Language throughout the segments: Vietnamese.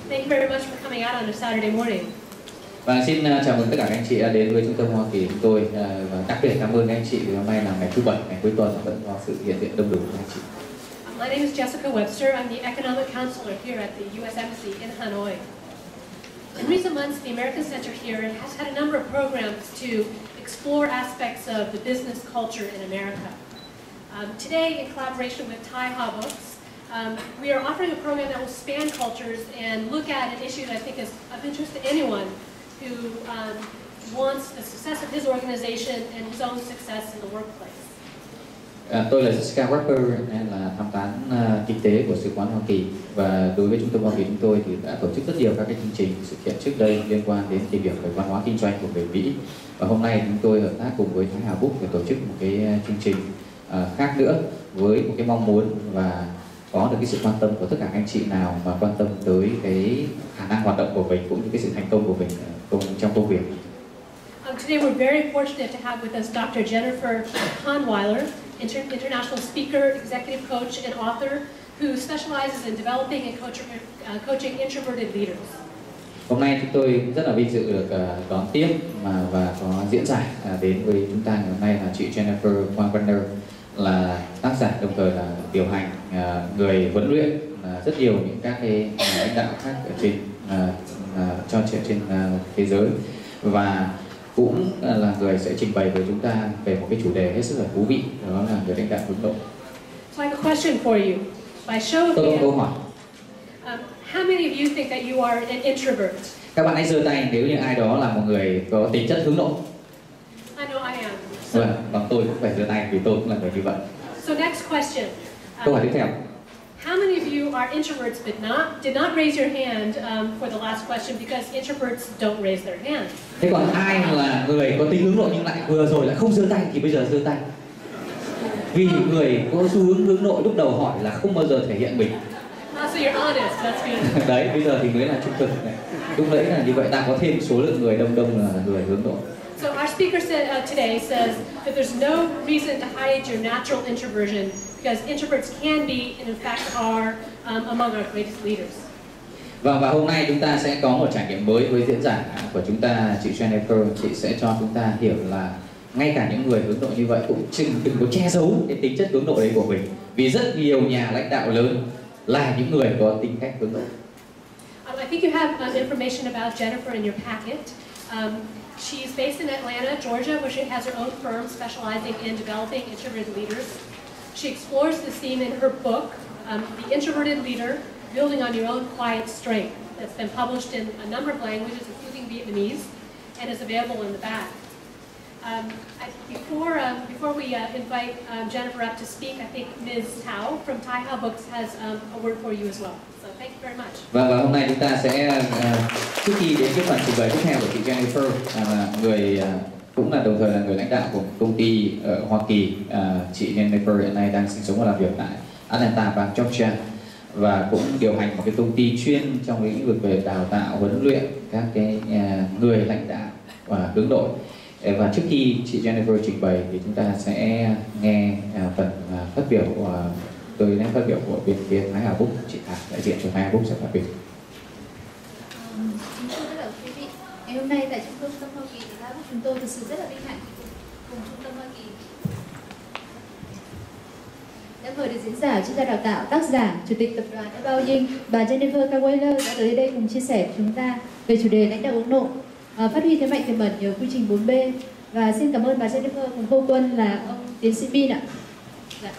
Thank you very much for coming out on a Saturday morning. Và xin chào mừng tất cả các anh chị đã đến với Trung tâm Hoa Kỳ chúng tôi. Và đặc biệt cảm ơn các anh chị vì hôm nay là ngày thứ Bảy, ngày cuối tuần vẫn có sự hiện diện đông đủ của anh chị. My name is Jessica Webster. I'm the economic counselor here at the U.S. Embassy in Hanoi. In recent months, the American Center here has had a number of programs to explore aspects of the business culture in America. Today, in collaboration with Thai Ha Books, we are offering a program that will span cultures and look at an issue that I think is of interest to anyone who wants the success of his organization and his own success in the workplace. Tôi là Jessica Webster, là thăm tán kinh tế của Sứ quán Hoa Kỳ, và đối với Trung tâm Hoa Kỳ chúng tôi thì đã tổ chức rất nhiều các cái chương trình sự kiện trước đây liên quan đến tìm hiểu về văn hóa kinh doanh của người Mỹ. Và hôm nay chúng tôi hợp tác cùng với Thái Hà Book để tổ chức một cái chương trình khác nữa với một cái mong muốn và có được cái sự quan tâm của tất cả anh chị nào mà quan tâm tới cái khả năng hoạt động của mình cũng như cái sự thành công của mình trong công việc. Today we're very fortunate to have with us Dr. Jennifer Kahnweiler, international speaker, executive coach, and author who specializes in developing and coaching introverted leaders. Hôm nay chúng tôi rất là vinh dự được đón tiếp và có diễn giải đến với chúng ta ngày hôm nay là chị Jennifer Kahnweiler, là tác giả đồng thời là điều hành, người huấn luyện rất nhiều những các cái lãnh đạo khác ở trên thế giới, và cũng là người sẽ trình bày với chúng ta về một cái chủ đề hết sức là thú vị, đó là người lãnh đạo hướng nội. So I have a question for you. By show of Tôi có câu hỏi. How many of you think that you are an introvert? Các bạn hãy giơ tay nếu như ai đó là một người có tính chất hướng nội. I know I am. Vâng, bằng tôi cũng phải giơ tay vì tôi cũng là người như vậy. So next question. Câu hỏi tiếp theo. How many of you are introverts but did not raise your hand for the last question because introverts don't raise their hand? Thế còn ai là người có tính hướng nội nhưng lại vừa rồi lại không giơ tay thì bây giờ giơ tay? Vì người có xu hướng hướng nội lúc đầu hỏi là không bao giờ thể hiện mình. So you're honest, that's good. Đấy, bây giờ thì mới là trung thực này. Lúc nãy là như vậy, ta có thêm số lượng người đông là người hướng nội. So our speaker today says that there's no reason to hide your natural introversion because introverts can be and in fact are among our greatest leaders. Và hôm nay chúng ta sẽ có một trải nghiệm mới với diễn giả của chúng ta, chị Jennifer. Chị sẽ cho chúng ta hiểu là ngay cả những người hướng nội như vậy cũng đừng có che giấu cái tính chất hướng nội đấy của mình, vì rất nhiều nhà lãnh đạo lớn là những người có tính cách hướng nội. I think you have information about Jennifer in your packet. She's based in Atlanta, Georgia, where she has her own firm specializing in developing introverted leaders. She explores this theme in her book, The Introverted Leader, Building on Your Own Quiet Strength, that's been published in a number of languages, including Vietnamese, and is available in the back. Before we invite Jennifer up to speak, I think Ms. Thao from Thai Ha Books has a word for you as well. So thank you very much. Và hôm nay chúng ta sẽ trước khi đến cái phần trình bày tiếp theo của chị Jennifer, người cũng là đồng thời là người lãnh đạo của công ty ở Hoa Kỳ. Chị Jennifer hiện nay đang sinh sống và làm việc tại Atlanta, bang Georgia, và cũng điều hành một cái công ty chuyên trong lĩnh vực về đào tạo, huấn luyện các cái người lãnh đạo và hướng nội. Và trước khi chị Jennifer trình bày thì chúng ta sẽ nghe phần phát biểu tôi đã phát biểu của bên phía Thái Hà Book. Chị Thảo, đại diện cho Thái Hà Book sẽ phát biểu. Kính thưa tất cả quý vị, ngày hôm nay tại Trung tâm Hoa Kỳ, Thái Hà Book chúng tôi thực sự rất là vinh hạnh cùng Trung tâm Hoa Kỳ đã mời được diễn giả, chuyên gia đào tạo, tác giả, chủ tịch tập đoàn Bao Dinh, bà Jennifer Kahnweiler đã tới đây cùng chia sẻ với chúng ta về chủ đề lãnh đạo hướng nội, phát huy thế mạnh tiềm ẩn nhờ quy trình 4B. Và xin cảm ơn bà Jennifer cùng cô quân là ông tiến sĩ Bin ạ. Dạ.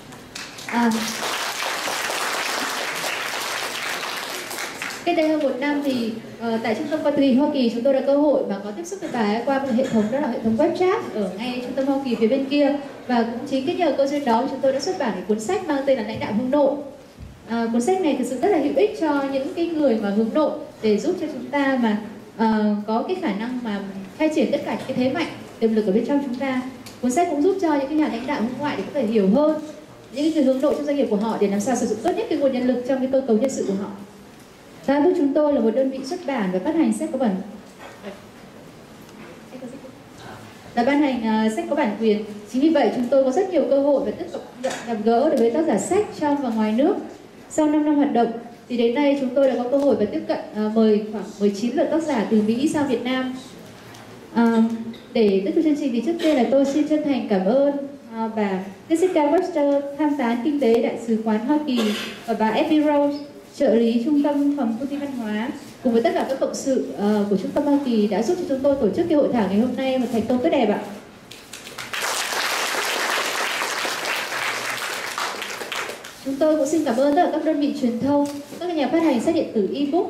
Cách đây hơn 1 năm thì tại Trung tâm Hoa Kỳ chúng tôi đã cơ hội mà có tiếp xúc với bà ấy qua một hệ thống, đó là hệ thống web chat ở ngay Trung tâm Hoa Kỳ phía bên kia. Và cũng chính cái nhờ câu chuyện đó chúng tôi đã xuất bản một cuốn sách mang tên là Lãnh đạo hướng nội. Cuốn sách này thực sự rất là hữu ích cho những cái người mà hướng nội để giúp cho chúng ta mà có cái khả năng mà khai triển tất cả những cái thế mạnh tiềm lực ở bên trong chúng ta. Cuốn sách cũng giúp cho những cái nhà lãnh đạo hướng ngoại để có thể hiểu hơn những người hướng nội trong doanh nghiệp của họ để làm sao sử dụng tốt nhất cái nguồn nhân lực trong cái cơ cấu nhân sự của họ. Thái Book chúng tôi là một đơn vị xuất bản và phát hành sách có bản sách có bản quyền. Chính vì vậy chúng tôi có rất nhiều cơ hội và tiếp tục gặp gỡ đối với tác giả sách trong và ngoài nước. Sau 5 năm hoạt động, thì đến nay chúng tôi đã có cơ hội và tiếp cận mời khoảng 19 lượt tác giả từ Mỹ sang Việt Nam. Để tiếp tục chương trình thì trước tiên là tôi xin chân thành cảm ơn bà Jessica Webster, tham tán kinh tế Đại sứ quán Hoa Kỳ, và bà Abby Rose, trợ lý Trung tâm Phòng Thông tin Văn hóa, cùng với tất cả các cộng sự của Trung tâm Hoa Kỳ đã giúp cho chúng tôi tổ chức cái hội thảo ngày hôm nay một thành công tốt đẹp ạ. Chúng tôi cũng xin cảm ơn tất cả các đơn vị truyền thông, các nhà phát hành sách điện tử e-book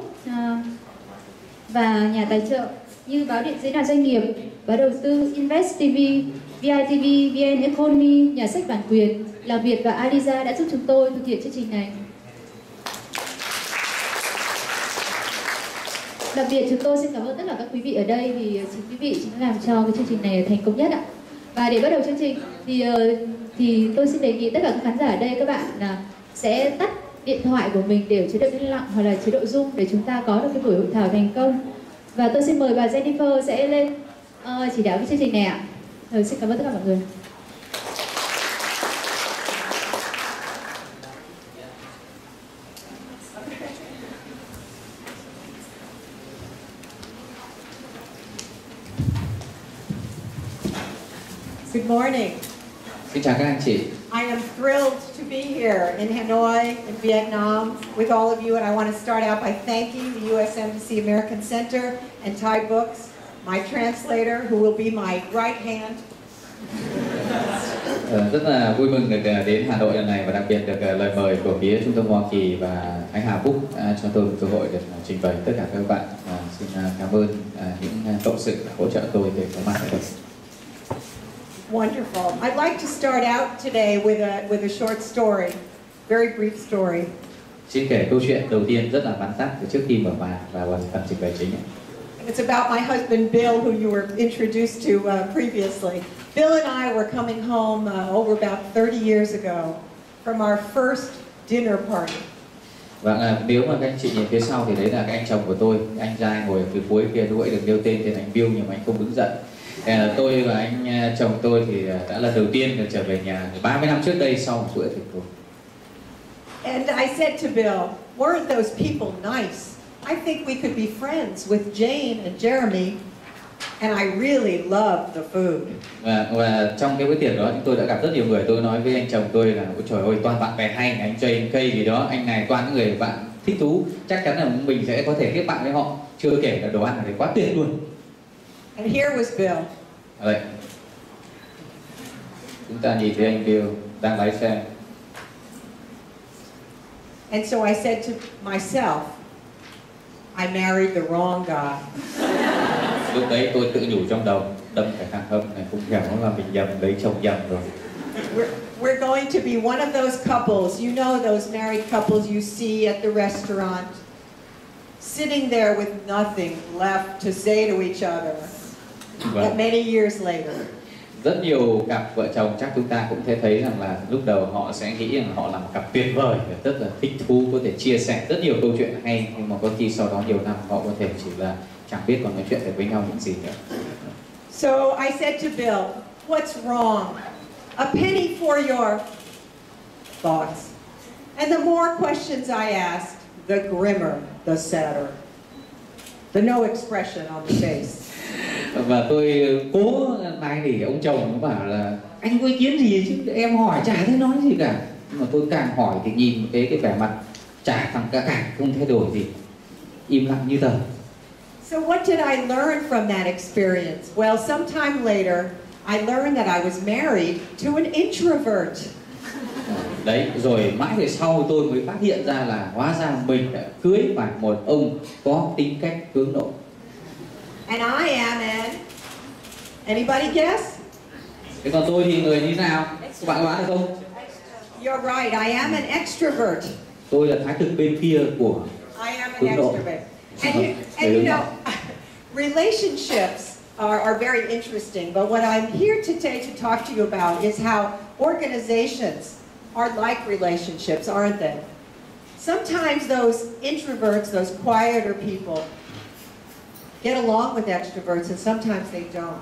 và nhà tài trợ như báo Điện Diễn đàn Doanh nghiệp, báo Đầu tư Invest TV, VITV, VN Economy, nhà sách bản quyền, Làm Việt và Aliza đã giúp chúng tôi thực hiện chương trình này. Đặc biệt chúng tôi xin cảm ơn tất cả các quý vị ở đây vì chính quý vị chính làm cho cái chương trình này thành công nhất ạ. Và để bắt đầu chương trình thì tôi xin đề nghị tất cả các khán giả ở đây, các bạn sẽ tắt điện thoại của mình để chế độ yên lặng hoặc là chế độ Zoom để chúng ta có được cái buổi hội thảo thành công. Và tôi xin mời bà Jennifer sẽ lên chỉ đạo cái chương trình này ạ. Xin cảm ơn tất cả mọi người. Good morning. Xin chào các anh chị. I am thrilled to be here in Hanoi, in Vietnam, with all of you, and I want to start out by thanking the U.S. Embassy American Center and Thai Books, my translator, who will be my right hand. Rất là vui mừng được đến Hà Nội lần này và đặc biệt được lời mời của phía Trung tâm Hoa Kỳ và anh Hà Book cho tôi cơ hội được trình bày tất cả các bạn. Xin cảm ơn những cộng sự hỗ trợ tôi để có mặt ở đây. Wonderful. I'd like to start out today with a short story, very brief story. Xin kể câu chuyện đầu tiên rất là vắn tắt trước khi mở màn và vào phần trình bày chính. It's about my husband Bill, who you were introduced to previously. Bill and I were coming home over about 30 years ago from our first dinner party. Và nếu mà các anh chị nhìn phía sau thì đấy là cái anh chồng của tôi, anh trai ngồi ở phía cuối kia, lúc ấy được nêu tên anh Bill nhưng mà anh không đứng dậy. Tôi và anh chồng tôi thì đã lần đầu tiên được trở về nhà 30 năm trước đây sau một bữa tiệc tùng. And I said to Bill, weren't those people nice? I think we could be friends with Jane and Jeremy. And I really loved the food. Và trong cái bữa tiệc đó chúng tôi đã gặp rất nhiều người. Tôi nói với anh chồng tôi là ôi trời ơi, toàn bạn bè hay, anh Jane, Kay gì đó, anh này toàn những người bạn thích thú, chắc chắn là mình sẽ có thể kết bạn với họ. Chưa kể là đồ ăn này quá tuyệt luôn. And here was Bill. Đây. Chúng ta nhìn thấy anh Bill đang lái xe. And so I said to myself, I married the wrong guy. Lúc đấy tôi tự nhủ trong đầu, đâm phải thằng Hâm này, không khéo là mình nhầm, lấy chồng nhầm rồi. We're going to be one of those couples, you know, those married couples you see at the restaurant, sitting there with nothing left to say to each other. Many years later. Rất nhiều cặp vợ chồng chắc chúng ta cũng thể thấy rằng là lúc đầu họ sẽ nghĩ rằng họ là một cặp tuyệt vời, rất là thích thú, có thể chia sẻ rất nhiều câu chuyện hay, nhưng mà có khi sau đó nhiều năm họ có thể chỉ là chẳng biết còn nói chuyện được với nhau những gì nữa. So I said to Bill, what's wrong? A penny for your thoughts. And the more questions I asked, the grimmer, the sadder. The no expression on the face. Và tôi cố nài nỉ ông chồng, nó bảo là anh có ý kiến gì chứ, em hỏi chả thấy nói gì cả. Nhưng mà tôi càng hỏi thì nhìn cái vẻ mặt chả thằng cả không thay đổi gì, im lặng như tờ. So what did I learn from that experience? Well, sometime later, I learned that I was married to an introvert. Đấy, rồi mãi về sau tôi mới phát hiện ra là hóa ra mình đã cưới phải một ông có tính cách hướng nội. And I am anybody guess? Thế còn tôi thì người như nào? Các bạn đoán được không? You're right, I am an extrovert. Tôi là thái cực bên kia của I am an hướng nội. extrovert. And you know, relationships are very interesting, but what I'm here today to talk to you about is how organizations are like relationships, aren't they? Sometimes those introverts, those quieter people, get along with extroverts, and sometimes they don't.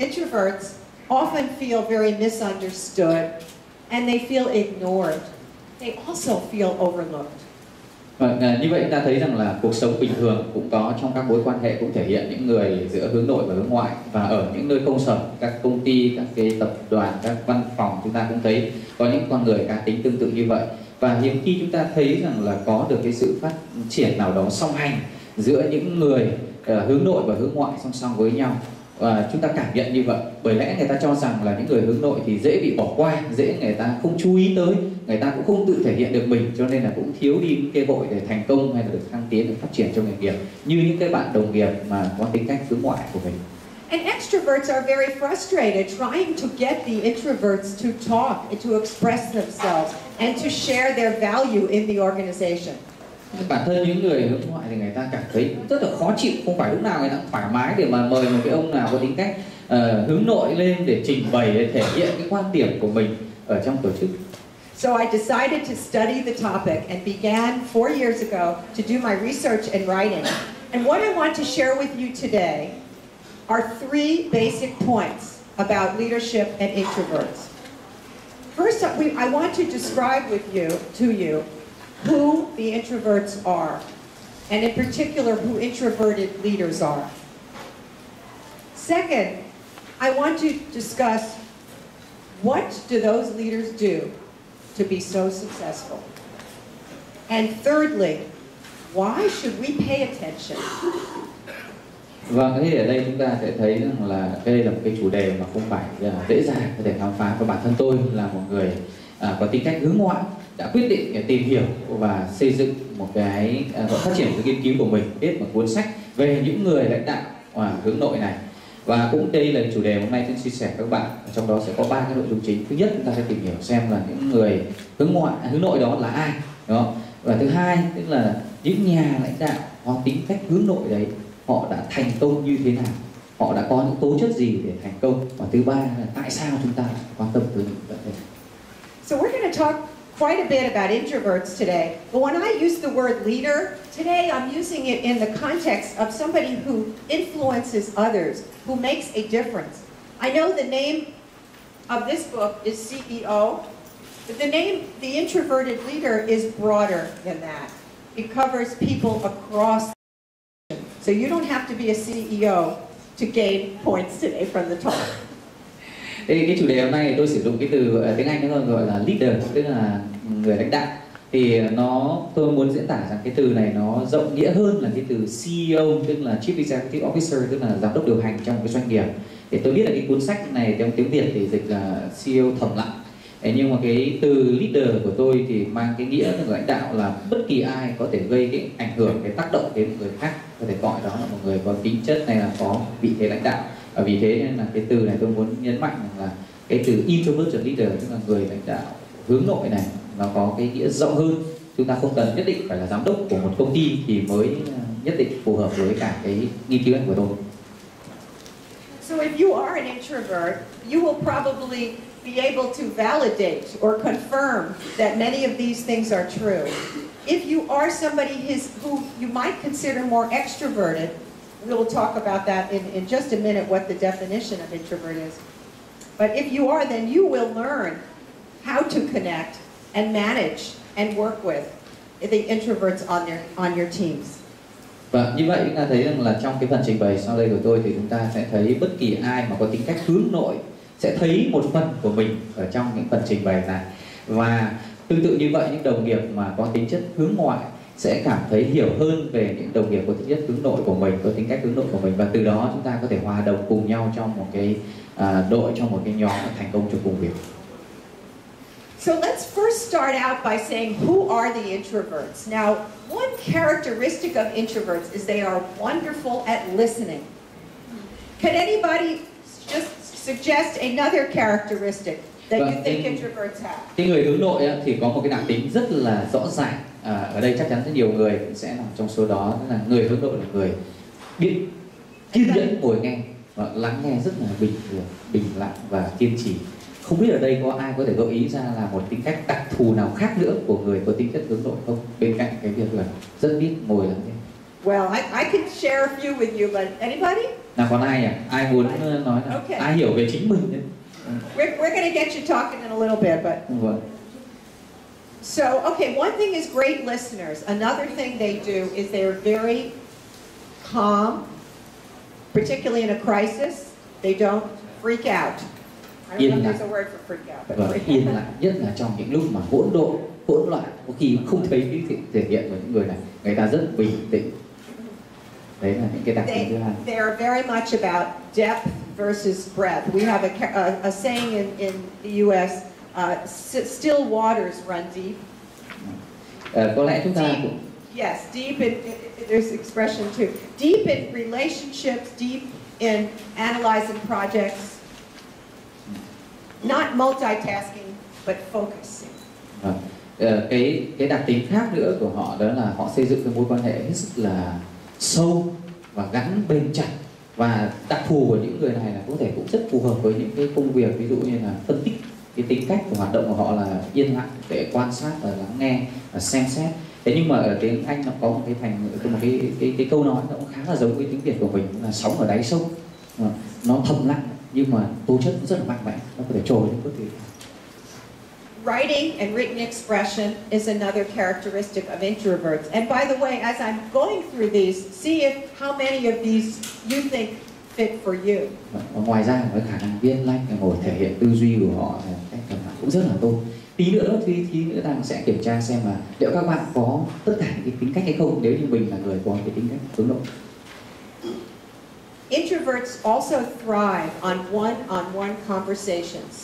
Introverts often feel very misunderstood, and they feel ignored. they also feel overlooked. Như vậy chúng ta thấy rằng là cuộc sống bình thường cũng có trong các mối quan hệ cũng thể hiện những người giữa hướng nội và hướng ngoại, và ở những nơi công sở, các công ty, các cái tập đoàn, các văn phòng chúng ta cũng thấy có những con người cá tính tương tự như vậy. Và hiếm khi chúng ta thấy rằng là có được cái sự phát triển nào đó song hành giữa những người hướng nội và hướng ngoại song song với nhau. Và chúng ta cảm nhận như vậy, bởi lẽ người ta cho rằng là những người hướng nội thì dễ bị bỏ qua, dễ người ta không chú ý tới, người ta cũng không tự thể hiện được mình, cho nên là cũng thiếu đi những cơ hội để thành công hay là được thăng tiến, được phát triển trong nghề nghiệp như những cái bạn đồng nghiệp mà có tính cách hướng ngoại của mình. And extroverts are very frustrated trying to get the introverts to talk and to express themselves and to share their value in the organization. Bản thân những người hướng ngoại thì người ta cảm thấy rất là khó chịu, không phải lúc nào người ta cũng thoải mái để mà mời một cái ông nào có tính cách hướng nội lên để trình bày, để thể hiện cái quan điểm của mình ở trong tổ chức. So I decided to study the topic and began 4 years ago to do my research and writing. And what I want to share with you today are 3 basic points about leadership and introverts. First, I want to describe to you who the introverts are, and in particular who introverted leaders are. Second, I want to discuss what do those leaders do to be so successful. And thirdly, why should we pay attention? Vâng, thế ở đây chúng ta sẽ thấy rằng là đây là một cái chủ đề mà không phải dễ dàng có thể khám phá, và bản thân tôi là một người có tính cách hướng ngoại đã quyết định tìm hiểu và xây dựng một cái phát triển cái nghiên cứu của mình, viết một cuốn sách về những người lãnh đạo hướng nội này. Và cũng đây là chủ đề hôm nay tôi chia sẻ với các bạn. Trong đó sẽ có 3 cái nội dung chính. Thứ nhất, chúng ta sẽ tìm hiểu xem là những người hướng nội đó là ai, đúng không? Và thứ hai, tức là những nhà lãnh đạo có tính cách hướng nội đấy, họ đã thành công như thế nào, họ đã có những tố chất gì để thành công. Và thứ ba là tại sao chúng ta quan tâm tới những vấn đề. So we're going to talk quite a bit about introverts today, but when I use the word leader, today I'm using it in the context of somebody who influences others, who makes a difference. I know the name of this book is CEO, but the introverted leader is broader than that. It covers people across the nation. So you don't have to be a CEO to gain points today from the talk. Cái chủ đề hôm nay tôi sử dụng cái từ tiếng Anh nó gọi là leader, tức là người lãnh đạo. Thì tôi muốn diễn tả rằng cái từ này nó rộng nghĩa hơn là cái từ CEO, tức là Chief Executive Officer, tức là giám đốc điều hành trong cái doanh nghiệp. Thì tôi biết là cái cuốn sách này trong tiếng Việt thì dịch là CEO thầm lặng. Nhưng mà cái từ leader của tôi thì mang cái nghĩa là lãnh đạo, là bất kỳ ai có thể gây cái ảnh hưởng, cái tác động đến người khác, có thể gọi đó là một người có tính chất này là có vị thế lãnh đạo. Và vì thế nên là cái từ này tôi muốn nhấn mạnh là cái từ introverted leader, tức là người lãnh đạo hướng nội này, nó có cái nghĩa rộng hơn. Chúng ta không cần nhất định phải là giám đốc của một công ty thì mới nhất định phù hợp với cả cái nghiên cứu của tôi. So if you are an introvert, you will probably be able to validate or confirm that many of these things are true. If you are somebody who you might consider more extroverted, we will talk about that in just a minute, what the definition of introvert is. But if you are, then you will learn how to connect and manage and work with the introverts on your teams. Và như vậy chúng ta thấy rằng là trong cái phần trình bày sau đây của tôi thì chúng ta sẽ thấy bất kỳ ai mà có tính cách hướng nội sẽ thấy một phần của mình ở trong những phần trình bày này. Và tương tự như vậy, những đồng nghiệp mà có tính chất hướng ngoại sẽ cảm thấy hiểu hơn về những đồng nghiệp có tính chất hướng nội của mình, có tính cách hướng nội của mình, và từ đó chúng ta có thể hòa đồng cùng nhau trong một cái đội, trong một cái nhóm thành công trong công việc. So let's first start out by saying, who are the introverts? Now, one characteristic of introverts is they are wonderful at listening. Can anybody just suggest another characteristic that you think introverts have? Cái người hướng nội thì có một cái đặc tính rất là rõ ràng. Ở đây chắc chắn rất nhiều người sẽ nằm trong số đó, tức là người hướng nội là người biết kiên nhẫn ngồi nghe và lắng nghe rất là bình lặng và kiên trì. Không biết ở đây có ai có thể gợi ý ra là một tính cách đặc thù nào khác nữa của người có tính chất hướng nội không? Bên cạnh cái việc là rất biết ngồi lắng nghe. Well, I can share a few with you, but anybody? Nào còn ai nhỉ? Ai muốn nói nào? Okay. Ai hiểu về chính mình? We're going to get you talking in a little bit, but Vâng. So, okay, one thing is great listeners. Another thing they do is they're very calm, particularly in a crisis. They don't freak out. I don't know if there's a word for freak out. But Yên lặng nhất là trong những lúc mà hỗn loạn, có khi không thấy cái sự thể hiện của những người này, người ta rất bình tĩnh. Đấy là những cái đặc tính thứ hai. They are very much about depth versus breadth. We have a saying in the U.S. Still waters run deep. Có lẽ chúng ta Deep, cũng yes, deep in, there's expression too. Deep in relationships, deep in analyzing projects. Not multitasking, but focusing. Cái đặc tính khác nữa của họ đó là họ xây dựng cái mối quan hệ hết sức là sâu và gắn bền chặt, và đặc thù của những người này là có thể cũng rất phù hợp với những cái công việc, ví dụ như là phân tích. Cái tính cách của hoạt động của họ là yên lặng để quan sát và lắng nghe và xem xét. Thế nhưng mà ở tiếng Anh nó có một cái cái câu nói nó cũng khá là giống với tiếng Việt của mình, là sóng ở đáy sông. Nó thầm lặng nhưng mà tố chất rất là mạnh mẽ, nó có thể trồi lên bất kỳ. Writing and written expression is another characteristic of introverts. And by the way, as I'm going through these, see how many of these you think fit for you. Và ngoài ra với khả năng viết lách, ngồi thể hiện tư duy của họ cách thầm lặng cũng rất là tốt. Tí nữa ta sẽ kiểm tra xem là liệu các bạn có tất cả những cái tính cách hay không, nếu như mình là người có cái tính cách hướng nội. Introverts also thrive on one-on-one conversations.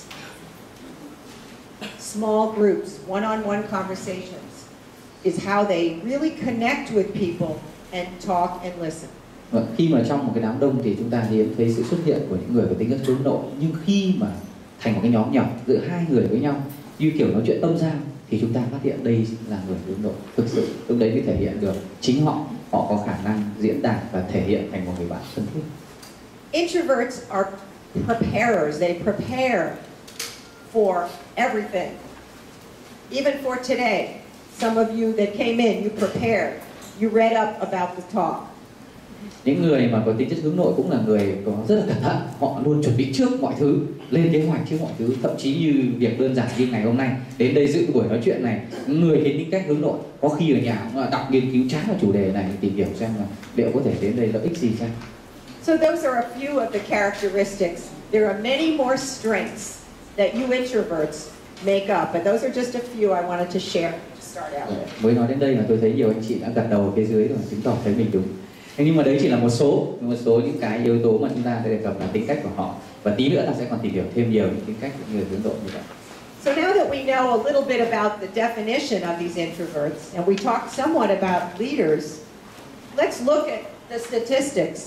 Small groups, one-on-one conversations is how they really connect with people and talk and listen. Khi mà trong một cái đám đông thì chúng ta hiếm thấy sự xuất hiện của những người có tính cách hướng nội, nhưng khi mà thành một cái nhóm nhỏ giữa hai người với nhau như kiểu nói chuyện tâm giao thì chúng ta phát hiện đây là người hướng nội thực sự. Lúc đấy mới thể hiện được chính họ có khả năng diễn đạt và thể hiện thành một người bạn thân thiết. Introverts are preparers. They prepare for everything. Even for today, some of you that came in, you prepared. You read up about the talk. Những người mà có tính chất hướng nội cũng là người có rất là cẩn thận, họ luôn chuẩn bị trước mọi thứ, lên kế hoạch trước mọi thứ, thậm chí như việc đơn giản như ngày hôm nay đến đây dự buổi nói chuyện này, người cái tính cách hướng nội có khi ở nhà cũng đọc nghiên cứu trái vào chủ đề này, tìm hiểu xem là liệu có thể đến đây lợi ích gì chăng. So those are a few of the characteristics. There are many more strengths that you introverts make up, but those are just a few I wanted to share to start out with. Mới nói đến đây mà tôi thấy nhiều anh chị đã gật đầu ở phía dưới rồi, chứng tỏ thấy mình đúng. Nhưng mà đấy chỉ là một số những cái yếu tố mà chúng ta sẽ đề cập là tính cách của họ, và tí nữa ta sẽ còn tìm hiểu thêm nhiều những tính cách của người hướng nội như vậy. So now that we know a little bit about the definition of these introverts, and we talked somewhat about leaders, let's look at the statistics.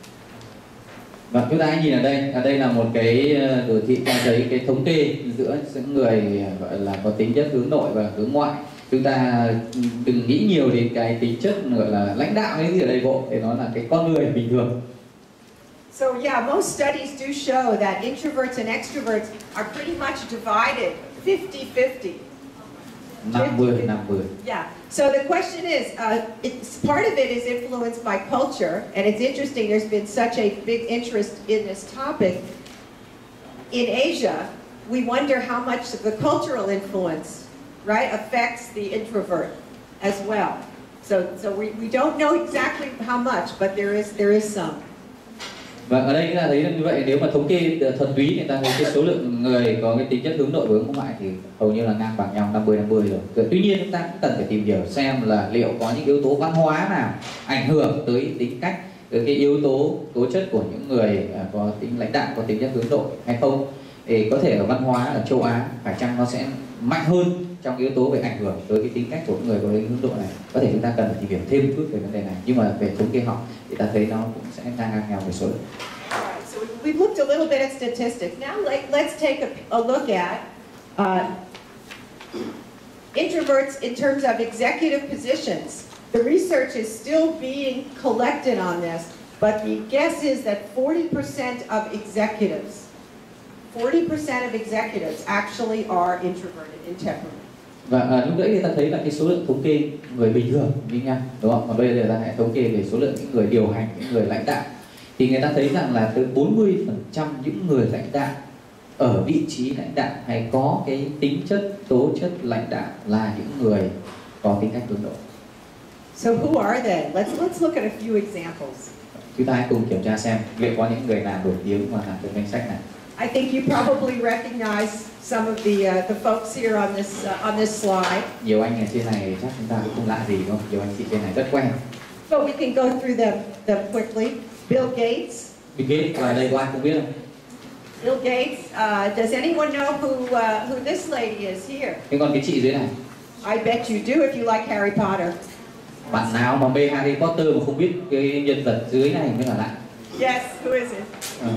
Và chúng ta nhìn ở đây là một cái đồ thị cho thấy cái thống kê giữa những người gọi là có tính chất hướng nội và hướng ngoại. Chúng ta đừng nghĩ nhiều đến cái tính chất gọi là lãnh đạo hay gì ở đây bộ, để nó là cái con người bình thường. So yeah, most studies do show that introverts and extroverts are pretty much divided 50-50. 50-50. Yeah. So the question is, part of it is influenced by culture, and it's interesting. There's been such a big interest in this topic. In Asia, we wonder how much the cultural influence, right, affects the introvert as well. So we don't know exactly how much, but there is some. Và ở đây chúng ta thấy như vậy, nếu mà thống kê thuần túy người ta thấy cái số lượng người có cái tính chất hướng nội và hướng ngoại thì hầu như là ngang bằng nhau 50-50 rồi. Tuy nhiên chúng ta cũng cần phải tìm hiểu xem là liệu có những yếu tố văn hóa nào ảnh hưởng tới tính cách, tới cái yếu tố tố chất của những người có tính lãnh đạo, có tính chất hướng nội hay không. Thì có thể ở văn hóa ở châu Á phải chăng nó sẽ mạnh hơn trong yếu tố về ảnh hưởng tới cái tính cách của người có tính hướng nội này. Có thể chúng ta cần phải tìm hiểu thêm một chút về vấn đề này, nhưng mà về thống kê học thì ta thấy nó cũng sẽ ngang nhau về số lượng. So we've looked a little bit at statistics. Now let's take a look at introverts in terms of executive positions. The research is still being collected on this, but the guess is that 40% of executives actually are introverted in temperament. Và lúc nãy ta thấy là cái số lượng thống kê người bình thường như nhau, đúng không? Còn bây giờ ta hãy thống kê về số lượng những người điều hành, những người lãnh đạo. Thì người ta thấy rằng là tới 40% những người lãnh đạo ở vị trí lãnh đạo hay có cái tính chất tố chất lãnh đạo là những người có tính cách hướng nội. So who are they? Let's look at a few examples. Chúng ta hãy cùng kiểm tra xem liệu có những người nào nổi tiếng mà nằm trong danh sách này. I think you probably recognize some of the folks here on this slide. Nhiều anh ở trên này chắc chúng ta cũng không lạ gì đúng không? Nhiều anh chị trên này rất quen. But we can go through them quickly. Bill Gates. Bill Gates là đây có ai không biết không? Bill Gates. Does anyone know who this lady is here? Thế còn cái chị dưới này? I bet you do if you like Harry Potter. Bạn nào mà mê Harry Potter mà không biết cái nhân vật dưới này mới là lạ. Yes, who is it?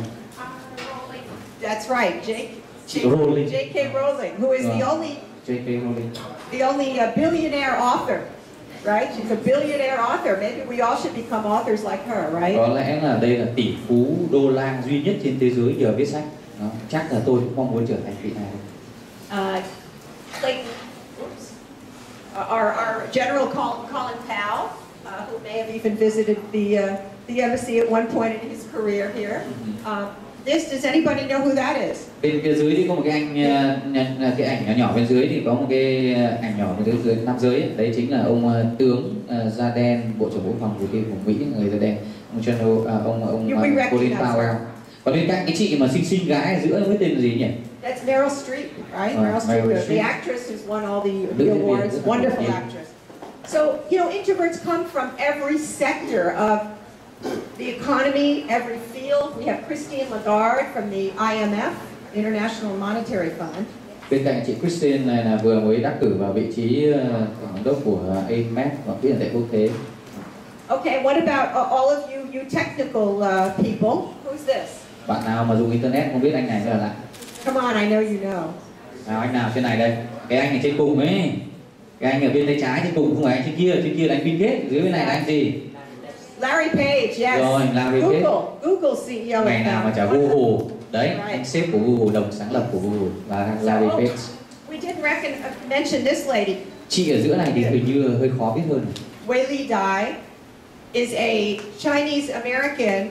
That's right, J.K. Rowling, who is the only billionaire author, right? She's a billionaire author. Maybe we all should become authors like her, right? Có lẽ là đây là tỷ phú đô la duy nhất trên thế giới nhờ viết sách. Đó. Chắc là tôi cũng mong muốn trở thành vị này. Our General Colin Powell, who may have even visited the embassy at one point in his career here. Does anybody know who that is? Bên phía dưới thì có một cái ảnh nhỏ nhỏ bên dưới thì có một cái ảnh nhỏ bên dưới nam giới ấy. Đấy chính là ông tướng da đen, bộ trưởng bộ phòng của Mỹ, người da đen, ông Colin Powell. Còn bên cạnh cái chị mà xinh gái ở giữa với tên là gì nhỉ? That's Meryl Streep, right? Meryl Streep, the actress who's won all the awards. Wonderful actress. So, introverts come from every sector of the economy, every field. We have Christine Lagarde from the IMF, International Monetary Fund. Bên cạnh chị Christine này là vừa mới đắc cử vào vị trí giám đốc của IMF và quỹ tiền tệ quốc tế. Okay, what about all of you technical people? Who's this? Bạn nào mà dùng internet không biết anh này nữa là? Come on, I know you know. Nào anh nào trên này đây? Cái anh ở trên cùng ấy. Cái anh ở bên tay trái trên cùng không phải anh trên kia là anh Bill Gates, dưới bên này là anh gì? Larry Page, yes. Rồi, Larry Page. Google CEO. Ngày nào mà chả Google. Đấy, anh sếp của Google, đồng sáng lập của Google là Larry Page. We didn't mention this lady. Chị ở giữa này thì hình như hơi khó biết hơn. Wei Li Dai is a Chinese American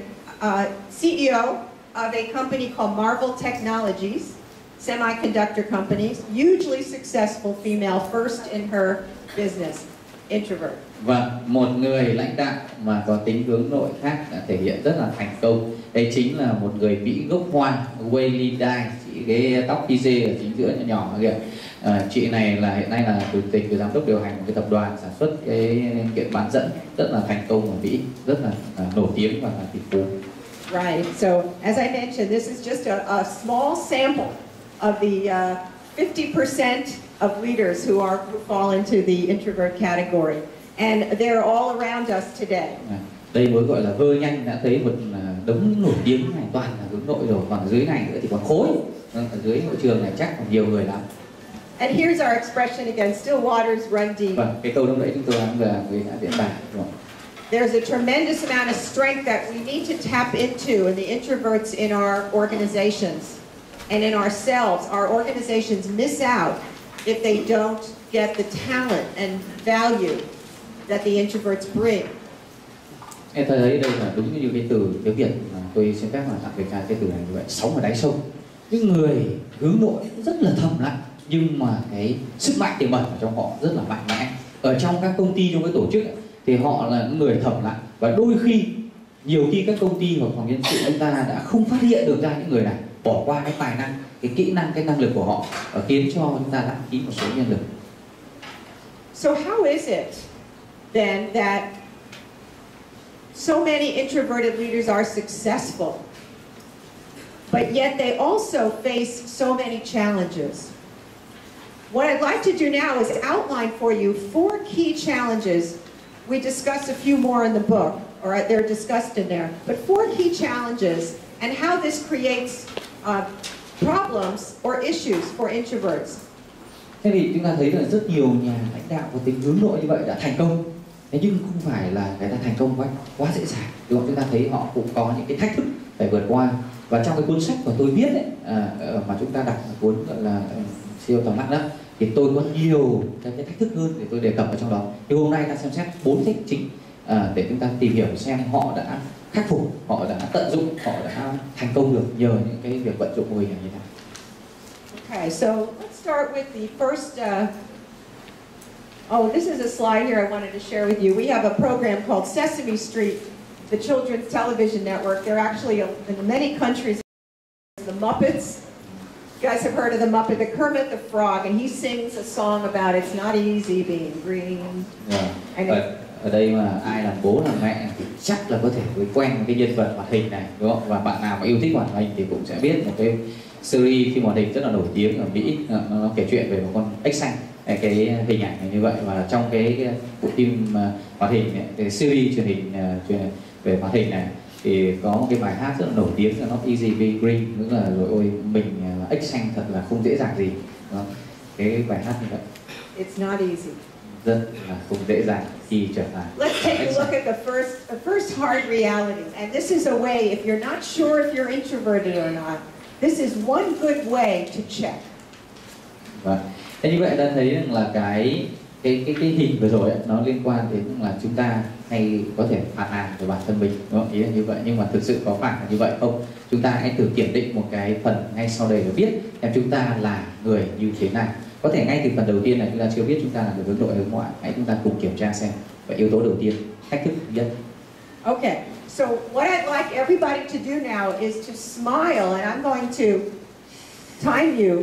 CEO of a company called Marvel Technologies, semiconductor companies, hugely successful female, first in her business, introvert. Và một người lãnh đạo mà có tính hướng nội khác đã thể hiện rất là thành công. Đây chính là một người Mỹ gốc Hoa, Wei Li Dai, chị cái tóc pizze ở chính giữa nhỏ kìa. Chị này là hiện nay là chủ tịch và giám đốc điều hành một cái tập đoàn sản xuất cái linh kiện bán dẫn rất là thành công ở Mỹ, rất là nổi tiếng và là tỷ phú. Right. So as I mentioned, this is just a small sample of the 50% of leaders who fall into the introvert category, and they're all around us today. Đây mới gọi là vơ nhanh đã thấy một đống nổi tiếng này toàn là hướng nội rồi, còn dưới này nữa thì còn khối. Ở dưới hội trường này chắc còn nhiều người lắm. And here's our expression again: still waters run deep. Vâng, cái câu lúc nãy chúng tôi đã diễn tả rồi. There's a tremendous amount of strength that we need to tap into in the introverts in our organizations and in ourselves. Our organizations miss out if they don't get the talent and value that the introverts bring. Em thấy đây là đúng như cái từ tiếng Việt mà tôi xin phép là tạm dịch ra cái từ này như vậy: sóng ở đáy sông. Những người hướng nội rất là thầm lặng nhưng mà cái sức mạnh tiềm ẩn ở trong họ rất là mạnh mẽ. Ở trong các công ty, trong cái tổ chức ấy, thì họ là những người thầm lặng và đôi khi nhiều khi các công ty hoặc phòng nhân sự chúng ta đã không phát hiện được ra những người này, bỏ qua cái tài năng, cái kỹ năng, cái năng lực của họ và khiến cho chúng ta lãng phí một số nhân lực. So how is it then that so many introverted leaders are successful, but yet they also face so many challenges? What I'd like to do now is outline for you 4 key challenges. We discuss a few more in the book, or they're discussed in there, but 4 key challenges and how this creates problems or issues for introverts. Thế thì chúng ta thấy là rất nhiều nhà lãnh đạo có tính hướng nội như vậy đã thành công. Thế nhưng không phải là người ta thành công quá dễ dàng. Đúng không? Chúng ta thấy họ cũng có những cái thách thức phải vượt qua. Và trong cái cuốn sách mà tôi viết ấy, mà chúng ta đọc cuốn gọi là siêu tầm lặng đó, thì tôi có nhiều cái thách thức hơn để tôi đề cập ở trong đó. Thì hôm nay ta xem xét 4 thách chính để chúng ta tìm hiểu xem họ đã khắc phục, họ đã tận dụng, họ đã thành công được nhờ những cái việc vận dụng mô hình này như thế nào. Okay, so let's start with the first. This is a slide here I wanted to share with you. We have a program called Sesame Street, the children's television network. They're actually in many countries. The Muppets. You guys have heard of the Muppet, the Kermit the Frog, and he sings a song about it's not easy being green. Ở đây mà ai làm bố làm mẹ thì chắc là có thể quen cái nhân vật hoạt hình này, đúng không? Và bạn nào mà yêu thích hoạt hình thì cũng sẽ biết một cái series phim hoạt hình rất là nổi tiếng ở Mỹ, nó kể chuyện về một con ếch xanh. Cái hình ảnh này như vậy, và trong cái bộ phim hoạt hình này, cái series truyền hình về hoạt hình này thì có một cái bài hát rất là nổi tiếng là Not Easy Being Green, nghĩa là rồi ôi mình ếch xanh thật là không dễ dàng gì, đúng không? Cái bài hát như vậy. It's not easy. Rất là không dễ dàng khi trở thành. Let's take a look at the first hard reality, and this is a way, if you're not sure if you're introverted or not, this is one good way to check. Vâng. Thế như vậy ta thấy rằng là cái hình vừa rồi ấy, nó liên quan đến là chúng ta hay có thể phàn nàn về bản thân mình, đúng không? Ý là như vậy, nhưng mà thực sự có phải là như vậy không? Chúng ta hãy thử kiểm định một cái phần ngay sau đây để biết em chúng ta là người như thế nào. Có thể ngay từ phần đầu tiên này chúng ta chưa biết chúng ta là người hướng nội hay hướng ngoại. Hãy chúng ta cùng kiểm tra xem. Và yếu tố đầu tiên, thách thức nhất. Okay, so what I'd like everybody to do now is to smile, and I'm going to time you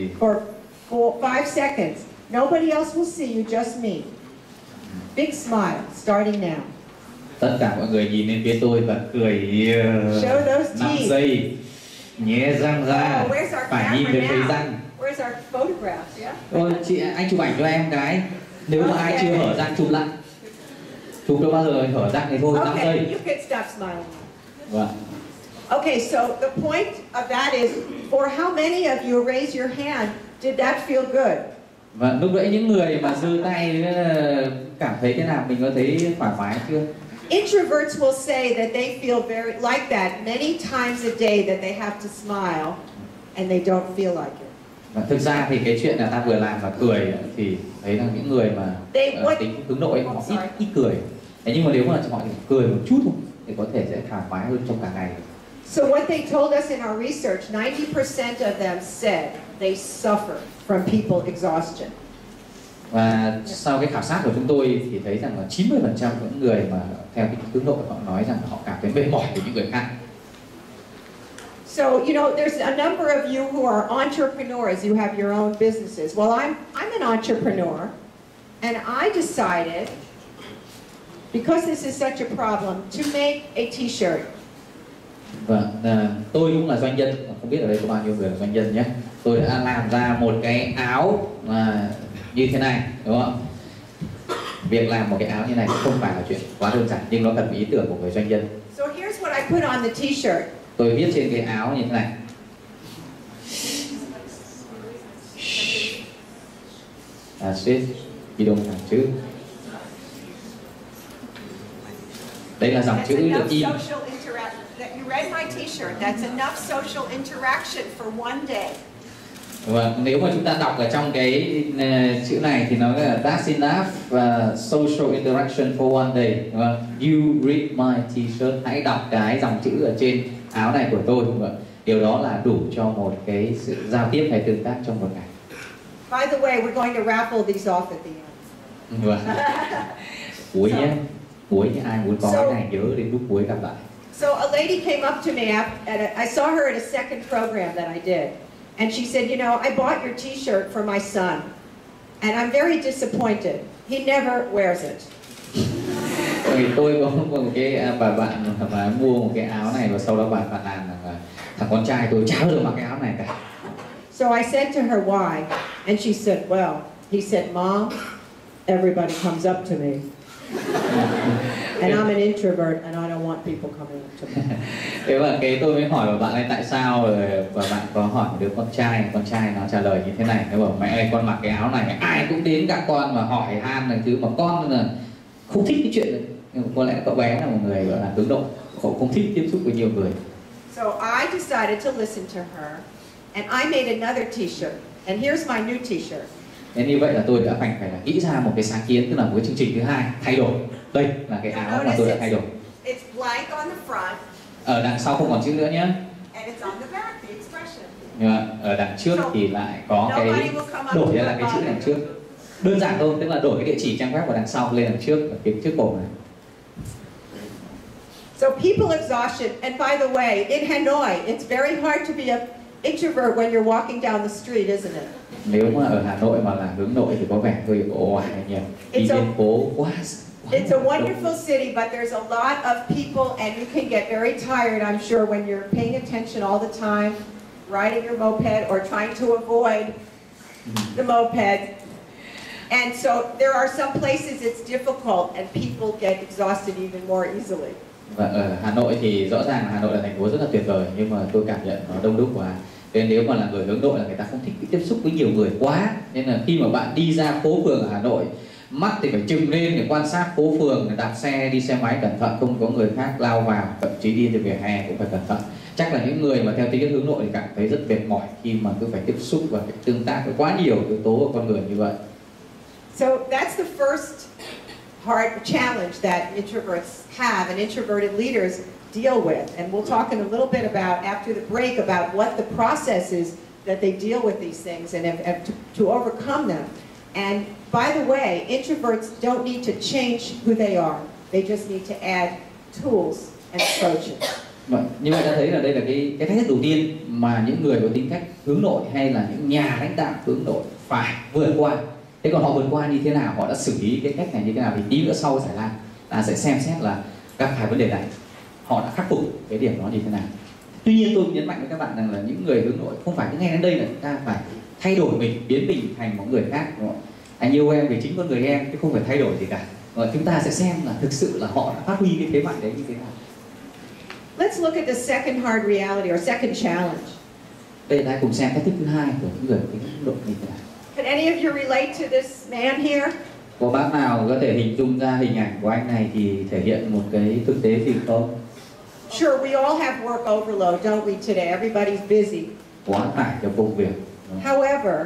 for 5 seconds. Nobody else will see you, just me. Big smile, starting now. Tất cả mọi người nhìn lên phía tôi và cười. Show those 5 teeth. giây. Nhé răng ra. Phải nhìn về thấy răng. Where's our photographs? Yeah. Ôi, anh chụp ảnh cho em cái. Nếu mà ai chưa hở răng chụp lại. Chụp đâu bao giờ hở răng thì thôi, 5 giây. Okay, you can stop smiling. Vâng. Okay, so the point of that is, for how many of you raise your hand, did that feel good? Và lúc đấy những người mà giơ tay cảm thấy thế nào, mình có thấy thoải mái chưa? Introverts will say that they feel very like that many times a day, that they have to smile and they don't feel like it. Và thực ra thì cái chuyện là ta vừa làm và cười thì thấy là những người mà tính hướng nội họ ít cười. Thế nhưng mà nếu mà họ chỉ cười một chút thôi thì có thể sẽ thoải mái hơn trong cả ngày. So what they told us in our research, 90% of them said they suffer from people exhaustion. Và sau cái khảo sát của chúng tôi thì thấy rằng là 90% những người mà theo cái hướng nội họ nói rằng họ cảm thấy mệt mỏi với những người khác. So, you know, there's a number of you who are entrepreneurs, you have your own businesses. Well, I'm an entrepreneur, and I decided, because this is such a problem, to make a t-shirt. Vâng, tôi cũng là doanh nhân, không biết ở đây có bao nhiêu người là doanh nhân nhé. Tôi đã làm ra một cái áo như thế này, đúng không? Việc làm một cái áo như này không phải là chuyện quá đơn giản, nhưng nó cần ý tưởng của người doanh nhân. So here's what I put on the t-shirt. Tôi viết trên cái áo như thế này. That's it. Ghi đông thẳng chữ. Đây là dòng chữ được in. You read my t-shirt. That's enough social interaction for one day. Và nếu mà chúng ta đọc ở trong cái chữ này thì nó là that's enough social interaction for one day. You read my t-shirt. Hãy đọc cái dòng chữ ở trên áo này của tôi. Điều đó là đủ cho một cái sự giao tiếp hay tương tác trong một ngày. By the way, we're going to raffle these off at the end. Cuối nhé. Cuối nhé. Ai muốn có cái này nhớ đến lúc cuối gặp lại. So a lady came up to me I saw her at a second program that I did. And she said, you know, I bought your t-shirt for my son. And I'm very disappointed. He never wears it. Tôi có một cái bà bạn mà mua một cái áo này và sau đó bà phàn nàn là thằng con trai tôi chả bao giờ mặc cái áo này cả. So I said to her why, and she said, well, he said, Mom, everybody comes up to me. And I'm an introvert and I don't want people coming up to me. Thế và tôi mới hỏi bạn ấy tại sao, và bạn có hỏi một đứa con trai nó trả lời như thế này, nó bảo mẹ ơi con mặc cái áo này ai cũng đến gặp con mà hỏi han này thứ mà con là không thích cái chuyện này. Nhưng có lẽ cậu bé là một người gọi là hướng nội, cậu không thích tiếp xúc với nhiều người. So I decided to listen to her and I made another t-shirt and here's my new t-shirt. Nên như vậy là tôi đã phải là nghĩ ra một cái sáng kiến, tức là một cái chương trình thứ hai thay đổi. Đây là cái áo mà tôi đã thay đổi. It's blank on the front. Ở đằng sau không còn chữ nữa nhé. And it's on the back, the expression. Nhưng mà ở đằng trước thì lại có cái đổi ra là cái chữ đằng trước. Đơn giản thôi, tức là đổi cái địa chỉ trang web vào đằng sau lên đằng trước, ở phía trước cổ này. So people exhaustion, and by the way, in Hanoi, it's very hard to be an introvert when you're walking down the street, isn't it? Nếu mà ở Hà Nội mà là hướng nội thì có vẻ hơi ồ ạt nhỉ. Đi trên phố quá. It's a wonderful city, but there's a lot of people, and you can get very tired, I'm sure, when you're paying attention all the time, riding your moped or trying to avoid the moped. And so there are some places it's difficult, and people get exhausted even more easily. Và ở Hà Nội thì rõ ràng là Hà Nội là thành phố rất là tuyệt vời, nhưng mà tôi cảm nhận nó đông đúc quá. Nên nếu mà là người hướng nội là người ta không thích tiếp xúc với nhiều người quá. Nên là khi mà bạn đi ra phố phường ở Hà Nội, mắt thì phải trừng lên để quan sát phố phường, đạp xe, đi xe máy cẩn thận, không có người khác lao vào, thậm chí đi từ vỉa hè cũng phải cẩn thận. Chắc là những người mà theo tính chất hướng nội thì cảm thấy rất mệt mỏi khi mà cứ phải tiếp xúc và phải tương tác với quá nhiều yếu tố của con người như vậy. So that's the first hard challenge that introverts have and introverted leaders deal with. And we'll talk in a little bit about, after the break, about what the process is that they deal with these things and to overcome them. And by the way, introverts don't need to change who they are. They just need to add tools and approaches. Vậy, như vậy ta thấy là đây là cái thách thức đầu tiên mà những người có tính cách hướng nội hay là những nhà lãnh đạo hướng nội phải vượt qua. Thế còn họ vượt qua như thế nào, họ đã xử lý cái cách này như thế nào thì tí nữa sau sẽ là sẽ xem xét là gặp phải vấn đề này, họ đã khắc phục cái điểm đó như thế nào. Tuy nhiên tôi nhấn mạnh với các bạn rằng là những người hướng nội không phải cứ nghe đến đây là chúng ta phải thay đổi mình, biến mình thành một người khác, đúng không? Anh yêu em vì chính con người em chứ không phải thay đổi gì cả. Và chúng ta sẽ xem là thực sự là họ đã phát huy cái thế mạnh đấy như thế nào. Let's look at the second hard reality or second challenge. Đây ta cùng xem cách thức thứ hai của những người tính hướng nội như thế nào. Can any of you relate to this man here? Có bác nào có thể hình dung ra hình ảnh của anh này thì thể hiện một cái thực tế gì không? Sure, we all have work overload, don't we, today? Everybody's busy. Quá tải cho công việc. However,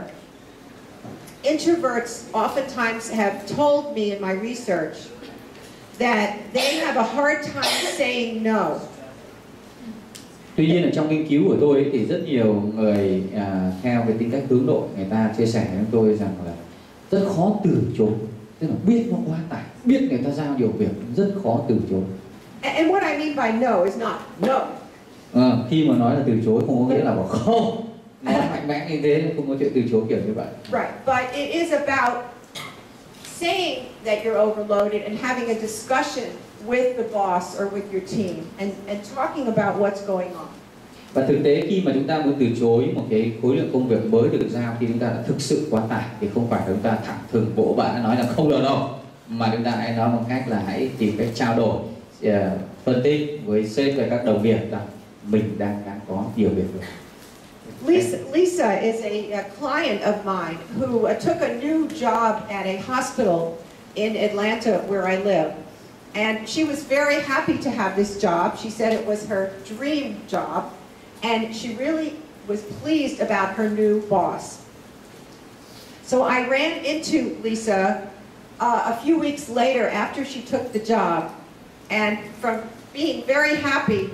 introverts oftentimes have told me in my research that they have a hard time saying no. Tuy nhiên ở trong nghiên cứu của tôi ấy, thì rất nhiều người theo cái tính cách hướng nội, người ta chia sẻ với tôi rằng là rất khó từ chối. Tức là biết nó quá tải, biết người ta giao nhiều việc, rất khó từ chối. And what I mean by no is not no. Khi mà nói là từ chối không có nghĩa là bảo không. Nói mạnh mẽ như thế, không có chuyện từ chối kiểu như vậy. Right, but it is about saying that you're overloaded and having a discussion with the boss or with your team and talking about what's going on. Và thực tế khi mà chúng ta muốn từ chối một cái khối lượng công việc mới được giao khi chúng ta đã thực sự quá tải thì không phải chúng ta thẳng thừng vỗ bả nói là không được đâu, mà chúng ta hãy nói bằng cách là hãy tìm cách trao đổi, phân tích với sếp và các đồng nghiệp rằng mình đang có nhiều việc rồi. Lisa is a client of mine who took a new job at a hospital in Atlanta where I live. And she was very happy to have this job. She said it was her dream job. And she really was pleased about her new boss. So I ran into Lisa a few weeks later after she took the job. And from being very happy.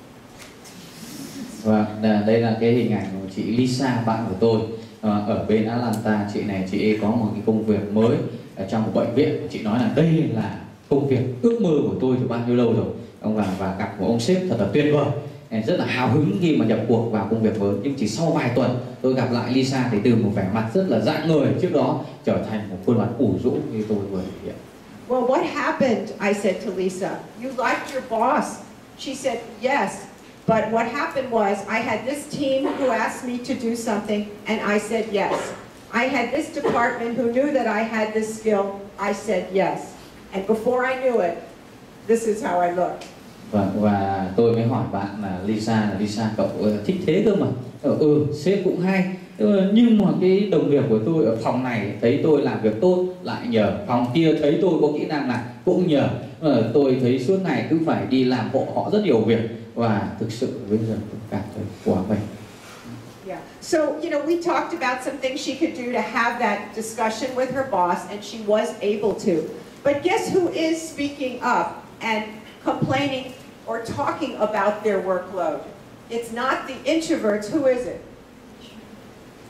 Và đây là cái hình ảnh của chị Lisa, bạn của tôi ở bên Atlanta. Chị này, chị ấy có một cái công việc mới ở trong một bệnh viện. Chị nói là đây là công việc ước mơ của tôi từ bao nhiêu lâu rồi. Và gặp một ông sếp thật là tuyệt vời, rất là hào hứng khi mà nhập cuộc vào công việc mới. Nhưng chỉ sau vài tuần tôi gặp lại Lisa thì từ một vẻ mặt rất là rạng ngời trước đó trở thành một khuôn mặt ủ rũ như tôi vừa thể hiện. Well, what happened? I said to Lisa, you liked your boss. She said yes. But what happened was I had this team who asked me to do something and I said yes. I had this department who knew that I had this skill. I said yes. And before I knew it, this is how I looked. Và tôi mới hỏi bạn là Lisa cậu thích thế cơ mà. Sếp cũng hay. Nhưng mà cái đồng nghiệp của tôi ở phòng này thấy tôi làm việc tốt lại nhờ, phòng kia thấy tôi có kỹ năng này cũng nhờ. Tôi thấy suốt ngày cứ phải đi làm hộ họ rất nhiều việc và thực sự bây giờ tôi cảm thấy quá mệt. Yeah. So, we talked about some things she could do to have that discussion with her boss, and she was able to. But guess who is speaking up and complaining or talking about their workload? It's not the introverts. Who is it?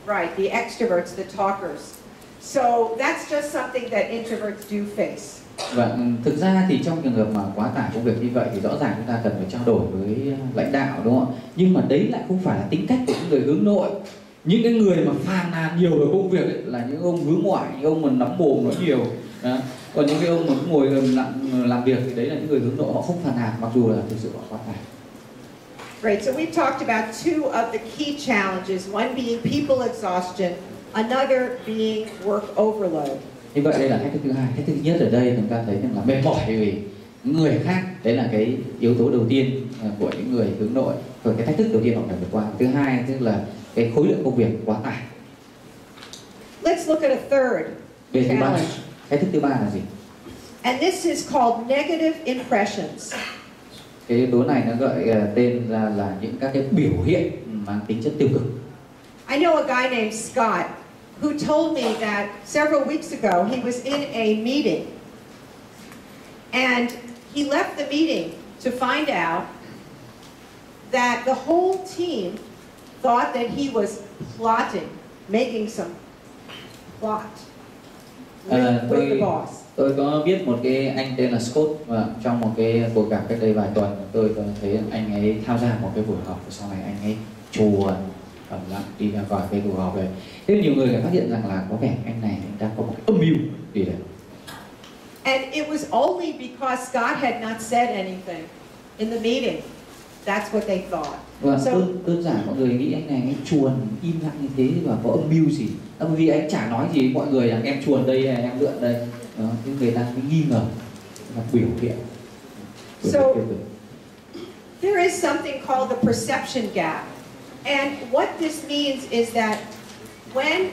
Right, the extroverts, the talkers. So that's just something that introverts do face. Và thực ra thì trong trường hợp mà quá tải công việc như vậy thì rõ ràng chúng ta cần phải trao đổi với lãnh đạo, đúng không ạ? Nhưng mà đấy lại không phải là tính cách của những người hướng nội. Những cái người mà phàn nàn nhiều về công việc ấy, là những ông hướng ngoại, những ông mà nắm mồm nói nhiều. Đó. Còn những cái ông mà ngồi làm việc thì đấy là những người hướng nội, họ không phàn nàn mặc dù là thực sự họ quá tải. Great, so we've talked about two of the key challenges, one being people exhaustion, another being work overload. Như vậy đây là thách thức thứ hai. Thách thức thứ nhất ở đây chúng ta thấy rằng là mệt mỏi vì người khác, đấy là cái yếu tố đầu tiên của những người hướng nội. Rồi cái thách thức đầu tiên họ phải vượt qua. Thứ hai tức là cái khối lượng công việc quá tải. Let's look at a third Về thứ ba, challenge. thách thức thứ ba là gì? And this is called negative impressions. Cái yếu tố này nó gọi tên ra là những các cái biểu hiện mang tính chất tiêu cực. I know a guy named Scott who told me that several weeks ago he was in a meeting and he left the meeting to find out that the whole team thought that he was plotting, making some plot with the boss. Tôi có biết một cái anh tên là Scott và trong một cái cuộc gặp cách đây vài tuần tôi có thấy anh ấy tham gia một cái buổi họp và sau này anh ấy chuồn ẩm lặng đi ra khỏi cái cuộc họp này. Thế nhiều người phát hiện rằng là có vẻ anh này anh đang có một cái âm mưu gì đấy. And it was only because Scott had not said anything in the meeting. That's what they thought. Và đơn giản mọi người nghĩ anh này anh chuồn im lặng như thế và có âm mưu gì. Bởi vì anh chả nói gì mọi người rằng em chuồn đây hay em lượn đây. Đó, thì người ta mới nghi ngờ là biểu hiện. So there is something called the perception gap. And what this means is that when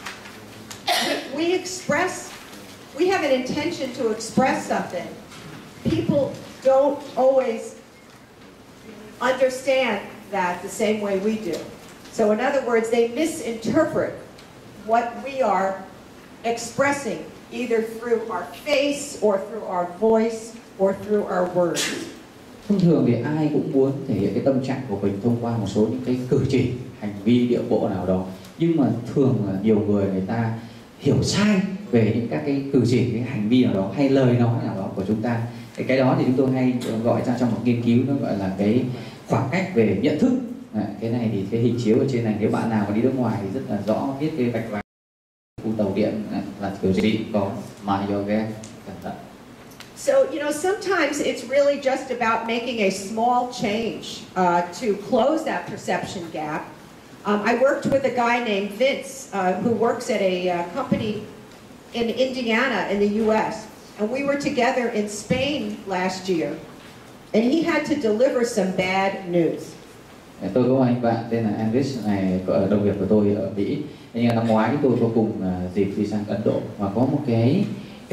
we express, we have an intention to express something, people don't always understand that the same way we do. So in other words, they misinterpret what we are expressing either through our face or through our voice or through our words. Thông thường thì ai cũng muốn thể hiện cái tâm trạng của mình thông qua một số những cái cử chỉ, hành vi, điệu bộ nào đó. Nhưng mà thường là nhiều người ta hiểu sai về những các cái cử chỉ, cái hành vi nào đó hay lời nói nào đó của chúng ta. Cái đó thì chúng tôi hay gọi ra trong một nghiên cứu nó gọi là cái khoảng cách về nhận thức. Cái này thì cái hình chiếu ở trên này nếu bạn nào mà đi nước ngoài thì rất là rõ viết cái vạch vàng khu tàu điện là kiểu gì có mà yoga cẩn thận. So, you know, sometimes it's really just about making a small change to close that perception gap. I worked with a guy named Vince who works at a company in Indiana in the U.S. And we were together in Spain last year. And he had to deliver some bad news. Tôi có một anh bạn tên là Andres này, đồng nghiệp của tôi ở Mỹ. Nhưng năm ngoái tôi có cùng dịp đi sang Ấn Độ và có một cái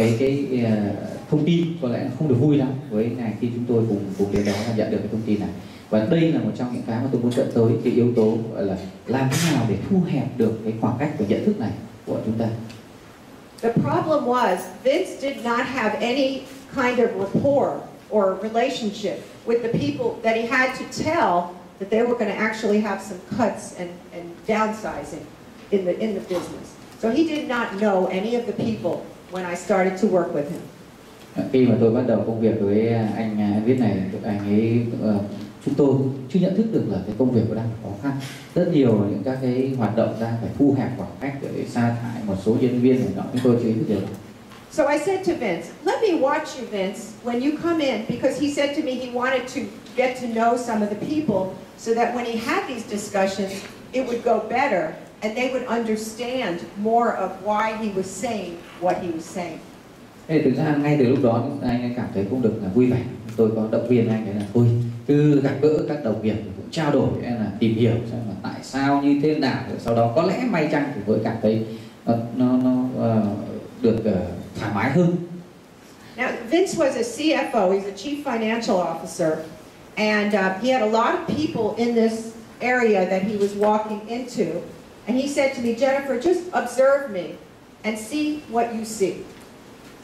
thông tin có lẽ không được vui lắm với ngài khi chúng tôi cùng đến đó và nhận được cái thông tin này. Và đây là một trong những cái mà tôi muốn dẫn tới cái yếu tố gọi là làm thế nào để thu hẹp được cái khoảng cách của nhận thức này của chúng ta. The problem was Vince did not have any kind of rapport or relationship with the people that he had to tell that they were going to actually have some cuts and downsizing in the business. So he did not know any of the people when I started to work with him. Khi mà tôi bắt đầu công việc với anh viết này, anh ấy chúng tôi chưa nhận thức được là cái công việc của đang khó khăn. Rất nhiều những các cái hoạt động đang phải thu hẹp khoảng cách để sa thải một số nhân viên này nọ, chúng tôi chưa ý thức được. So I said to Vince, let me watch you, Vince, when you come in, because he said to me he wanted to get to know some of the people so that when he had these discussions, it would go better and they would understand more of why he was saying what he was saying. Thế thực ra ngay từ lúc đó anh ấy cảm thấy cũng được là vui vẻ. Tôi có động viên anh ấy là thôi cứ gặp gỡ các đồng nghiệp cũng trao đổi là tìm hiểu xem là tại sao như thế nào, rồi sau đó có lẽ may chăng thì tôi cảm thấy nó được thoải mái hơn. Now Vince was a CFO, he's a Chief Financial Officer, and he had a lot of people in this area that he was walking into, and he said to me, Jennifer, just observe me and see what you see.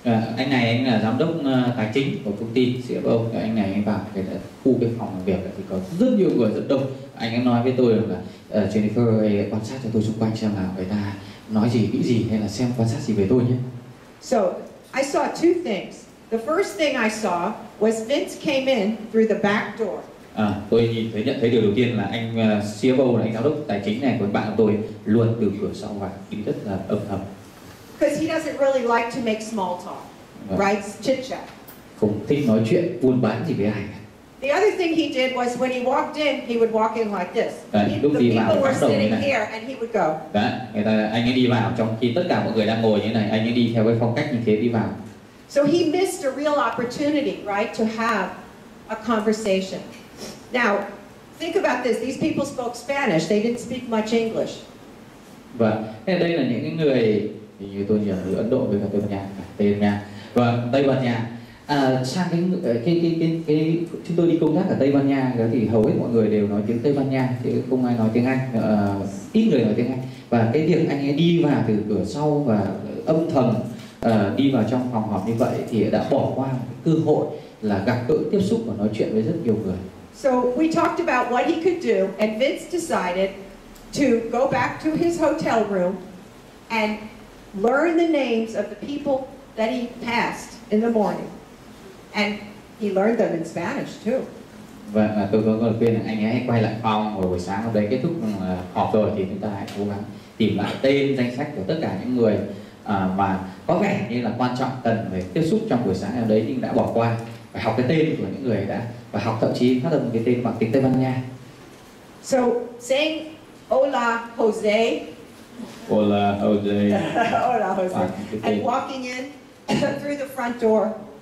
Anh này anh là giám đốc tài chính của công ty CFO. Anh này anh vào cái khu cái phòng làm việc thì có rất nhiều người, rất đông. Anh ấy nói với tôi là Jennifer ơi, quan sát cho tôi xung quanh xem là người ta nói gì, nghĩ gì, hay là xem quan sát gì về tôi nhé. So I saw two things. The first thing I saw was Vince came in through the back door. Tôi nhận thấy điều đầu tiên là anh CFO, là anh giám đốc tài chính này của bạn của tôi luôn từ cửa sau vào, đi rất là âm thầm. Because he doesn't really like to make small talk, right? Chit chat. Không thích nói chuyện buôn bán gì với ai. The other thing he did was when he walked in, he would walk in like this. The people were sitting here and he would go. Anh ấy đi vào trong khi tất cả mọi người đang ngồi như này, anh ấy đi theo cái phong cách như thế đi vào. So he missed a real opportunity, right, to have a conversation. Now, think about this. These people spoke Spanish. They didn't speak much English. Và đây là những người như tôi nhớ ở Ấn Độ với cả Tây Ban Nha, và Tây Ban Nha. Sang cái chúng tôi đi công tác ở Tây Ban Nha thì hầu hết mọi người đều nói tiếng Tây Ban Nha, chứ không ai nói tiếng Anh, ít người nói tiếng Anh. Và cái việc anh ấy đi vào từ cửa sau và âm thầm đi vào trong phòng họp như vậy thì đã bỏ qua một cơ hội là gặp gỡ, tiếp xúc và nói chuyện với rất nhiều người. So we talked about what he could do, and Vince decided to go back to his hotel room and learn the names of the people that he passed in the morning. And he learned them in Spanish too. Và tôi có lời khuyên là anh ấy hãy quay lại phòng vào buổi sáng hôm đấy, kết thúc họp rồi thì chúng ta hãy cố gắng tìm lại tên, danh sách của tất cả những người mà có vẻ như là quan trọng cần phải tiếp xúc trong buổi sáng hôm đấy nhưng đã bỏ qua, phải học cái tên của những người đã, và học thậm chí phát âm cái tên bằng tiếng Tây Ban Nha. So saying hola Jose. Hola Jose. Hola Jose. And walking in through the front door.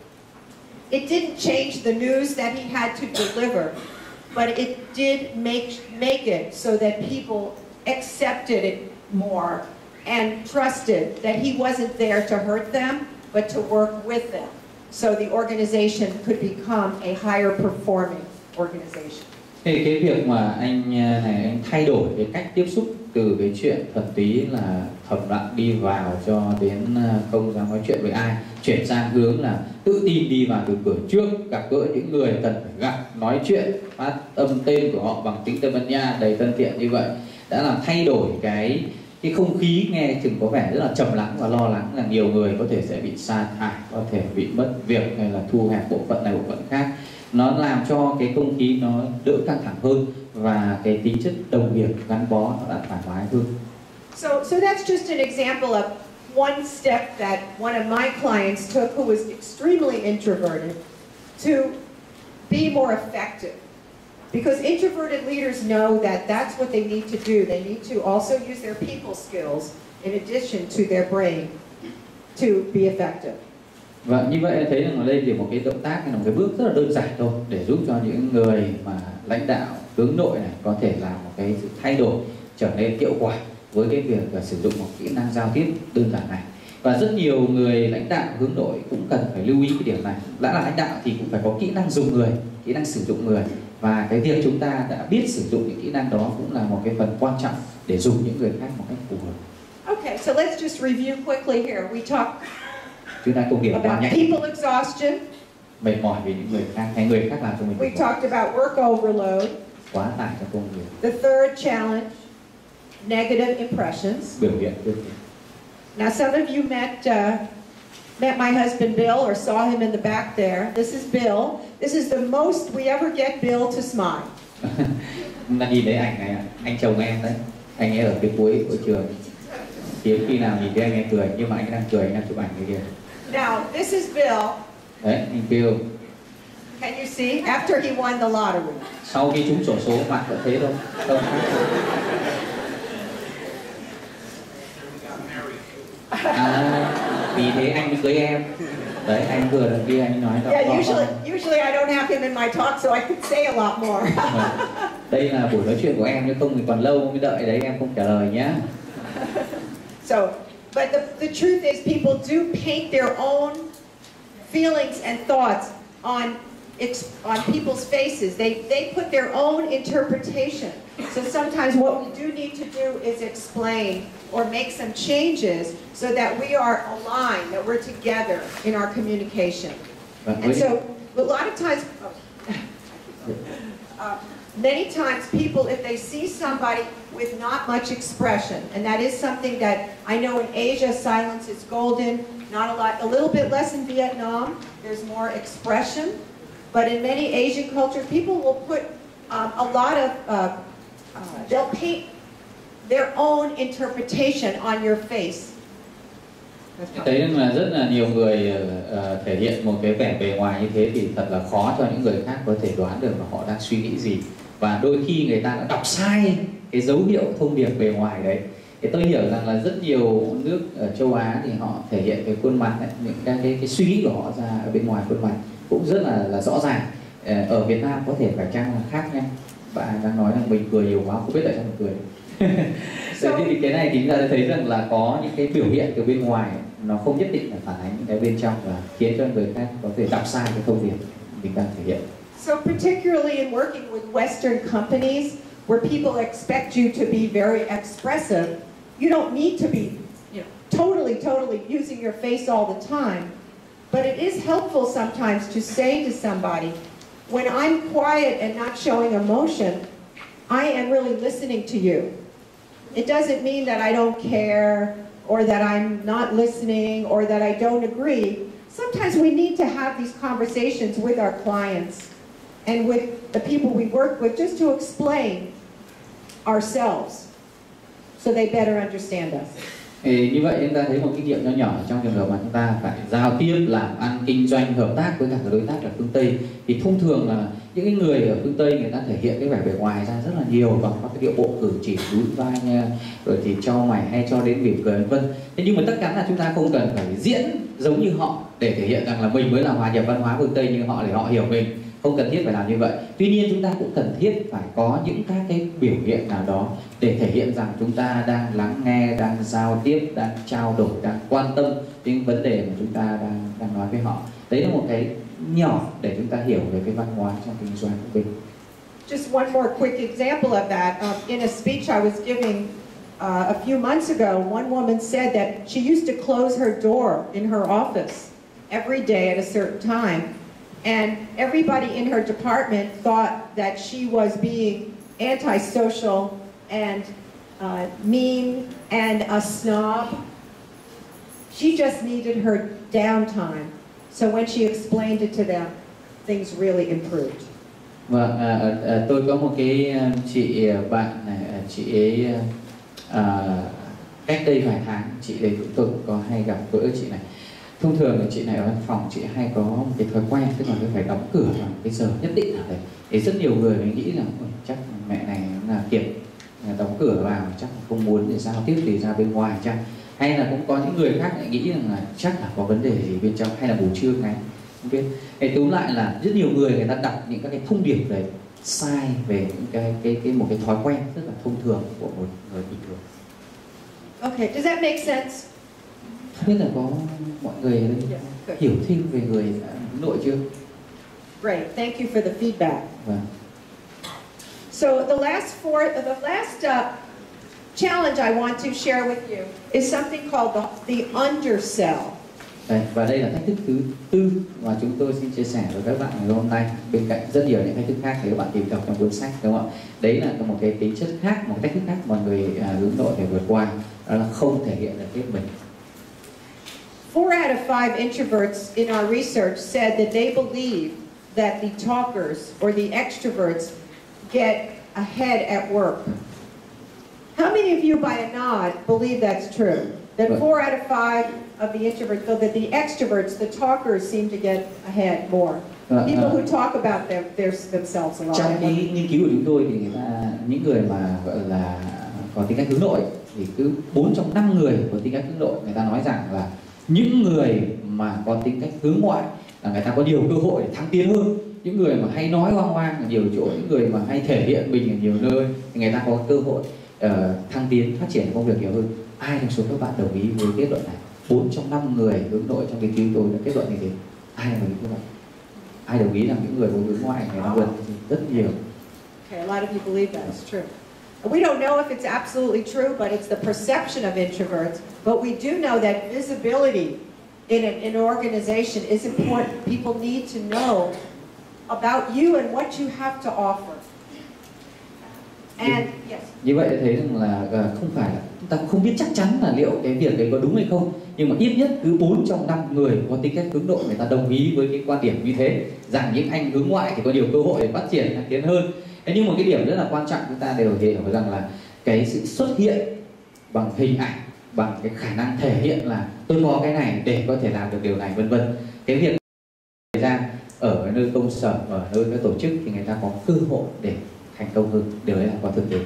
It didn't change the news that he had to deliver, but it did make it so that people accepted it more and trusted that he wasn't there to hurt them, but to work with them, so the organization could become a higher performing organization. Thì cái việc mà anh này anh thay đổi cái cách tiếp xúc từ cái chuyện thuần túy là thầm lặng đi vào cho đến không dám nói chuyện với ai, chuyển sang hướng là tự tin đi vào từ cửa trước, gặp gỡ những người cần phải gặp, nói chuyện, phát âm tên của họ bằng tiếng Tây Ban Nha đầy thân thiện như vậy, đã làm thay đổi cái không khí nghe chừng có vẻ rất là trầm lắng và lo lắng là nhiều người có thể sẽ bị sa thải, có thể bị mất việc hay là thu hẹp bộ phận này bộ phận khác. Nó làm cho cái không khí nó đỡ căng thẳng hơn và cái tính chất đồng nghiệp gắn bó nó đã thoải mái hơn. So that's just an example of one step that one of my clients took who was extremely introverted to be more effective. Because introverted leaders know that that's what they need to do. They need to also use their people skills in addition to their brain to be effective. Và như vậy em thấy rằng ở đây thì một cái động tác hay là một cái bước rất là đơn giản thôi để giúp cho những người mà lãnh đạo hướng nội này có thể làm một cái sự thay đổi trở nên hiệu quả với cái việc sử dụng một kỹ năng giao tiếp đơn giản này. Và rất nhiều người lãnh đạo hướng nội cũng cần phải lưu ý cái điểm này. Đã là lãnh đạo thì cũng phải có kỹ năng dùng người, kỹ năng sử dụng người, và cái việc chúng ta đã biết sử dụng những kỹ năng đó cũng là một cái phần quan trọng để dùng những người khác một cách phù hợp. Okay, so let's just review quickly here. We talk Chúng ta công việc about people exhaustion. Mệt mỏi vì những người khác hay người khác làm cho mình. We talked about work overload. Quá tải cho công việc. The third challenge, negative impressions. Biểu hiện tiêu cực. Now, some of you met my husband Bill or saw him in the back there. This is Bill. This is the most we ever get Bill to smile. Ta nhìn thấy ảnh này, anh chồng em đấy, anh ấy ở phía cuối của trường. Hiếm khi nào nhìn thấy anh ấy cười, nhưng mà anh đang cười, anh đang chụp ảnh cái kia. Now, this is Bill. Đấy, anh Bill. Can you see? After he won the lottery. Sau khi trúng xổ số mặt vẫn thế thôi, không khác. Vì thế anh mới cưới em. Đấy, anh vừa đằng kia anh nói. Yeah, usually I don't have him in my talk, so I could say a lot more. Đây là buổi nói chuyện của em, nếu không thì còn lâu mới đợi đấy, em không trả lời nhé. So, but the truth is, people do paint their own feelings and thoughts on on people's faces. They put their own interpretation. So sometimes what we do need to do is explain or make some changes so that we are aligned, that we're together in our communication. And so a lot of times, many times people, if they see somebody with not much expression, and that is something that I know in Asia, silence is golden, not a lot, a little bit less in Vietnam, there's more expression, but in many Asian cultures, people will put a lot of, they'll paint their own interpretation on your face. Thấy rằng là rất là nhiều người thể hiện một cái vẻ bề ngoài như thế thì thật là khó cho những người khác có thể đoán được là họ đang suy nghĩ gì, và đôi khi người ta đã đọc sai cái dấu hiệu thông điệp bề ngoài đấy. Thì tôi hiểu rằng là rất nhiều nước ở châu Á thì họ thể hiện cái khuôn mặt ấy, những cái suy nghĩ của họ ra ở bên ngoài khuôn mặt cũng rất là rõ ràng. Ở Việt Nam có thể phải chăng là khác nha. Bạn đang nói rằng mình cười nhiều quá, không biết tại sao mình cười. Thì cái này thì chúng ta thấy rằng là có những cái biểu hiện từ bên ngoài nó không nhất định là phản ánh những cái bên trong và khiến cho người khác có thể đọc sai cái thông điệp mình đang thể hiện. So particularly in working with Western companies where people expect you to be very expressive, you don't need to be, totally using your face all the time. But it is helpful sometimes to say to somebody, when I'm quiet and not showing emotion, I am really listening to you. It doesn't mean that I don't care or that I'm not listening or that I don't agree. Sometimes we need to have these conversations with our clients and with the people we work with just to explain ourselves so they better understand us. Như vậy chúng ta thấy một kinh nghiệm nhỏ nhỏ trong trường hợp mà chúng ta phải giao tiếp, làm ăn, kinh doanh, hợp tác với cả đối tác ở phương Tây, thì thông thường là những cái người ở phương Tây người ta thể hiện cái vẻ bề ngoài ra rất là nhiều bằng các cái điệu bộ cử chỉ, đũi vai nha, rồi thì cho mày hay cho đến mỉm cười vân. Thế nhưng mà tất cả là chúng ta không cần phải diễn giống như họ để thể hiện rằng là mình mới là hòa nhập văn hóa phương Tây như họ để họ hiểu mình. Không cần thiết phải làm như vậy. Tuy nhiên chúng ta cũng cần thiết phải có những các cái biểu hiện nào đó để thể hiện rằng chúng ta đang lắng nghe, đang giao tiếp, đang trao đổi, đang quan tâm đến vấn đề mà chúng ta đang nói với họ. Đấy là một cái nhỏ để chúng ta hiểu về cái văn hóa trong kinh doanh của mình. Just one more quick example of that. In a speech I was giving a few months ago, one woman said that she used to close her door in her office every day at a certain time. And everybody in her department thought that she was being antisocial and mean and a snob. She just needed her downtime. So when she explained it to them, things really improved. Và tôi có một cái chị bạn này, chị ấy cách đây vài tháng, chị ấy tôi có hay gặp gỡ chị này. Thông thường là chị này ở văn phòng chị hay có một cái thói quen, tức là phải đóng cửa vào cái giờ nhất định nào đấy. Thì rất nhiều người mới nghĩ là chắc mẹ này là kiểu đóng cửa vào, chắc không muốn để giao tiếp thì ra bên ngoài chăng, hay là cũng có những người khác lại nghĩ rằng là chắc là có vấn đề gì bên trong, hay là ngủ trưa ngay, không biết. Thì túm lại là rất nhiều người ta đặt những các cái thông điệp đấy sai về những một cái thói quen rất là thông thường của một người bình thường. Okay, does that make sense? Không biết là có mọi người hiểu thêm về người Ấn Độ chưa? Great, thank you for the feedback. Vâng. So the last challenge I want to share with you is something called the undersell. Đây, và đây là thách thức thứ tư mà chúng tôi xin chia sẻ với các bạn ngày hôm nay. Bên cạnh rất nhiều những thách thức khác thì các bạn tìm đọc trong cuốn sách, đúng không ạ? Đấy là một cái tính chất khác, một thách thức khác mà người hướng nội phải vượt qua, đó là không thể hiện được hết mình. 4 out of 5 introverts in our research said that they believe that the talkers or the extroverts get ahead at work. How many of you, by a nod, believe that's true? That 4 out of 5 of the introverts feel that the extroverts, the talkers, seem to get ahead more. People who talk about themselves a lot. Trong cái nghiên cứu của chúng tôi thì những người mà gọi là có tính cách hướng nội thì cứ 4 trong 5 người có tính cách hướng nội, người ta nói rằng là những người mà có tính cách hướng ngoại là người ta có nhiều cơ hội để thăng tiến hơn. Những người mà hay nói hoang mang ở nhiều chỗ, những người mà hay thể hiện mình ở nhiều nơi thì người ta có cơ hội thăng tiến, phát triển công việc nhiều hơn. Ai trong số các bạn đồng ý với kết luận này? 4 trong 5 người hướng nội trong cái nghiên cứu tôi đã kết luận như thế. Ai đồng ý với bạn? ai đồng ý rằng những người có hướng ngoại người ta vượt rất nhiều. Okay, a lot of you believe that it's true. We don't know if it's absolutely true, but it's the perception of introverts. But we do know that visibility in an organization is important. People need to know about you and what you have to offer. And yes. Như vậy thấy rằng là không phải là chúng ta không biết chắc chắn là liệu cái việc đấy có đúng hay không, nhưng mà ít nhất cứ 4 trong 5 người có tính cách hướng nội người ta đồng ý với cái quan điểm như thế, rằng những anh hướng ngoại thì có nhiều cơ hội để phát triển thăng tiến hơn. Thế nhưng một cái điểm rất là quan trọng chúng ta đều hiểu rằng là cái sự xuất hiện bằng hình ảnh, bằng cái khả năng thể hiện là tôi có cái này để có thể làm được điều này, vân vân. Cái việc thời gian ở nơi công sở, ở nơi các tổ chức thì người ta có cơ hội để thành công hơn, điều đấy là có thực tế.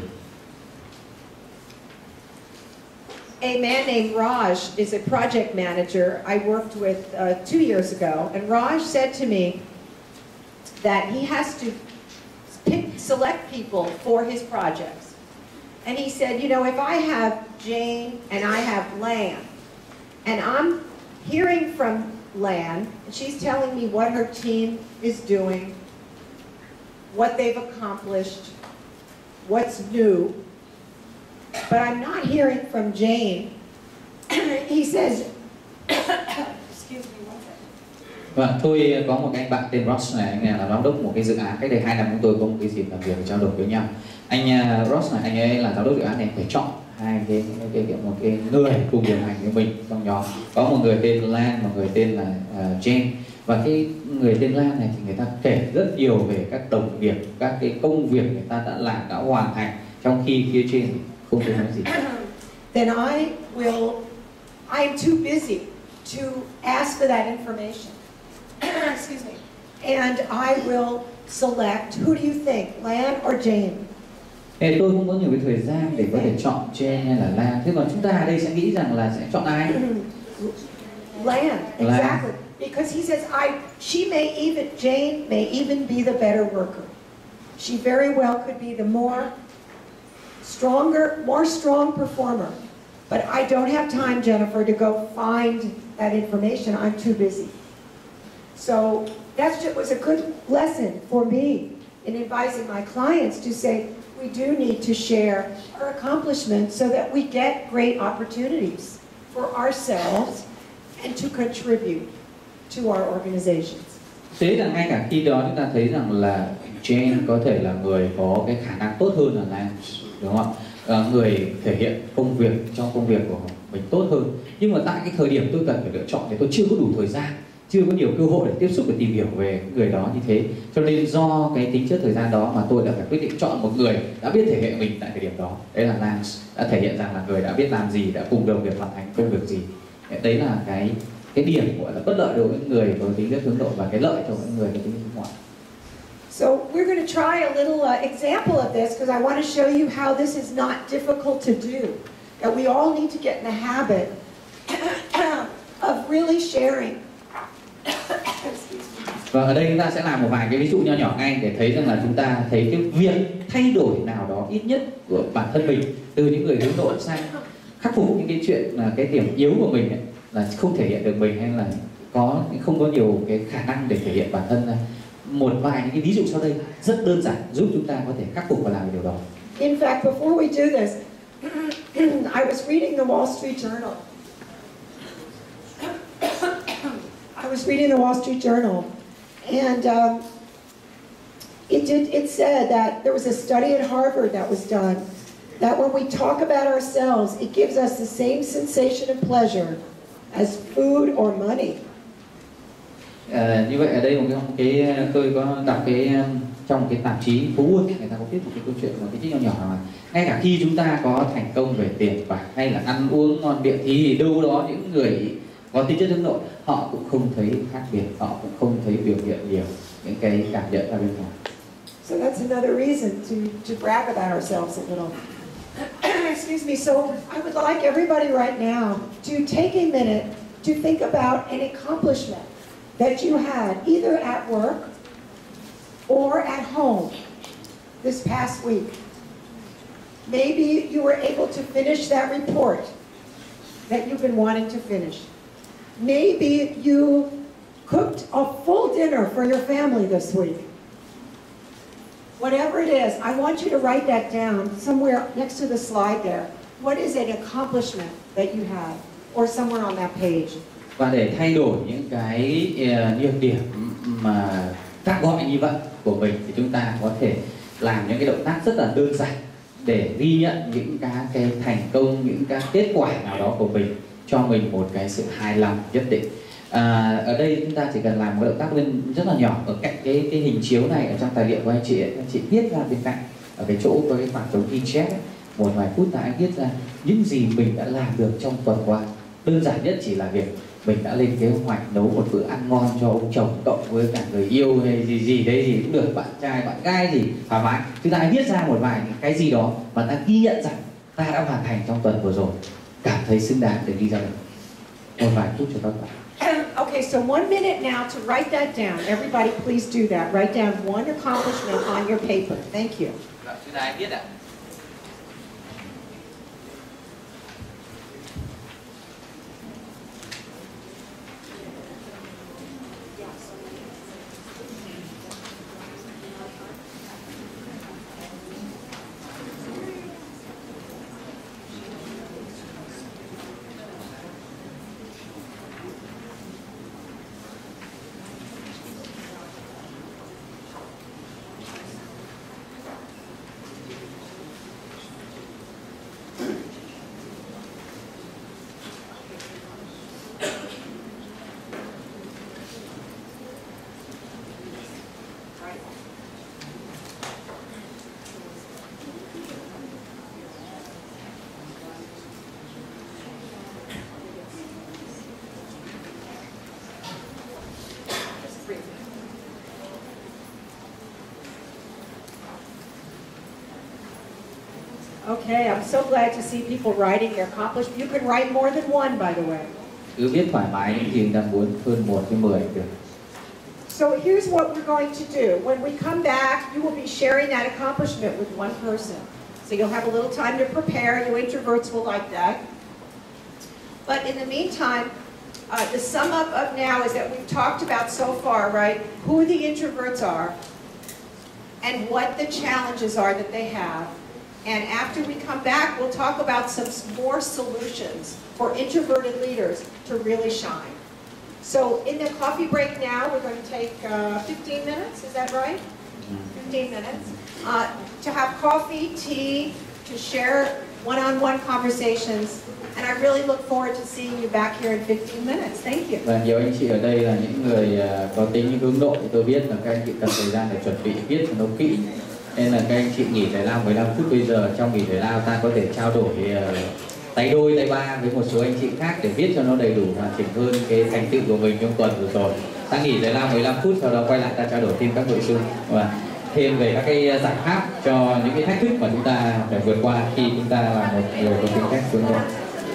A man named Raj is a project manager I worked with 2 years ago, and Raj said to me that he has to select people for his projects. And he said, you know, if I have Jane and I have Lan, and I'm hearing from Lan, and she's telling me what her team is doing, what they've accomplished, what's new, but I'm not hearing from Jane. He says, excuse me one second. Vâng, tôi có một anh bạn tên Ross này, anh là giám đốc một cái dự án. Cách đây 2 năm chúng tôi có một cái dịp làm việc và trao đổi với nhau. Anh Ross này, anh ấy là giám đốc dự án này, phải chọn một cái người cùng điều hành với mình trong nhóm. Có một người tên Lan, một người tên là Jane. Và cái người tên Lan này thì người ta kể rất nhiều về các đồng nghiệp, các cái công việc người ta đã làm, đã hoàn thành, trong khi phía trên không thể nói gì. Then I'm too busy to ask for that information. Excuse me. And I will select, who do you think, Lan or Jane? Tôi không có nhiều cái thời gian để có thể chọn Jane hay là Lan. Thế còn chúng ta ở đây sẽ nghĩ rằng là sẽ chọn ai? Lan, exactly. Because he says, Jane may even be the better worker. She very well could be the more strong performer. But I don't have time, Jennifer, to go find that information. I'm too busy. So that was a good lesson for me in advising my clients to say, we do need to share our accomplishments so that we get great opportunities for ourselves and to contribute to our organizations. Thế là ngay cả khi đó chúng ta thấy rằng là Jane có thể là người có cái khả năng tốt hơn là Lan, đúng không ạ? Người thể hiện công việc trong công việc của mình tốt hơn. Nhưng mà tại cái thời điểm tôi cần phải lựa chọn thì tôi chưa có đủ thời gian, chưa có nhiều cơ hội để tiếp xúc và tìm hiểu về người đó như thế. Cho nên do cái tính chất thời gian đó mà tôi đã phải quyết định chọn một người đã biết thể hiện mình tại thời điểm đó. Đấy là Lance, đã thể hiện rằng là người đã biết làm gì, đã cùng đồng nghiệp hoàn thành công việc gì. Đấy là cái điểm gọi là bất lợi đối với người có tính chất hướng nội và cái lợi cho những người có tính chất hướng ngoại. So we're going to try a little example of this because I want to show you how this is not difficult to do. That we all need to get in the habit of really sharing. Và ở đây chúng ta sẽ làm một vài cái ví dụ nho nhỏ ngay để thấy rằng là chúng ta thấy cái việc thay đổi nào đó ít nhất của bản thân mình từ những người hướng nội sang khắc phục những cái chuyện là cái điểm yếu của mình ấy, là không thể hiện được mình hay là không có nhiều cái khả năng để thể hiện bản thân ra. Một vài những cái ví dụ sau đây rất đơn giản giúp chúng ta có thể khắc phục và làm điều đó. In fact, before we do this, I was reading the Wall Street Journal. And it said that there was a study at Harvard that was done that when we talk about ourselves, it gives us the same sensation of pleasure as food or money. Như vậy ở đây tôi có đọc trong cái tạp chí Phú Uông, người ta có viết một cái câu chuyện, một cái trích nhỏ mà ngay cả khi chúng ta có thành công về tiền bạc hay là ăn uống ngon miệng thì đâu đó những người có tính chất hướng nội họ cũng không thấy khác biệt, họ cũng không thấy biểu hiện nhiều những cái cảm nhận ở bên ngoài. So that's another reason to brag about ourselves a little. Excuse me. So I would like everybody right now to take a minute to think about an accomplishment that you had either at work or at home this past week. Maybe you were able to finish that report that you've been wanting to finish. Maybe you cooked a full dinner for your family this week. Whatever it is, I want you to write that down somewhere next to the slide there. What is an accomplishment that you have? Or somewhere on that page. Và để thay đổi những cái nhược điểm mà các gọi như vậy của mình thì chúng ta có thể làm những cái động tác rất là đơn giản để ghi nhận những cái thành công, những cái kết quả nào đó của mình, cho mình một cái sự hài lòng nhất định. Ở đây chúng ta chỉ cần làm một động tác lên rất là nhỏ ở cạnh cái hình chiếu này ở trong tài liệu của anh chị viết ra bên cạnh ở cái chỗ có cái khoảng trống ghi chép một vài phút là anh viết ra những gì mình đã làm được trong tuần qua. Đơn giản nhất chỉ là việc mình đã lên kế hoạch nấu một bữa ăn ngon cho ông chồng cộng với cả người yêu hay gì đây gì cũng được, bạn trai bạn gái gì thoải mái. Chúng ta hãy viết ra một vài những cái gì đó mà ta ghi nhận rằng ta đã hoàn thành trong tuần vừa rồi, cảm thấy xứng đáng để đi ra được. Một vài phút cho các bạn. Okay, so 1 minute now to write that down. Everybody please do that. Write down one accomplishment on your paper. Thank you. Chúng ta hãy viết ạ. Okay, I'm so glad to see people writing their accomplishments. You can write more than one, by the way. Cứ viết thoải mái những gì đang muốn, hơn 1 với 10 được. So here's what we're going to do. When we come back, you will be sharing that accomplishment with one person. So you'll have a little time to prepare. You introverts will like that. But in the meantime, the sum up of now is that we've talked about so far, right? Who the introverts are and what the challenges are that they have. And after we come back, we'll talk about some more solutions for introverted leaders to really shine. So in the coffee break now, we're going to take 15 minutes, is that right? 15 minutes. To have coffee, tea, to share one-on-one conversations. And I really look forward to seeing you back here in 15 minutes. Thank you. Và nhiều anh chị ở đây là những người có tính hướng nội, tôi biết là các anh chị cần thời gian để chuẩn bị viết cho nó kỹ. Nên là các anh chị nghỉ giải lao 15 phút bây giờ, trong nghỉ giải lao ta có thể trao đổi tay đôi, tay ba với một số anh chị khác để viết cho nó đầy đủ hoàn chỉnh hơn cái thành tựu của mình trong tuần vừa rồi. Ta nghỉ giải lao 15 phút, sau đó quay lại ta trao đổi thêm các nội dung và thêm về các cái giải pháp cho những cái thách thức mà chúng ta phải vượt qua khi chúng ta là một người có tính cách hướng nội.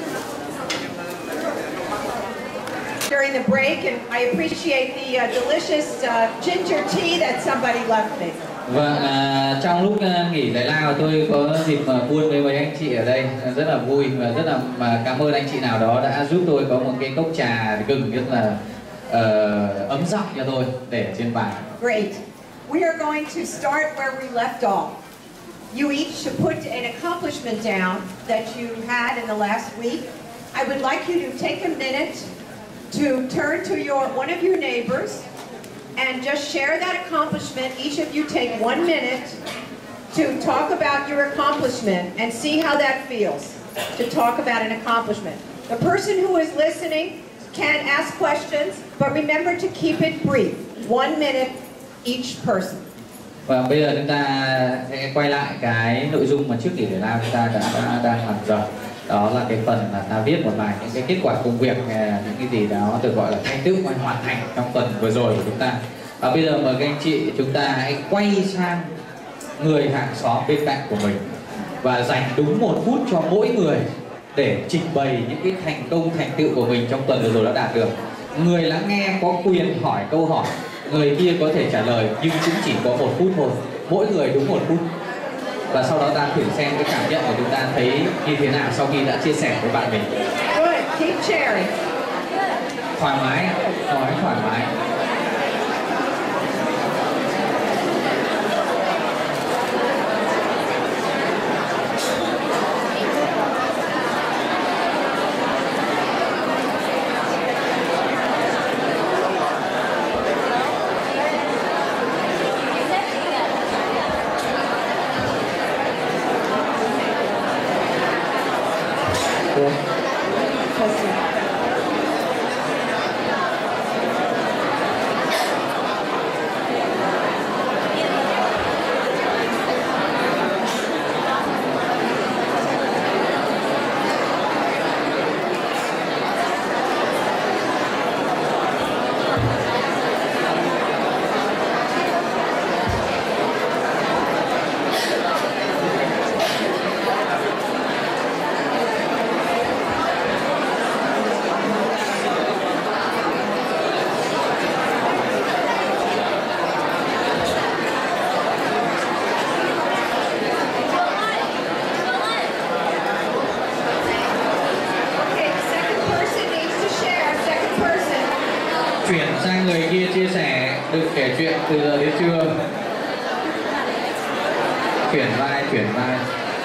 During the break, and I appreciate the delicious ginger tea that somebody left me. Và trong lúc nghỉ giải lao tôi có dịp buôn với mấy anh chị ở đây rất là vui và rất là cảm ơn anh chị nào đó đã giúp tôi có một cái cốc trà gừng rất là ấm giọng cho tôi để trên bàn. Great. We are going to start where we left off. You each should put an accomplishment down that you had in the last week. I would like you to take a minute to turn to one of your neighbors and just share that accomplishment. Each of you take 1 minute to talk about your accomplishment and see how that feels, to talk about an accomplishment. The person who is listening can ask questions, but remember to keep it brief. 1 minute each person. Và bây giờ chúng ta sẽ quay lại cái nội dung mà trước nghỉ giải lao chúng ta đang làm rồi. Đó là cái phần là ta viết một vài những cái kết quả công việc, những cái gì đó được gọi là thành tựu hay hoàn thành trong tuần vừa rồi của chúng ta. Và bây giờ mời các anh chị chúng ta hãy quay sang người hàng xóm bên cạnh của mình và dành đúng 1 phút cho mỗi người để trình bày những cái thành công thành tựu của mình trong tuần vừa rồi đã đạt được. Người lắng nghe có quyền hỏi câu hỏi, người kia có thể trả lời nhưng cũng chỉ có 1 phút thôi, mỗi người đúng 1 phút. Và sau đó ta thử xem cái cảm nhận của chúng ta thấy như thế nào sau khi đã chia sẻ với bạn mình. Good. Keep sharing. Thoải mái. nói thoải mái. Chuyển sang người kia chia sẻ, đừng kể chuyện từ giờ đến trưa. Chuyển vai, chuyển vai.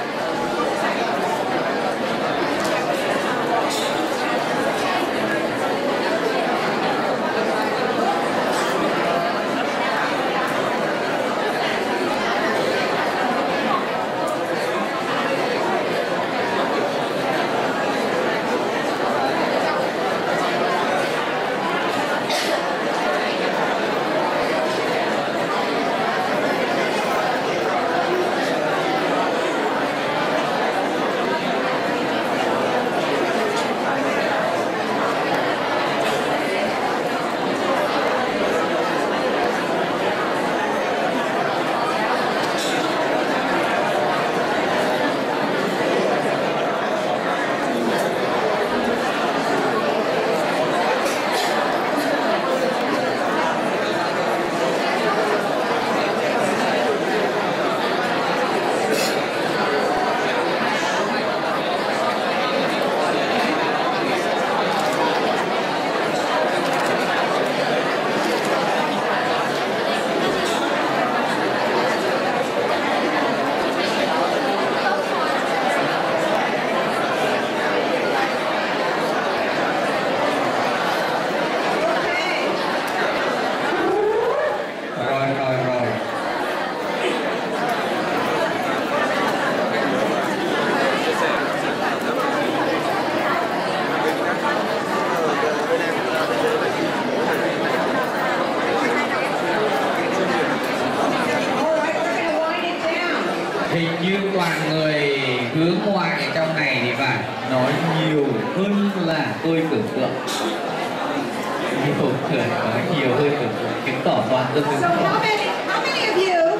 Hình như toàn người hướng ngoại trong này thì phải nói nhiều hơn là tôi tưởng tượng. Nhiều người nói nhiều hơn tưởng tượng, chứng tỏ toàn dân So how many of you?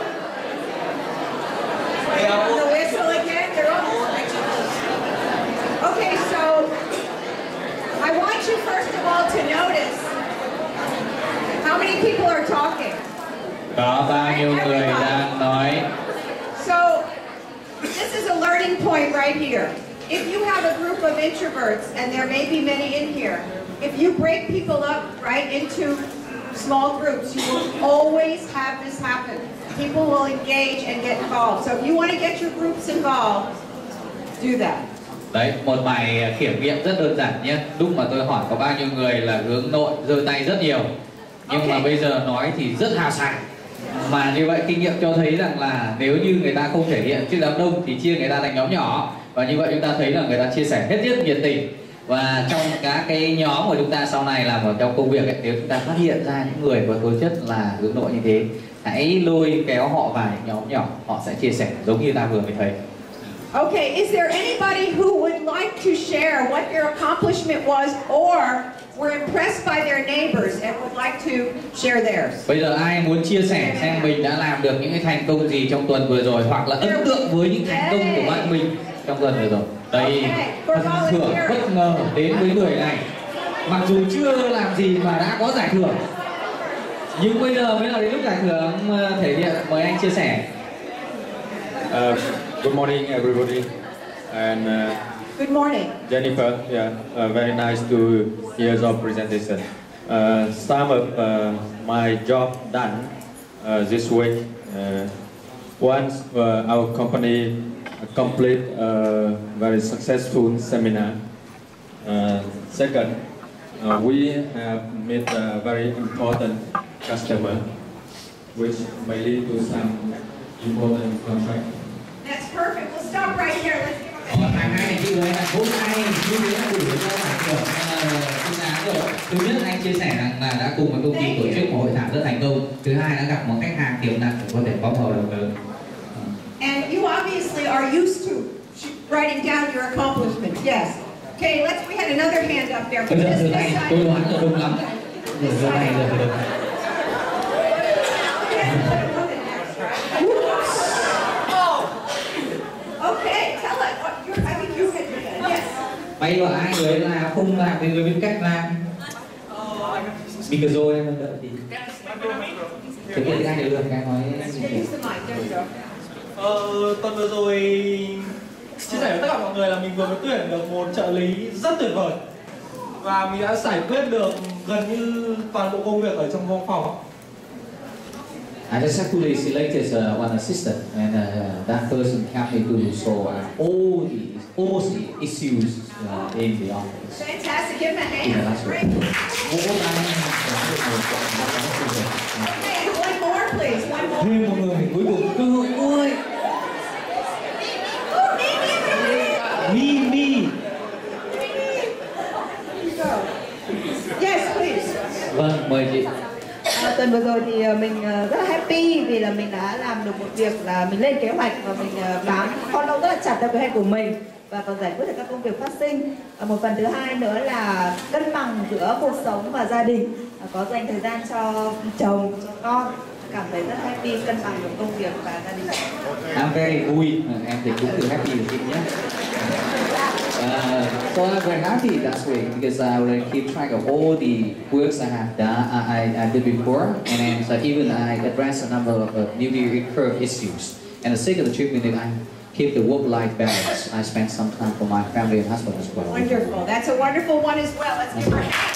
The whistle again. They're all. Okay, so I want you first of all to notice how many people are talking. Có bao nhiêu người đang nói. So this is a learning point right here. If you have a group of introverts, and there may be many in here, if you break people up right into small groups, you will always have this happen. People will engage and get involved. So if you want to get your groups involved, do that. Đấy, một bài kiểm nghiệm rất đơn giản nhé. Lúc mà tôi hỏi có bao nhiêu người là hướng nội, giơ tay rất nhiều. Nhưng mà bây giờ nói thì rất hào sảng. Mà như vậy kinh nghiệm cho thấy rằng là nếu như người ta không thể hiện trước đám đông thì chia người ta thành nhóm nhỏ. Và như vậy chúng ta thấy là người ta chia sẻ hết rất nhiệt tình. Và trong các cái nhóm của chúng ta sau này làm ở trong công việc ấy, nếu chúng ta phát hiện ra những người có tố chất là hướng nội như thế, hãy lôi kéo họ vào những nhóm nhỏ, họ sẽ chia sẻ giống như ta vừa mới thấy. Okay, is there anybody who would like to share what their accomplishment was or were impressed by their neighbors and would like to share theirs? Bây giờ ai muốn chia sẻ xem mình đã làm được những cái thành công gì trong tuần vừa rồi, hoặc là ấn tượng với những thành công của bạn mình trong tuần vừa rồi. Đây, phần thưởng bất ngờ đến với người này. Mặc dù chưa làm gì mà đã có giải thưởng, nhưng bây giờ mới là đến lúc giải thưởng thể hiện. Mời anh chia sẻ. Good morning, everybody, and Good morning. Jennifer. Yeah, very nice to hear your presentation. Some of my job done this week. Once our company complete a very successful seminar. Second, we have met a very important customer, which may lead to some important contract. That's perfect. We'll stop right here. Let's give them a Hai anh chị ơi, hôm nay như thế đã đủ cho giải thưởng xứng đáng rồi. Thứ nhất anh chia sẻ rằng là đã cùng với công ty tổ chức một hội thảo rất thành công. Thứ hai đã gặp một khách hàng tiềm năng để có thể bóp hợp đồng lớn. And you obviously are used to writing down your accomplishments. Yes. Okay, we had another hand up there. Bây giờ từ này tôi đoán là đông lắm. Giờ này rồi được. Okay, tell us what I mean you had done. Yes. Bay vào hai người là không làm thì người biết cách làm. Mình rồi em đợi thì. Thực hiện cái này được cái nói. Tuần vừa rồi chia sẻ với tất cả mọi người là mình vừa mới tuyển được một trợ lý rất tuyệt vời và mình đã giải quyết được gần như toàn bộ công việc ở trong văn phòng. I just successfully selected one assistant, and that person helped me to solve all the issues in the office. Fantastic. Give him a hand. Yeah, that's right. Okay, one more, please. One more. Thêm một người cuối cùng cơ hội ơi. Me. Yes, please. Vâng, mời chị. Tuần vừa rồi thì mình rất là happy vì là mình đã làm được một việc là mình lên kế hoạch và mình bám follow rất là chặt theo kế hoạch của mình và còn giải quyết được các công việc phát sinh. Một phần thứ hai nữa là cân bằng giữa cuộc sống và gia đình, có dành thời gian cho chồng, cho con, cảm thấy rất happy, cân bằng được công việc và gia đình. I'm very vui, em thì cũng từ happy được chị nhé. So I'm very happy last week because I already keep track of all the works I have done, I did before, and then so even I addressed a number of newly recurred issues. And the sake of the trip, I keep the work-life balance. I spend some time for my family and husband as well. Wonderful. That's a wonderful one as well. Let's give her a hand.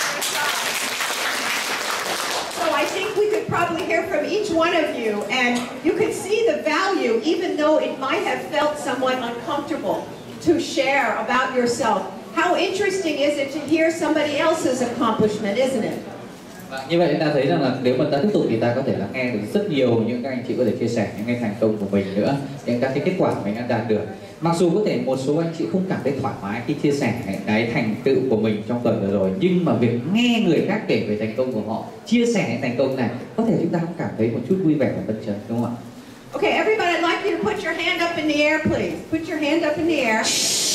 So I think we could probably hear from each one of you, and you could see the value, even though it might have felt somewhat uncomfortable to share about yourself. How interesting is it to hear somebody else's accomplishment, isn't it? Như vậy ta thấy rằng là nếu mà ta tiếp tục thì ta có thể là nghe được rất nhiều những các anh chị có thể chia sẻ những cái thành công của mình nữa, những các cái kết quả mình đã đạt được. Mặc dù có thể một số anh chị không cảm thấy thoải mái khi chia sẻ cái thành tựu của mình trong tuần vừa rồi, nhưng mà việc nghe người khác kể về thành công của họ, chia sẻ những thành công này, có thể chúng ta cũng cảm thấy một chút vui vẻ và phấn chấn, đúng không ạ? Okay, everybody, I'd like you to put your hand up in the air, please. Put your hand up in the air.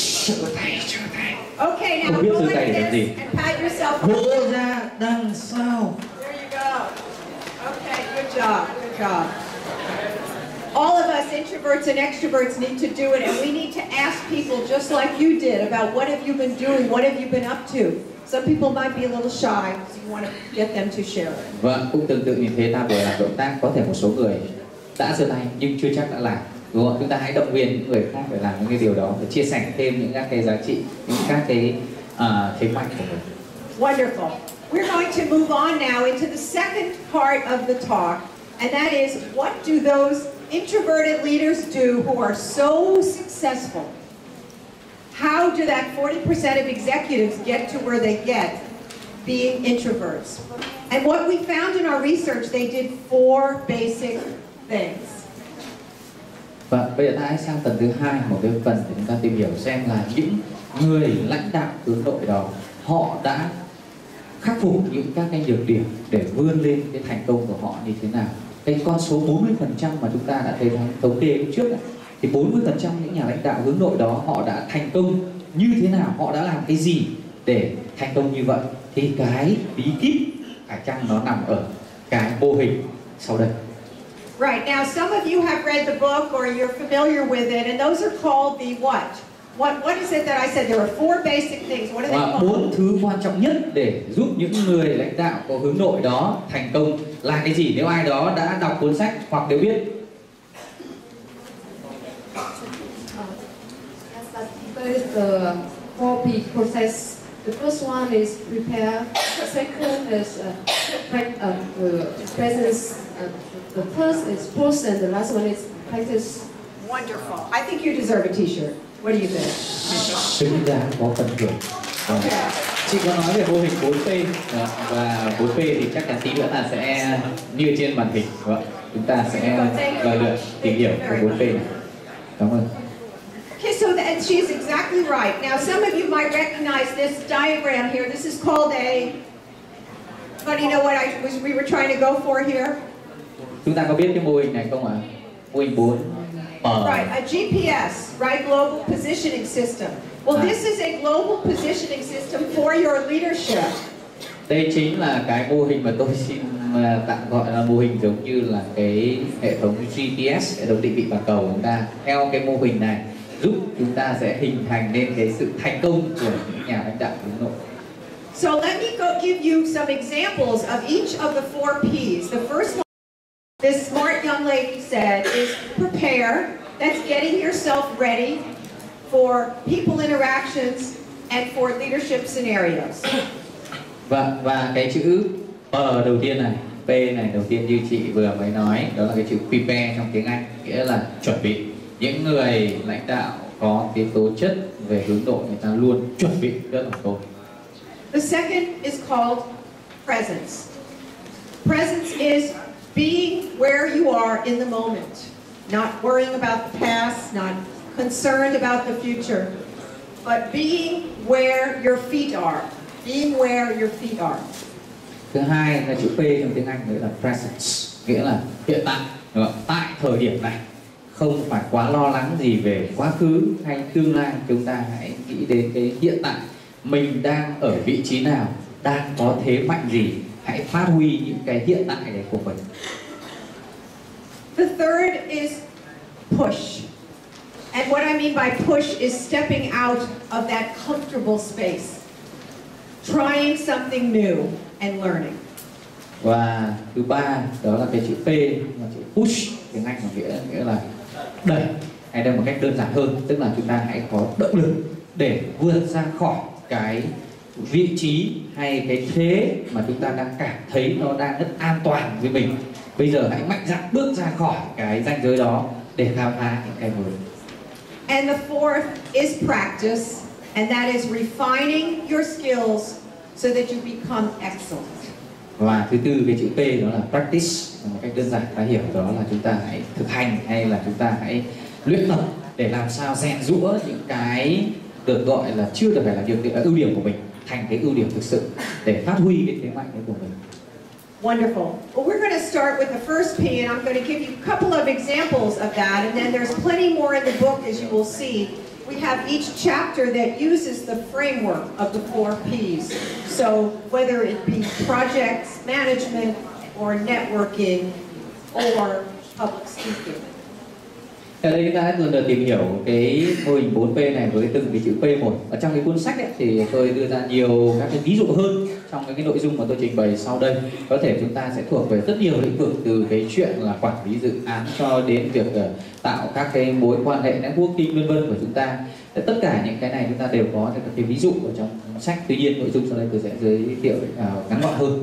Okay, now go like this and pat yourself. Vỗ ra đằng sau. There you go. Okay, good job, good job. All of us introverts and extroverts need to do it, and we need to ask people just like you did about what have you been doing, what have you been up to. Some people might be a little shy, so you want to get them to share it. Vâng, cũng tương tự như thế, ta vừa làm động tác, có thể một số người đã giơ tay nhưng chưa chắc đã làm. Đúng không? Chúng ta hãy động viên những người khác phải làm những cái điều đó, để chia sẻ thêm những các cái giá trị, những các cái thế mạnh của mình. Wonderful. We're going to move on now into the second part of the talk, and that is, what do those introverted leaders do who are so successful? How do that 40% of executives get to where they get being introverts? And what we found in our research, they did 4 basic things. Và bây giờ ta hãy sang phần thứ hai, một cái phần để chúng ta tìm hiểu xem là những người lãnh đạo hướng nội đó họ đã khắc phục những các cái nhược điểm để vươn lên cái thành công của họ như thế nào. Cái con số 40% mà chúng ta đã thấy thống kê trước này, thì 40% những nhà lãnh đạo hướng nội đó họ đã thành công như thế nào, họ đã làm cái gì để thành công như vậy. Thì cái bí kíp phải chăng nó nằm ở cái mô hình sau đây. Right, now some of you have read the book or you're familiar with it, and those are called the what? What is it that I said? There are 4 basic things. What are they called? 4 thứ quan trọng nhất để giúp những người lãnh đạo có hướng nội đó thành công là cái gì? Nếu ai đó đã đọc cuốn sách hoặc đều biết. First, the 4P process The first one is prepare. The second is presence. The first is pose, and the last one is practice. Wonderful. I think you deserve a T-shirt. What do you think? Xứng đáng có phần thưởng. Chị có nói về mô hình 4P và 4P thì chắc chắn tí nữa là sẽ như trên màn hình. Chúng ta sẽ lần lượt tìm hiểu về 4P này. Cảm ơn. Okay, so and she's exactly right. Now, some of you might recognize this diagram here. This is called a. But you know what we were trying to go for here? Chúng ta có biết cái mô hình này không ạ? Mô hình 4. Right, a GPS, right? Global positioning system. Well, this is a global positioning system for your leadership. Đây chính là cái mô hình mà tôi xin tạm gọi là mô hình giống như là cái hệ thống GPS, hệ thống định vị toàn cầu của chúng ta. Theo cái mô hình này giúp chúng ta sẽ hình thành nên cái sự thành công của những nhà lãnh đạo hướng nội. So let me give you some examples of each of the 4 P's. The first one, this smart young lady said, is prepare. That's getting yourself ready for people interactions and for leadership scenarios. Và cái chữ P đầu tiên này, P này đầu tiên như chị vừa mới nói, đó là cái chữ prepare trong tiếng Anh, nghĩa là chuẩn bị. Những người lãnh đạo có cái tố chất về hướng nội, người ta luôn chuẩn bị rất là tốt. The second is called presence. Presence is being where you are in the moment, not worrying about the past, not concerned about the future, but being where your feet are. Being where your feet are. Thứ hai là chữ P trong tiếng Anh, nghĩa là presence, nghĩa là hiện tại, đúng không? Tại thời điểm này, không phải quá lo lắng gì về quá khứ hay tương lai. Chúng ta hãy nghĩ đến cái hiện tại, mình đang ở vị trí nào, đang có thế mạnh gì, hãy phát huy những cái hiện tại này của mình. The third is push. And what I mean by push is stepping out of that comfortable space. Trying something new and learning. Và thứ ba đó là cái chữ P, là chữ push, tiếng Anh nghĩa là đẩy, hay đây một cách đơn giản hơn, tức là chúng ta hãy có động lực để vượt ra khỏi cái vị trí hay cái thế mà chúng ta đang cảm thấy nó đang rất an toàn với mình. Bây giờ hãy mạnh dạn bước ra khỏi cái ranh giới đó để khám phá những cái mới. And the fourth is practice. And that is refining your skills so that you become excellent. Và thứ tư cái chữ P đó là practice, một cách đơn giản ta hiểu đó là chúng ta hãy thực hành hay là chúng ta hãy luyện tập để làm sao rèn giũa những cái được gọi là chưa được phải là ưu điểm của mình thành cái ưu điểm thực sự để phát huy cái thế mạnh đấy của mình. Wonderful. Well, we're going to start with the first P, and I'm going to give you a couple of examples of that, and then there's plenty more in the book, as you will see. We have each chapter that uses the framework of the 4 P's. So whether it be projects, management, or networking, or public speaking. Ở đây chúng ta hãy lần lượt tìm hiểu cái mô hình 4P này với từng cái chữ P một. Ở trong cái cuốn sách ấy, thì tôi đưa ra nhiều các cái ví dụ hơn trong cái nội dung mà tôi trình bày sau đây. Có thể chúng ta sẽ thuộc về rất nhiều lĩnh vực, từ cái chuyện là quản lý dự án cho đến việc tạo các cái mối quan hệ networking vân vân của chúng ta. Tất cả những cái này chúng ta đều có các cái ví dụ ở trong sách. Tuy nhiên nội dung sau đây tôi sẽ giới thiệu ngắn gọn hơn.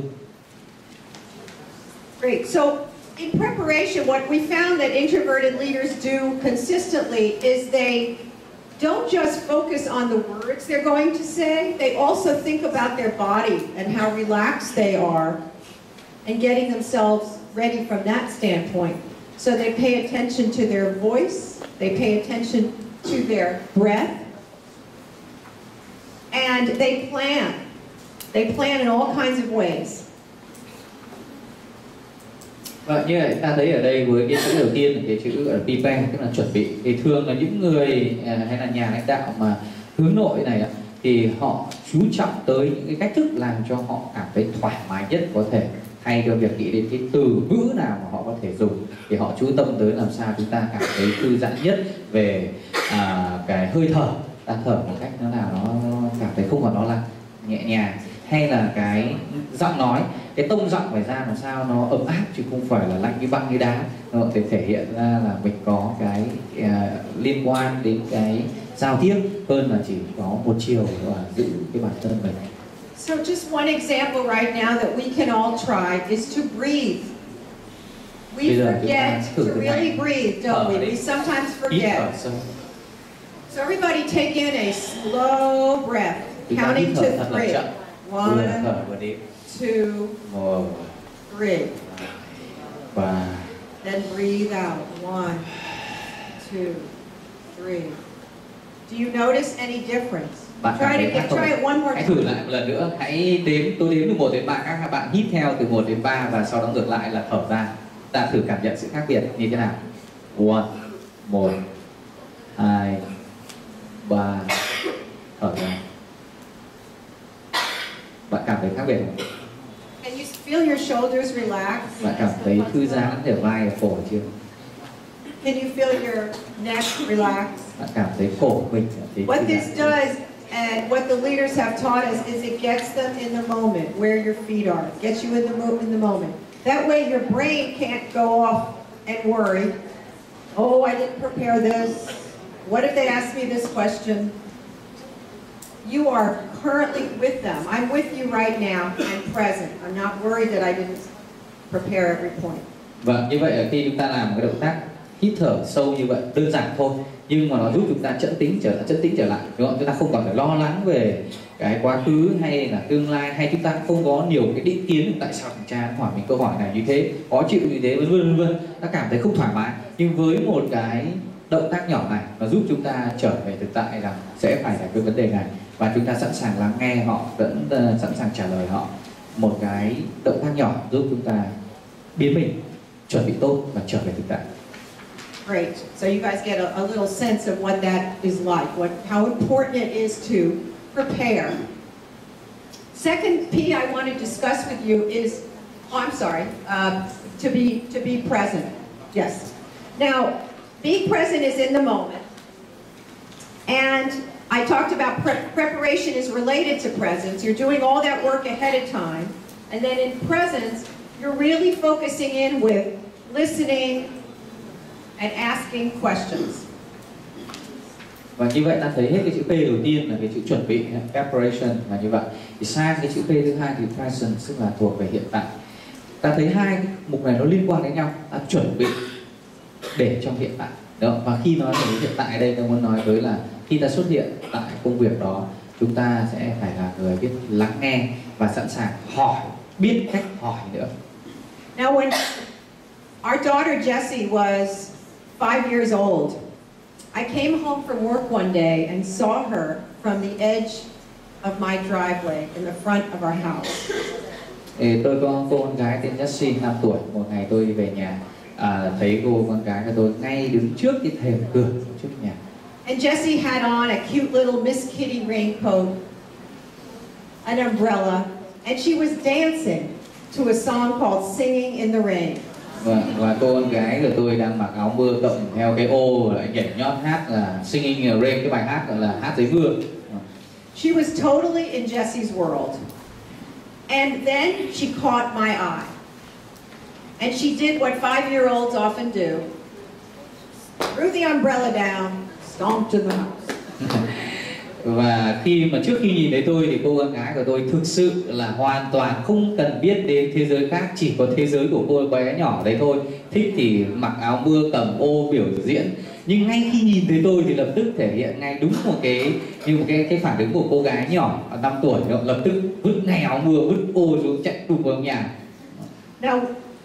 Great. So in preparation, what we found that introverted leaders do consistently is they don't just focus on the words they're going to say, they also think about their body and how relaxed they are and getting themselves ready from that standpoint. So they pay attention to their voice, they pay attention to their breath, and they plan. They plan in all kinds of ways. Và như ta thấy ở đây với cái chữ đầu tiên là cái chữ ở prepare, tức là chuẩn bị, thì thường là những người hay là nhà lãnh đạo mà hướng nội này thì họ chú trọng tới những cái cách thức làm cho họ cảm thấy thoải mái nhất có thể, hay cho việc nghĩ đến cái từ ngữ nào mà họ có thể dùng, thì họ chú tâm tới làm sao chúng ta cảm thấy thư giãn nhất về cái hơi thở, ta thở một cách nó nào nó cảm thấy không còn lo lắng, nhẹ nhàng, hay là cái giọng nói, cái tông giọng phải ra làm sao nó ấm áp chứ không phải là lạnh như băng như đá, nó để thể hiện ra là mình có cái liên quan đến cái giao tiếp hơn là chỉ có một chiều và giữ cái bản thân mình. So just one example right now that we can all try is to breathe. We forget to really breathe, don't we? We sometimes forget. So everybody take in a slow breath, counting to 3. 1, 2, 3. Then breathe out. 1, 2, 3. Do you notice any difference? Try it one more Hãy time. thử lại một lần nữa. Hãy tôi đếm từ 1 đến 3, các bạn hít theo từ 1 đến 3 và sau đó ngược lại là thở ra. Ta thử cảm nhận sự khác biệt như thế nào. 1, 2, 3, thở ra. Bạn cảm thấy khác biệt không? Can you feel your shoulders relax? Bạn cảm thấy thư giãn ở vai và cổ chưa? Can you feel your neck relax? Bạn cảm thấy cổ mình What this does, and what the leaders have taught us, is it gets them in the moment, where your feet are. It gets you in the moment. That way your brain can't go off and worry. Oh, I didn't prepare this. What if they ask me this question? You are currently with them. I'm with you right now. I'm present. I'm not worried that I didn't prepare every point. Vâng, như vậy khi chúng ta làm cái động tác hít thở sâu như vậy đơn giản thôi, nhưng mà nó giúp chúng ta trấn tĩnh trở lại, đúng không? Chúng ta không còn phải lo lắng về cái quá khứ hay là tương lai, hay chúng ta không có nhiều cái định kiến tại sao thằng cha hỏi mình câu hỏi này như thế, khó chịu như thế, vân vân. Ta cảm thấy không thoải mái, nhưng với một cái động tác nhỏ này nó giúp chúng ta trở về thực tại rằng sẽ phải giải quyết vấn đề này, và chúng ta sẵn sàng lắng nghe họ, vẫn sẵn sàng trả lời họ. Một cái động tác nhỏ giúp chúng ta biến mình chuẩn bị tốt và trở về thực tại. Great. So you guys get a little sense of what that is like, how important it is to prepare. Second P I want to discuss with you is, to be present. Yes. Now, being present is in the moment. And I talked about preparation is related to presence. You're doing all that work ahead of time. And then in presence, you're really focusing in with listening and asking questions. Và như vậy ta thấy hết cái chữ P đầu tiên là cái chữ chuẩn bị, preparation là như vậy. Thì sang cái chữ P thứ hai thì present, tức là thuộc về hiện tại. Ta thấy hai cái mục này nó liên quan đến nhau. Ta chuẩn bị để trong hiện tại. Đó. Và khi nói về hiện tại đây, tôi muốn nói tới là khi ta xuất hiện tại công việc đó, chúng ta sẽ phải là người biết lắng nghe và sẵn sàng hỏi, biết cách hỏi nữa. Now when our daughter Jessie was 5 years old, I came home from work one day and saw her from the edge of my driveway in the front of our house. Tôi có cô con gái tên Jessie 5 tuổi. Một ngày tôi về nhà thấy cô con gái của tôi ngay đứng trước cái thềm cửa trước nhà. And Jessie had on a cute little Miss Kitty raincoat, an umbrella, and she was dancing to a song called Singing in the Rain. Và cô con gái của tôi đang mặc áo mưa cộng theo cái ô lại nhảy nhót hát là Singing in the Rain, cái bài hát gọi là hát dưới mưa. She was totally in Jessie's world. And then she caught my eye. And she did what 5-year-olds often do. Threw the umbrella down, stomped in the house. Và trước khi nhìn thấy tôi thì cô con gái của tôi thực sự là hoàn toàn không cần biết đến thế giới khác, chỉ có thế giới của cô bé nhỏ đấy thôi. Thích thì mặc áo mưa cầm ô biểu diễn, nhưng ngay khi nhìn thấy tôi thì lập tức thể hiện ngay đúng một cái phản ứng của cô gái nhỏ 5 tuổi, lập tức vứt ngay áo mưa, vứt ô xuống chạy đùng vào nhà. Now,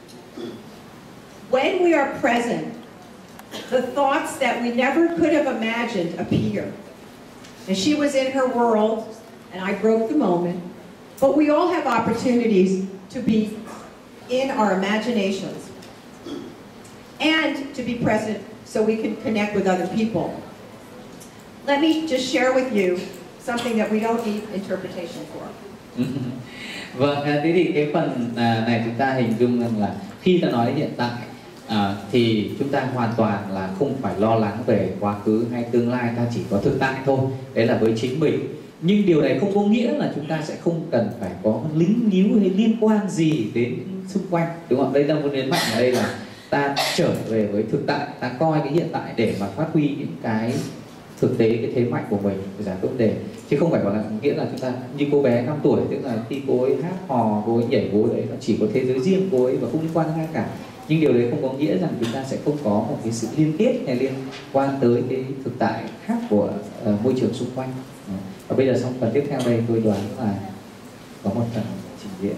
when we are present, the thoughts that we never could have imagined appear. And she was in her world, and I broke the moment. But we all have opportunities to be in our imaginations and to be present so we can connect with other people. Let me just share with you something that we don't need interpretation for. Vâng, thế thì cái phần này chúng ta hình dung rằng là khi ta nói đến hiện tại thì chúng ta hoàn toàn là không phải lo lắng về quá khứ hay tương lai, ta chỉ có thực tại thôi. Đấy là với chính mình. Nhưng điều này không có nghĩa là chúng ta sẽ không cần phải có lính níu hay liên quan gì đến xung quanh, đúng không? Đây ta muốn nhấn mạnh ở đây là ta trở về với thực tại, ta coi cái hiện tại để mà phát huy những cái thực tế cái thế mạnh của mình để giải quyết vấn đề, chứ không phải là nghĩa là chúng ta như cô bé 5 tuổi, tức là khi cô ấy hát hò, cô ấy nhảy múa đấy nó chỉ có thế giới riêng cô ấy và không liên quan đến ai cả. Nhưng điều đấy không có nghĩa rằng chúng ta sẽ không có một cái sự liên kết hay liên quan tới cái thực tại khác của môi trường xung quanh. Và bây giờ xong phần tiếp theo đây tôi đoán là có một phần trình diễn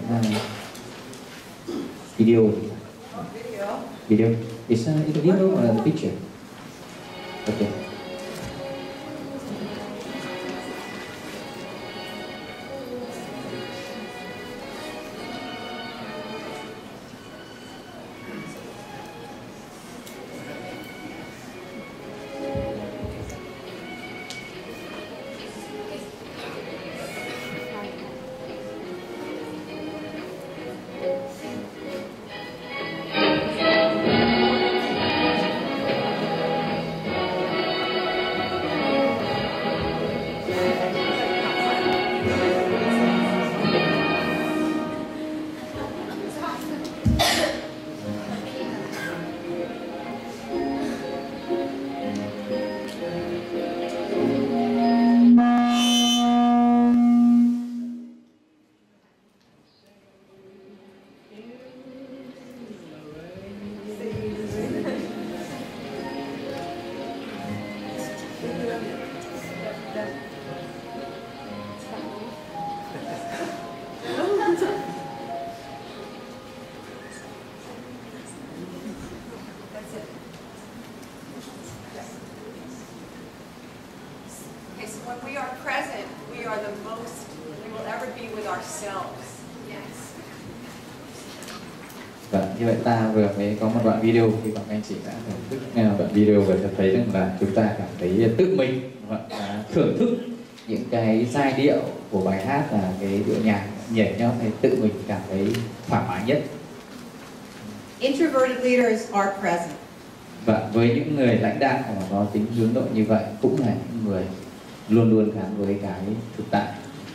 video. Video. It's a video or a picture? Okay. Okay, so when we are present, we are the most we will ever be with ourselves. Yes. Vâng, như vậy ta vừa mới có một đoạn video, hy vọng anh chị đã thưởng thức đoạn video và cho thấy rằng là chúng ta cảm thấy tự mình thưởng thức những cái giai điệu của bài hát và cái điệu nhạc nhảy nhót thì tự mình cảm thấy thoải mái nhất. Introverted leaders are present. Và với những người lãnh đạo mà có tính hướng nội như vậy cũng là những người luôn luôn gắn với cái thực tại.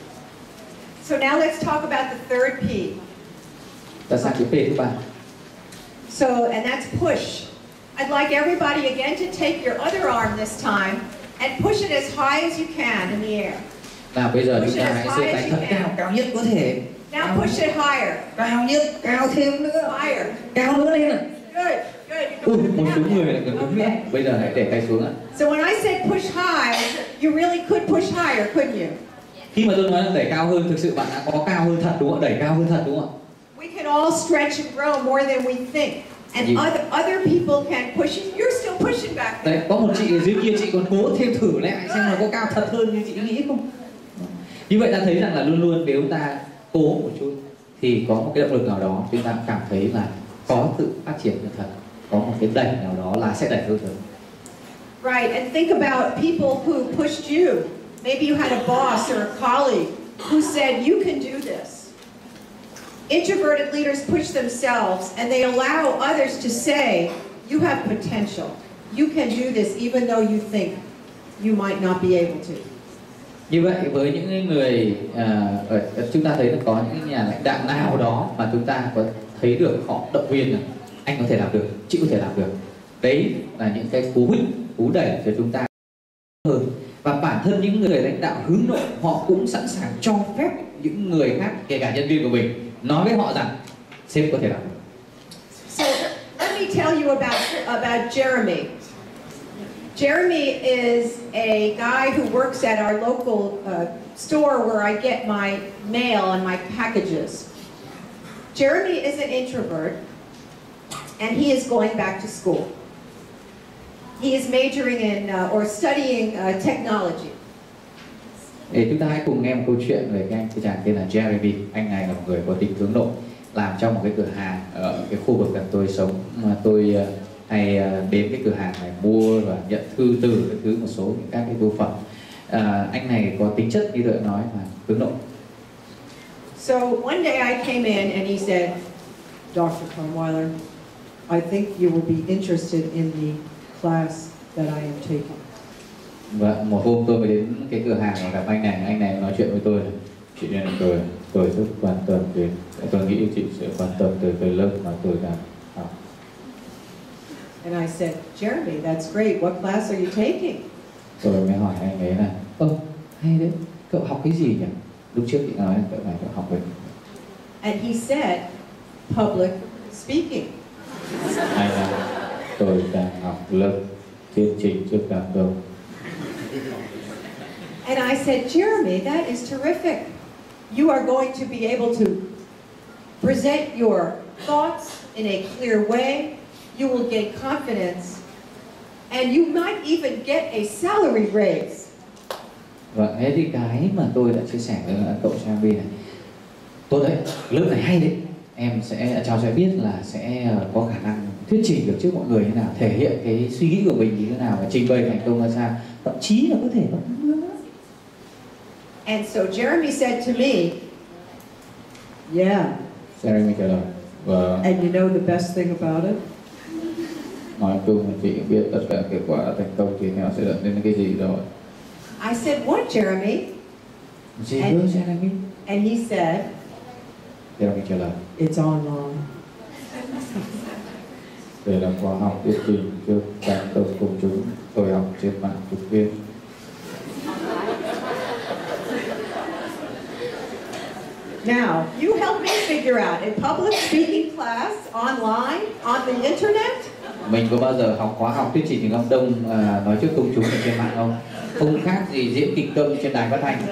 So now let's talk about the third P. Ta sang cái P thứ ba. So, and that's push. I'd like everybody again to take your other arm this time and push it as high as you can in the air. Nào bây giờ chúng ta hãy giơ tay thật cao, cao nhất có thể. Now push it higher. Cao nhất, cao thêm nữa. Higher. Cao nữa lên này. Good, good. Một số người lại còn cứng nữa. Bây giờ hãy để tay xuống ạ. So when I said push high, you really could push higher, couldn't you? Khi mà tôi nói là đẩy cao hơn, thực sự bạn đã có cao hơn thật đúng không? Đẩy cao hơn thật đúng không? We can all stretch and grow more than we think. And other people can push you. You're still pushing back there. Đấy, có một chị ở dưới kia, chị còn cố thêm thử lại xem là có cao thật hơn như chị nghĩ không? Như vậy ta thấy rằng là luôn luôn nếu ta cố một chút thì có một cái động lực nào đó chúng ta cảm thấy là có tự phát triển như thật, có một cái đẩy nào đó là sẽ đẩy hơn thật. Right, and think about people who pushed you. Maybe you had a boss or a colleague who said you can do this. Introverted leaders push themselves and they allow others to say, you have potential. You can do this even though you think you might not be able to. Như vậy với những người chúng ta thấy là có những nhà lãnh đạo nào đó mà chúng ta có thấy được họ động viên là anh có thể làm được, chị có thể làm được. Đấy là những cái cú hích, cú đẩy cho chúng ta hơn. Và bản thân những người lãnh đạo hướng nội họ cũng sẵn sàng cho phép những người khác, kể cả nhân viên của mình, nói với họ rằng sếp có thể làm được. So let me tell you about Jeremy. Jeremy is a guy who works at our local store where I get my mail and my packages. Jeremy is an introvert and he is going back to school. He is majoring in or studying technology. Để chúng ta hãy cùng nghe một câu chuyện về cái chàng tên là Jeremy. Anh này là một người có tính hướng nội, làm trong một cái cửa hàng ở cái khu vực gần tôi sống. Mà tôi hay đến cái cửa hàng này mua và nhận thư từ các thứ, một số những các cái bưu phẩm. Anh này có tính chất như tôi đã nói là hướng nội. So one day I came in and he said, Dr. Kahnweiler, I think you will be interested in the class that I am taking. Và một hôm tôi mới đến cái cửa hàng và gặp anh này nói chuyện với tôi là chị nên là tôi rất quan tâm đến, tôi nghĩ chị sẽ quan tâm tới cái lớp mà tôi đang học. And I said, Jeremy, that's great. What class are you taking? Rồi mới hỏi anh ấy là hay đấy, cậu học cái gì nhỉ? Lúc trước chị nói cậu này cậu học về. And he said, public speaking. Hay là tôi đang học lớp thuyết trình trước đám đông. And I said, Jeremy, that is terrific. You are going to be able to present your thoughts in a clear way. You will gain confidence. And you might even get a salary raise. Vâng, thế thì cái mà tôi đã chia sẻ với cậu Jeremy này, tốt đấy, lớp này hay đấy. Cháu sẽ biết là sẽ có khả năng thuyết trình được trước mọi người như nào, thể hiện cái suy nghĩ của mình như thế nào và trình bày thành công ra sao, thậm chí là có thể nó cũng nữa. And so Jeremy said to me, yeah. Jeremy trả lời, vâng. And you know the best thing about it? Nói chung là chị biết tất cả kết quả thành công thì nó sẽ dẫn đến cái gì rồi. I said, what, Jeremy? Gì nữa, Jeremy? And he said, Jeremy trả lời, it's online. để làm khóa học thuyết trình trước đám đông công chúng, tôi học trên mạng trực tiếp. Now, you help me figure out, in public speaking class, online, on the internet? Mình có bao giờ học khóa học thuyết trình trên đám đông nói trước công chúng trên mạng không? Không khác gì diễn kịch công trên đài phát thanh.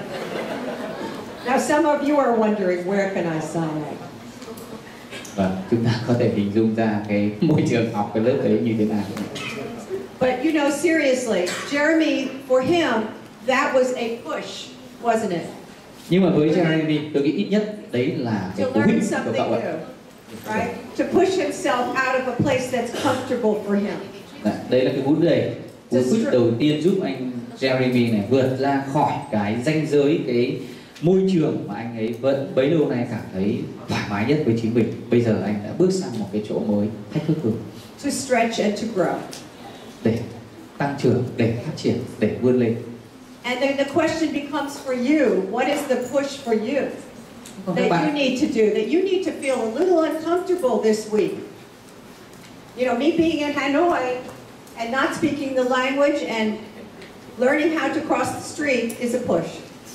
Now, some of you are wondering, where can I sign up? Vâng, chúng ta có thể hình dung ra cái môi trường học cái lớp đấy như thế nào. But you know, seriously, Jeremy, for him, that was a push, wasn't it? Nhưng mà với Jeremy, tôi nghĩ ít nhất đấy là cái To cú hích learn của something cậu ạ. new, right? To push himself out of a place that's comfortable for him. Đây là cái cú hích đầu tiên giúp anh Jeremy này vượt ra khỏi cái ranh giới, cái môi trường mà anh ấy vẫn bấy lâu nay cảm thấy thoải mái nhất với chính mình. Bây giờ anh đã bước sang một cái chỗ mới, thách thức hơn. To stretch and to grow. Để tăng trưởng, để phát triển, để vươn lên. And then the question becomes for you, what is the push for you that you need to do, that you need to feel a little uncomfortable this week? You know, me being in Hanoi and not speaking the language and learning how to cross the street is a push.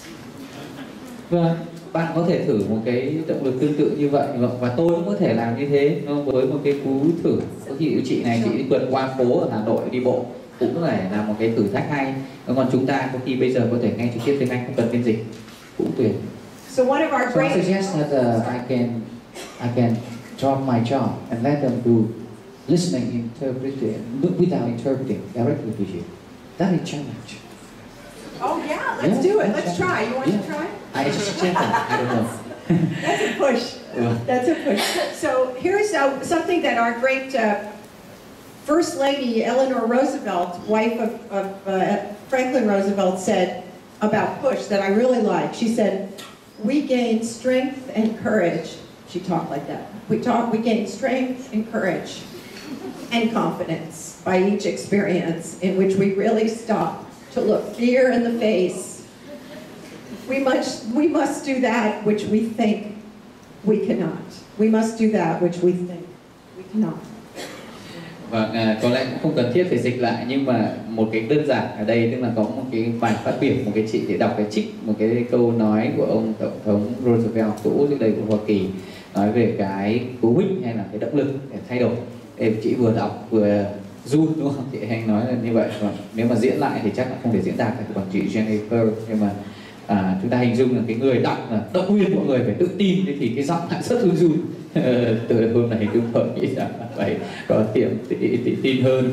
Vâng, bạn có thể thử một cái động lực tương tự như vậy, và tôi cũng có thể làm như thế với một cái cú thử. Có khi chị này chị đi vượt qua phố ở Hà Nội đi bộ cũng là một cái thử thách hay. Còn chúng ta có khi bây giờ có thể nghe trực tiếp tiếng Anh không cần phiên dịch, cũng tuyệt. So one of our So I great suggest that I can drop my job and let them do listening, interpreting without interpreting directly to you. That is challenge. Oh yeah, let's do it. Let's try. You want to try? I suggest that. I don't know. That's a push. That's a push. So here's something that our great First Lady Eleanor Roosevelt, wife of Franklin Roosevelt, said about push that I really like. She said, "We gain strength and courage." She talked like that. We gain strength and courage and confidence by each experience in which we really stop to look fear in the face. We must do that which we think we cannot. We must do that which we think we cannot. Và có lẽ cũng không cần thiết phải dịch lại, nhưng mà một cái đơn giản ở đây tức là có một cái bài phát biểu, một cái chị để đọc cái trích một cái câu nói của ông tổng thống Roosevelt cũ trước đây của Hoa Kỳ, nói về cái cú hích hay là cái động lực để thay đổi. Em chị vừa đọc vừa run đúng không? Chị hay nói là như vậy. Và nếu mà diễn lại thì chắc là không thể diễn đạt được bằng chị Jennifer, nhưng mà chúng ta hình dung là cái người đọc là động viên mọi người phải tự tin, thì cái giọng lại rất run. Từ hôm nay chúng tôi nghĩ rằng phải có tự tin hơn.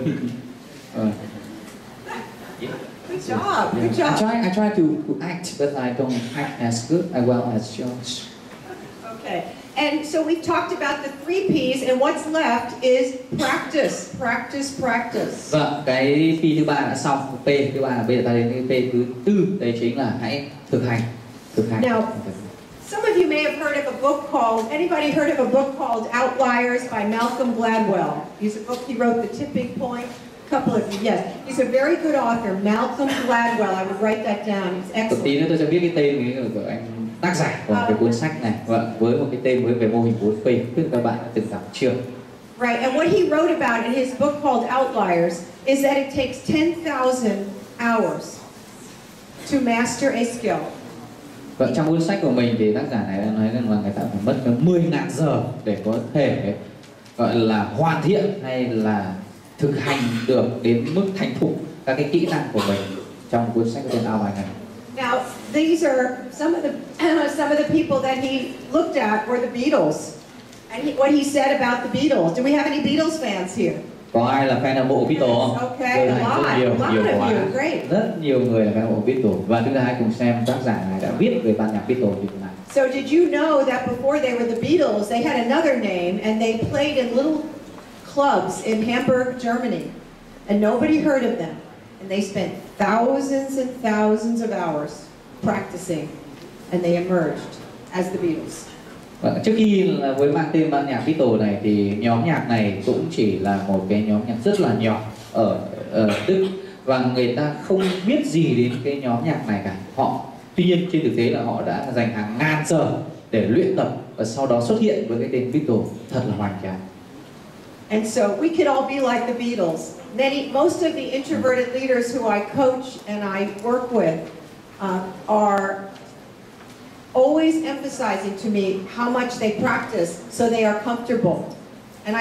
Good job. Good job. I try to act, but I don't act as good as well as George. Okay. And so we've talked about the 3 P's, and what's left is practice, practice, practice. Vâng, cái P thứ 3 đã xong, P thứ 3, bây giờ ta đến cái P thứ 4, đây chính là hãy thực hành. Now, some of you may have heard of a book called, anybody heard of a book called Outliers by Malcolm Gladwell? He's a book, he wrote The Tipping Point. A couple of you, yes. He's a very good author, Malcolm Gladwell. I would write that down. He's excellent. Tí nữa tôi sẽ viết cái tên của anh tác giả của cái cuốn sách này, với một cái tên về mô hình 4P, biết các bạn đã từng đọc chưa? Right, and what he wrote about in his book called Outliers is that it takes 10,000 hours to master a skill. Và trong cuốn sách của mình thì tác giả này đã nói rằng là người ta phải mất 10.000 giờ để có thể gọi là hoàn thiện hay là thực hành được đến mức thành thục các cái kỹ năng của mình trong cuốn sách trên Outline này. Now, these are some of the people that he looked at were the Beatles, and what he said about the Beatles. Do we have any Beatles fans here? Có ai là fan hâm mộ Beatles không? Okay, a lot of you, great. Rất nhiều người là fan hâm mộ Beatles, và chúng ta hãy cùng xem tác giả này đã viết về ban nhạc Beatles như thế nào. So did you know that before they were the Beatles, they had another name, and they played in little clubs in Hamburg, Germany, and nobody heard of them, and they spent thousands and thousands of hours practicing, and they emerged as the Beatles. Và trước khi là với mang tên ban nhạc Beatles này thì nhóm nhạc này cũng chỉ là một cái nhóm nhạc rất là nhỏ ở Đức, và người ta không biết gì đến cái nhóm nhạc này cả. Tuy nhiên trên thực tế là họ đã dành hàng ngàn giờ để luyện tập và sau đó xuất hiện với cái tên Beatles thật là hoành tráng. And so we could all be like the Beatles. Most of the introverted leaders who I coach and I work with are always emphasizing to me how much they practice so they are comfortable. And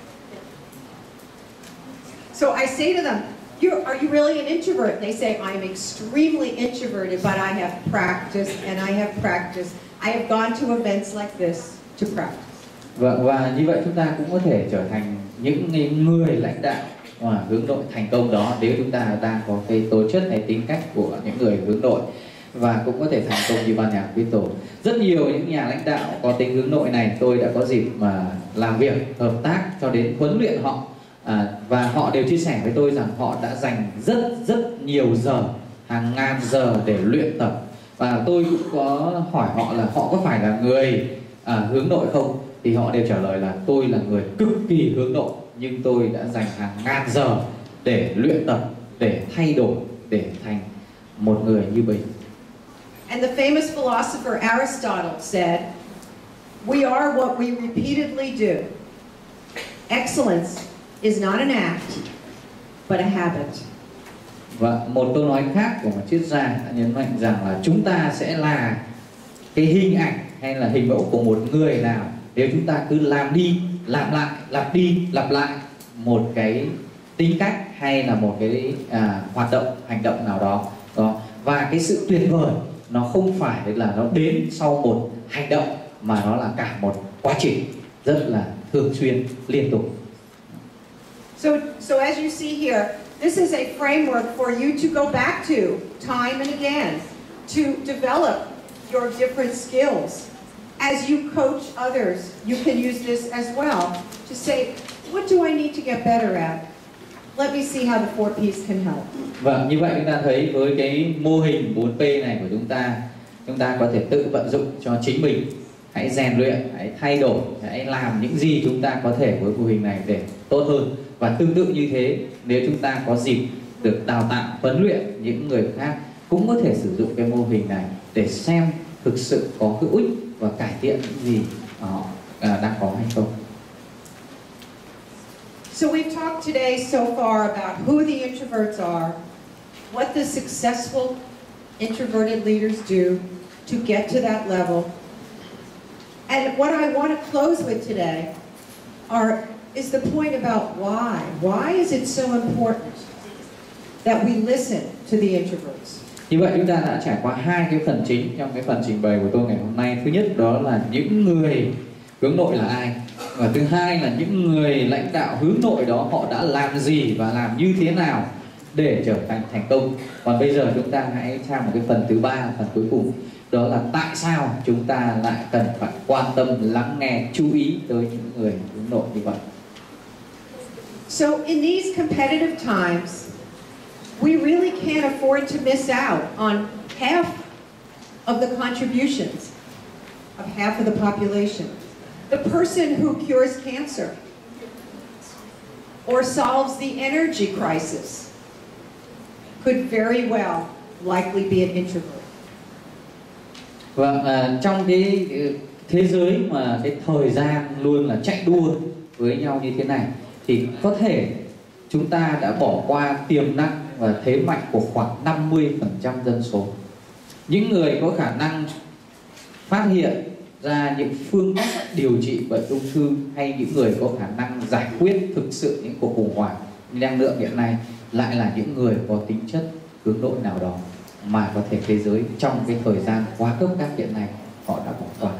I say to them, are you really an introvert? They say, I'm extremely introverted, but I have practiced and I have practiced. I have gone to events like this to practice. Và như vậy chúng ta cũng có thể trở thành những người lãnh đạo hướng nội thành công đó nếu chúng ta đang có cái tố chất hay tính cách của những người hướng nội, và cũng có thể thành công như ban nhạc Beatles. Rất nhiều những nhà lãnh đạo có tính hướng nội này tôi đã có dịp mà làm việc, hợp tác cho đến huấn luyện họ, và họ đều chia sẻ với tôi rằng họ đã dành rất nhiều giờ, hàng ngàn giờ để luyện tập. Và tôi cũng có hỏi họ là họ có phải là người hướng nội không, thì họ đều trả lời là tôi là người cực kỳ hướng nội, nhưng tôi đã dành hàng ngàn giờ để luyện tập, để thay đổi, để thành một người như mình. And the famous philosopher Aristotle said, we are what we repeatedly do. Excellence is not an act, but a habit. Và một câu nói khác của một triết gia đã nhấn mạnh rằng là chúng ta sẽ là cái hình ảnh hay là hình mẫu của một người nào nếu chúng ta cứ làm đi, làm lại, lặp đi, lặp lại một cái tính cách hay là một cái hoạt động, hành động nào đó. Và cái sự tuyệt vời nó không phải là nó đến sau một hành động, mà nó là cả một quá trình rất là thường xuyên, liên tục. So as you see here, this is a framework for you to go back to time and again to develop your different skills. As you coach others, you can use this as well to say, what do I need to get better at? Let me see how the 4 P's can help. Vâng, như vậy chúng ta thấy với cái mô hình 4P này của chúng ta có thể tự vận dụng cho chính mình. Hãy rèn luyện, hãy thay đổi, hãy làm những gì chúng ta có thể với mô hình này để tốt hơn. Và tương tự như thế, nếu chúng ta có dịp được đào tạo, huấn luyện những người khác cũng có thể sử dụng cái mô hình này để xem thực sự có hữu ích và cải thiện những gì họ đang có hay không. So we've talked today so far about who the introverts are, what the successful introverted leaders do to get to that level. And what I want to close with today is the point about why. Why is it so important that we listen to the introverts? Như vậy chúng ta đã trải qua hai cái phần chính trong cái phần trình bày của tôi ngày hôm nay. Thứ nhất đó là những người hướng nội là ai, và thứ hai là những người lãnh đạo hướng nội đó họ đã làm gì và làm như thế nào để trở thành thành công. Còn bây giờ chúng ta hãy sang một cái phần thứ ba, phần cuối cùng, đó là tại sao chúng ta lại cần phải quan tâm, lắng nghe, chú ý tới những người hướng nội như vậy. So in these competitive times, we really can't afford to miss out on half of the contributions of half of the population. The person who cures cancer or solves the energy crisis could very well likely be an introvert. Và trong cái thế giới mà cái thời gian luôn là chạy đua với nhau như thế này, thì có thể chúng ta đã bỏ qua tiềm năng và thế mạnh của khoảng 50% dân số. Những người có khả năng phát hiện ra những phương cách điều trị bệnh ung thư, hay những người có khả năng giải quyết thực sự những cuộc khủng hoảng năng lượng hiện nay, lại là những người có tính chất hướng nội nào đó mà có thể thế giới trong cái thời gian quá cấp bách hiện nay họ đã bỏ qua.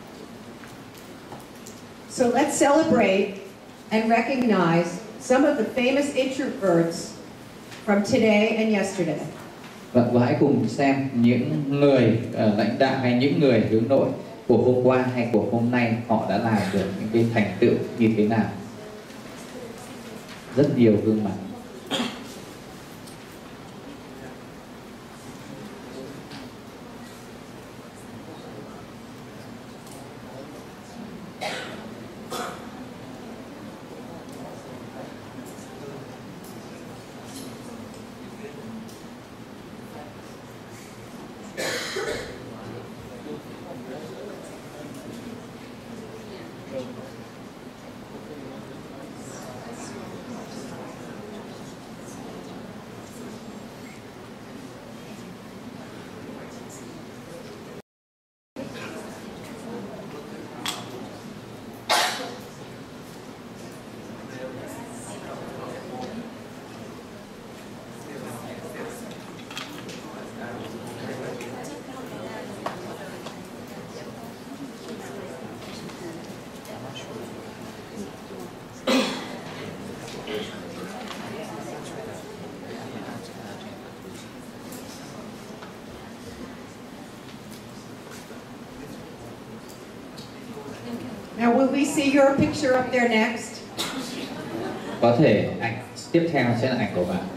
So let's celebrate and recognize some of the famous introverts from today and yesterday. Và hãy cùng xem những người lãnh đạo hay những người hướng nội của hôm qua hay của hôm nay họ đã làm được những cái thành tựu như thế nào. Rất nhiều gương mặt. Now, will we see your picture up there next? Có thể ảnh tiếp theo sẽ là ảnh của bạn.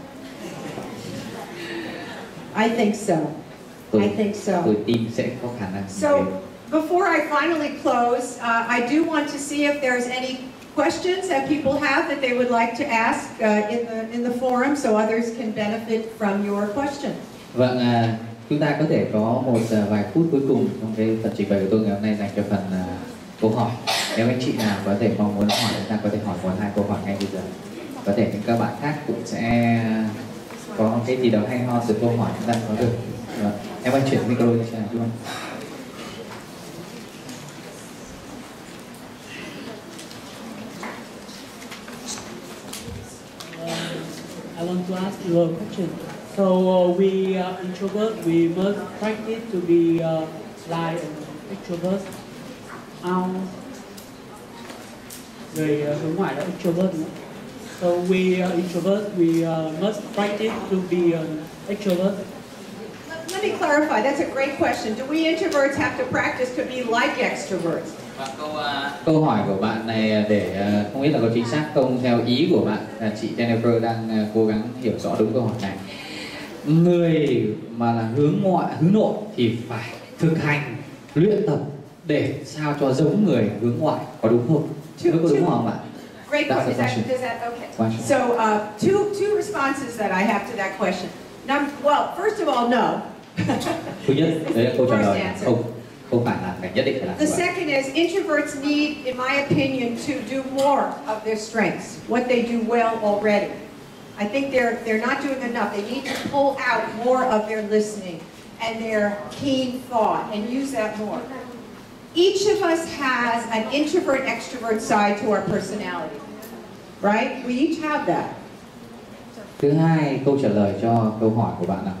I think so. I think so. Tôi tin sẽ có khả năng. So, before I finally close, I do want to see if there's any questions that people have that they would like to ask in the forum, so others can benefit from your question. Vâng, chúng ta có thể có một vài phút cuối cùng trong cái phần trình bày của tôi ngày hôm nay dành cho phần câu hỏi. Nếu anh chị nào có thể mong muốn hỏi, chúng ta có thể hỏi 1-2 câu hỏi ngay bây giờ. Có thể những các bạn khác cũng sẽ có cái gì đó hay ho từ câu hỏi chúng ta có được. Em ơi, chuyển micro cho anh Trung. I want to ask you a question. So we introvert, we must practice to be like extrovert. Người hướng ngoại là extrovert nữa. So we introvert, we must practice to be extrovert. Let me clarify. That's a great question. Do we introverts have to practice to be like extroverts? Câu hỏi của bạn này để không biết là có chính xác không, theo ý của bạn là chị Jennifer đang cố gắng hiểu rõ đúng câu hỏi này. Người mà là hướng nội thì phải thực hành luyện tập để sao cho giống người hướng ngoại, có đúng không? Có đúng không ạ? Great question. Okay. So two responses that I have to that question. Well, first of all, no. Thứ nhất, đấy là câu trả lời không phải là nhất định phải làm. The second is introverts need, in my opinion, to do more of their strengths, what they do well already. I think they're not doing enough. They need to pull out more of their listening and their keen thought and use that more. Each of us has an introvert-extrovert side to our personality, right? We each have that. Thứ hai, câu trả lời cho câu hỏi của bạn là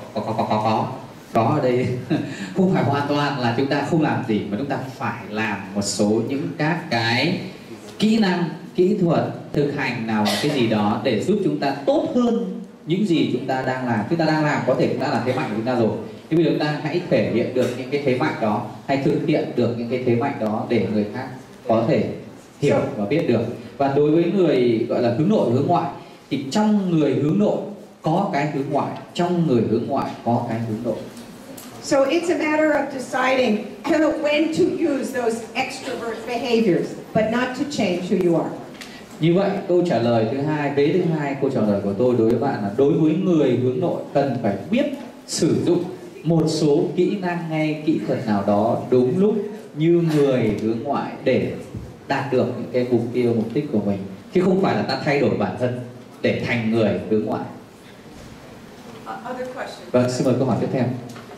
có ở đây không phải hoàn toàn là chúng ta không làm gì, mà chúng ta phải làm một số những các cái kỹ năng, kỹ thuật, thực hành nào cái gì đó để giúp chúng ta tốt hơn những gì chúng ta đang làm. Chúng ta đang làm có thể cũng đã là thế mạnh của chúng ta rồi. Thế bây giờ chúng ta hãy thể hiện được những cái thế mạnh đó, hay thực hiện được những cái thế mạnh đó để người khác có thể hiểu và biết được. Và đối với người gọi là hướng nội, hướng ngoại, thì trong người hướng nội có cái hướng ngoại, trong người hướng ngoại có cái hướng nội. So it's a matter of deciding when to use those extrovert behaviors, but not to change who you are. Như vậy, câu trả lời thứ hai, vế thứ hai, câu trả lời của tôi đối với bạn là đối với người hướng nội cần phải biết sử dụng một số kỹ năng hay kỹ thuật nào đó đúng lúc như người hướng ngoại để đạt được những cái mục tiêu, mục đích của mình, chứ không phải là ta thay đổi bản thân để thành người hướng ngoại. Other questions? Vâng, xin mời câu hỏi tiếp theo.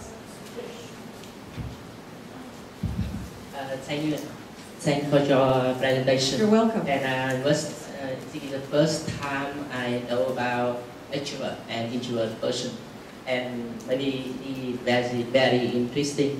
Thank you for your presentation. You're welcome. And this is the first time I know about extrovert and introvert person, and maybe it's very interesting.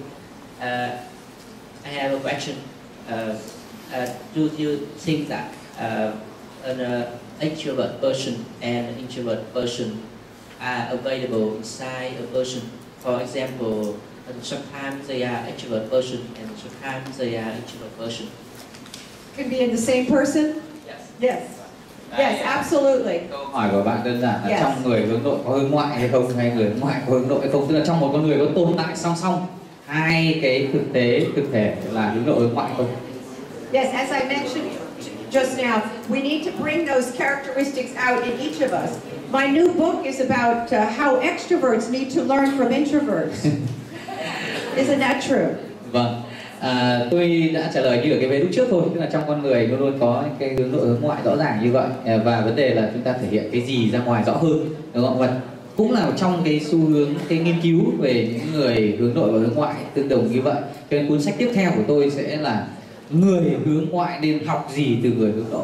I have a question. Do you think that an extrovert person and an introvert person are available inside a person? For example, sometimes they are extrovert person and sometimes they are introvert person. Can be in the same person? Yes. Yes. Yes, absolutely. Câu hỏi của bạn đơn giản là Yes. trong người hướng nội có hướng ngoại hay không, hay người hướng ngoại có hướng nội hay không, tức là trong một con người có tồn tại song song hai cái thực thể là hướng nội hướng ngoại không? Yes, as I mentioned just now, we need to bring those characteristics out in each of us. My new book is about how extroverts need to learn from introverts. Isn't that true? Vâng, tôi đã trả lời như ở cái vế lúc trước thôi, tức là trong con người luôn luôn có cái hướng nội hướng ngoại rõ ràng như vậy, và vấn đề là chúng ta thể hiện cái gì ra ngoài rõ hơn, đúng không? Và cũng là trong cái xu hướng, cái nghiên cứu về những người hướng nội và hướng ngoại tương đồng như vậy. Cho nên cuốn sách tiếp theo của tôi sẽ là người hướng ngoại nên học gì từ người hướng nội.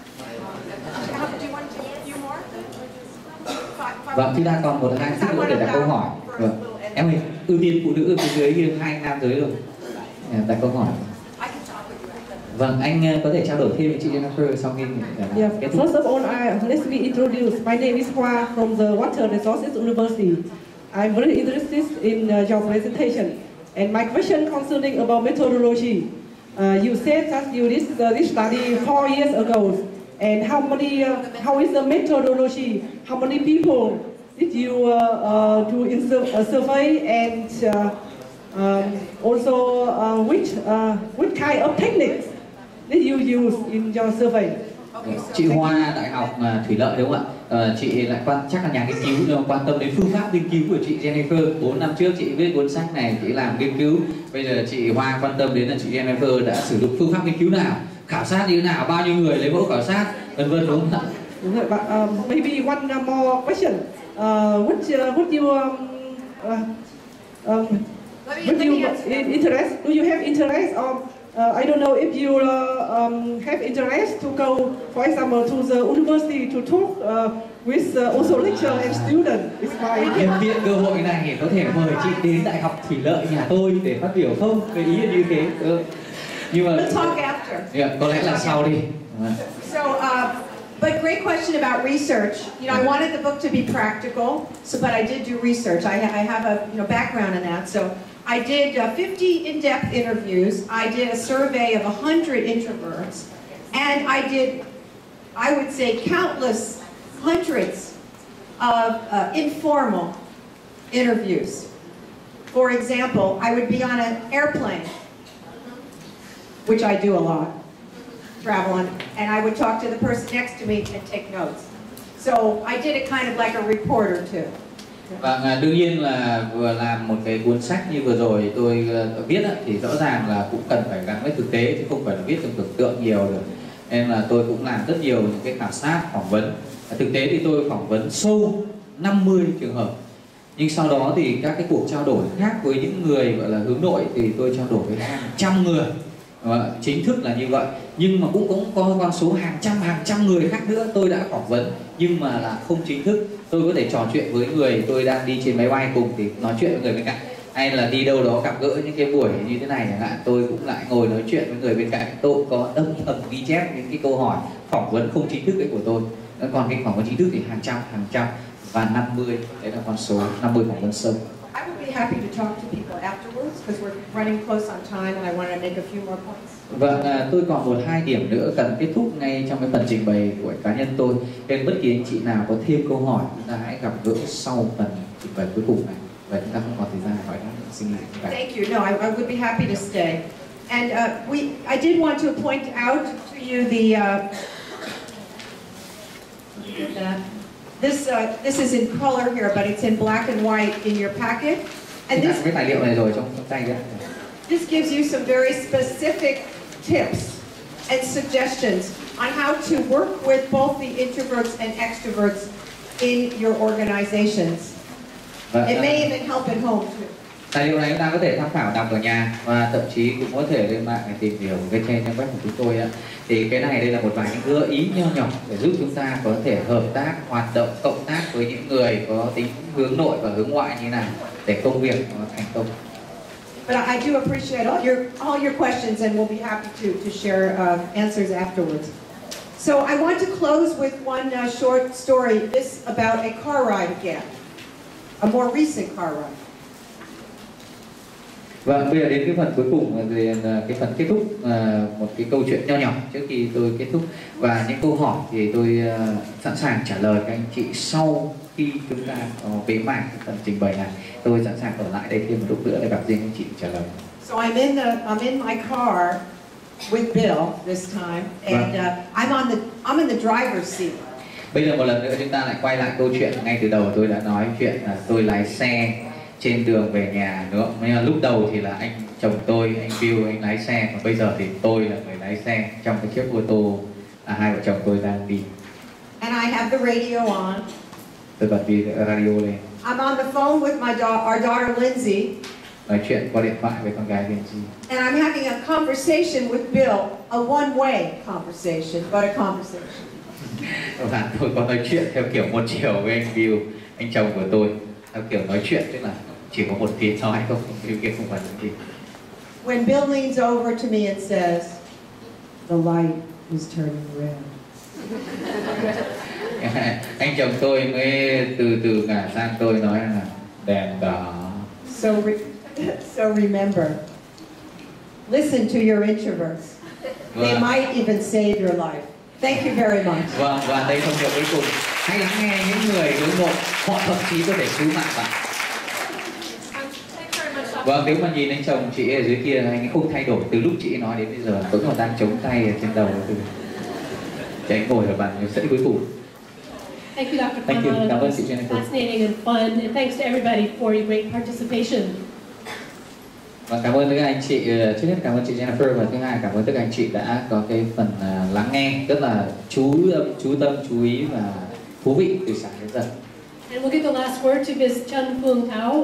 Vâng, chúng ta còn 1-2 phút nữa để đặt câu hỏi. Vâng. Em ơi, ưu tiên phụ nữ ở phía dưới kia, 2 nam giới rồi. Đặt câu hỏi. Vâng, anh có thể trao đổi thêm với chị Jennifer sau khi kết thúc. First of all, let me introduce. My name is Hoa from the Water Resources University. I'm very interested in your presentation. And my question concerning about methodology. You said that you did this study 4 years ago. And how is the methodology? How many people did you do in a survey, and also which kind of techniques did you use in your survey? Chị Hoa đại học Thủy Lợi đúng không ạ? Chị lại chắc là nhà nghiên cứu quan tâm đến phương pháp nghiên cứu của chị Jennifer. 4 năm trước chị viết cuốn sách này, chị làm nghiên cứu. Bây giờ chị Hoa quan tâm đến là chị Jennifer đã sử dụng phương pháp nghiên cứu nào, khảo sát như thế nào, bao nhiêu người lấy mẫu khảo sát, vân vân, đúng không ạ? Đúng rồi, maybe one more question. Would you interest? Do you have interest, or I don't know if you have interest to go, for example, to the university to talk with also lecturer and student? Nhân tiện cơ hội này có thể mời chị đến Đại học Thủy Lợi nhà tôi để phát biểu không? Cái ý là như thế. Nhưng mà We'll talk after. Có lẽ là sau đi. So, but great question about research. You know, I wanted the book to be practical, but I did do research. I have a background in that. So I did 50 in-depth interviews. I did a survey of 100 introverts, and I would say, countless hundreds of informal interviews. For example, I would be on an airplane, which I do a lot, travel on, and I would talk to the person next to me and take notes. So I did it kind of like a reporter too. Và đương nhiên là vừa làm một cái cuốn sách như vừa rồi tôi viết thì rõ ràng là cũng cần phải gắn với thực tế chứ không phải là viết trong tưởng tượng nhiều được. Nên là tôi cũng làm rất nhiều những cái khảo sát, phỏng vấn. Thực tế thì tôi phỏng vấn sâu 50 trường hợp. Nhưng sau đó thì các cái cuộc trao đổi khác với những người gọi là hướng nội thì tôi trao đổi với hàng trăm người. Chính thức là như vậy, nhưng mà cũng có con số hàng trăm người khác nữa tôi đã phỏng vấn nhưng mà là không chính thức. Tôi có thể trò chuyện với người tôi đang đi trên máy bay cùng thì nói chuyện với người bên cạnh, hay là đi đâu đó gặp gỡ những cái buổi như thế này chẳng hạn, tôi cũng lại ngồi nói chuyện với người bên cạnh. Tôi có âm thầm ghi chép những cái câu hỏi phỏng vấn không chính thức ấy của tôi. Còn cái phỏng vấn chính thức thì hàng trăm và 50, đấy là con số 50 phỏng vấn sâu. I would be happy to talk to people afterwards because we're running close on time and I wanted to make a few more points. Vâng, tôi còn 1-2 điểm nữa cần kết thúc ngay trong cái phần trình bày của cá nhân tôi. Nên bất kỳ anh chị nào có thêm câu hỏi chúng ta hãy gặp gỡ sau phần trình bày cuối cùng này. Và chúng ta không còn thời gian để hỏi nữa. Xin lỗi. Thank you. No, I would be happy to stay. And I did want to point out to you this is in color here, but it's in black and white in your packet. And cái tài liệu này rồi trong tay đấy. This gives you some very specific tips and suggestions on how to work with both the introverts and extroverts in your organizations. It may even help at home too. Tài liệu này chúng ta có thể tham khảo đọc ở nhà và thậm chí cũng có thể lên mạng để tìm hiểu cái trên trang web của chúng tôi á. Thì cái này đây là một vài những gợi ý nho nhỏ để giúp chúng ta có thể hợp tác, hoạt động, cộng tác với những người có tính hướng nội và hướng ngoại như nào để công việc nó thành công. But I do appreciate all your questions, and we'll be happy to share answers afterwards. So I want to close with one short story. This about a car ride again, a more recent car ride. Và bây giờ đến cái phần cuối cùng, cái phần kết thúc, một cái câu chuyện nho nhỏ trước khi tôi kết thúc, và những câu hỏi thì tôi sẵn sàng trả lời các anh chị sau khi chúng ta bế mạc phần trình bày này. Tôi sẵn sàng ở lại đây thêm một lúc nữa để gặp riêng anh chị trả lời. So I'm in my car with Bill this time, and I'm in the driver's seat. Bây giờ một lần nữa chúng ta lại quay lại câu chuyện ngay từ đầu tôi đã nói chuyện là tôi lái xe trên đường về nhà nữa. Lúc đầu thì là anh chồng tôi, anh Bill, anh lái xe, và bây giờ thì tôi là người lái xe trong cái chiếc ô tô hai vợ chồng tôi đang đi. And I have the radio on. Tôi bật đi radio lên. I'm on the phone with our daughter Lindsay. Nói chuyện qua điện thoại với con gái Lindsay. And I'm having a conversation with Bill, a one-way conversation, but a conversation. Và tôi có nói chuyện theo kiểu một chiều với anh Bill, anh chồng của tôi, theo kiểu nói chuyện tức là chỉ có một phía nói không, phía kia không phải gì. When Bill leans over to me and says, "The light is turning red." Anh chồng tôi mới từ ngả sang tôi nói là đèn đỏ. So remember, listen to your introverts. They might even save your life. Thank you very much. Vâng, và đây thông điệp cuối cùng. Hãy lắng nghe những người hướng nội, họ thậm chí có thể cứu mạng bạn. Vâng, nếu mà nhìn anh chồng chị ở dưới kia, anh ấy không thay đổi từ lúc chị nói đến bây giờ, vẫn còn đang chống tay ở trên đầu. Chị ấy ngồi ở bàn sẫy cuối cùng. Thank you, Dr. Thank you. Cảm ơn chị Jennifer. Fascinating and fun, and thanks to everybody for your great participation. Và cảm ơn tất cả anh chị. Trước hết cảm ơn chị Jennifer, và thứ hai cảm ơn tất cả anh chị đã có cái phần lắng nghe rất là chú tâm, chú ý và thú vị từ sáng đến giờ. And we'll give the last word to Ms. Chun Pung Thao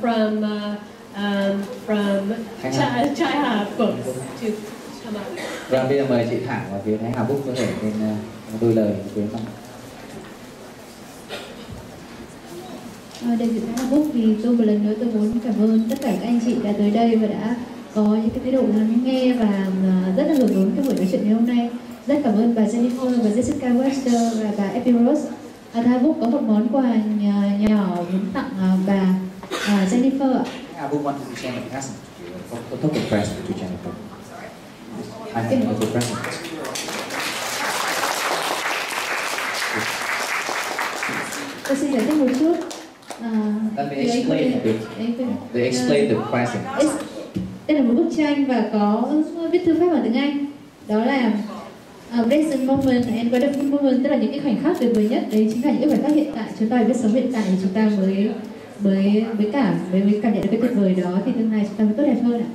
from Chai Ha Books to come up. Và bây giờ mời chị Thảo và phía Thái Hà Books có thể lên đôi lời với mọi người. Đại diện Thái Hà Books thì tôi một lần nữa tôi muốn cảm ơn tất cả các anh chị đã tới đây và đã có những cái thái độ lắng nghe và rất là hưởng ứng cái buổi nói chuyện ngày hôm nay. Rất cảm ơn bà Jennifer và Jessica Webster và bà Abby Rose. Thái Hà Books có một món quà nhỏ muốn tặng bà Jennifer ạ. I would want to share the present. A token present to Jennifer. I think it's a present. Tôi xin giải thích một chút. Let me explain a bit. They explain the present. Đây là một bức tranh và có viết thư pháp bằng tiếng Anh. Đó là present moment and wonderful moment, tức là những cái khoảnh khắc tuyệt vời nhất. Đấy chính là những cái khoảnh khắc hiện tại. Chúng ta phải biết sống hiện tại thì chúng ta mới cảm nhận được cái tuyệt vời đó, thì tương lai chúng ta mới tốt đẹp hơn ạ.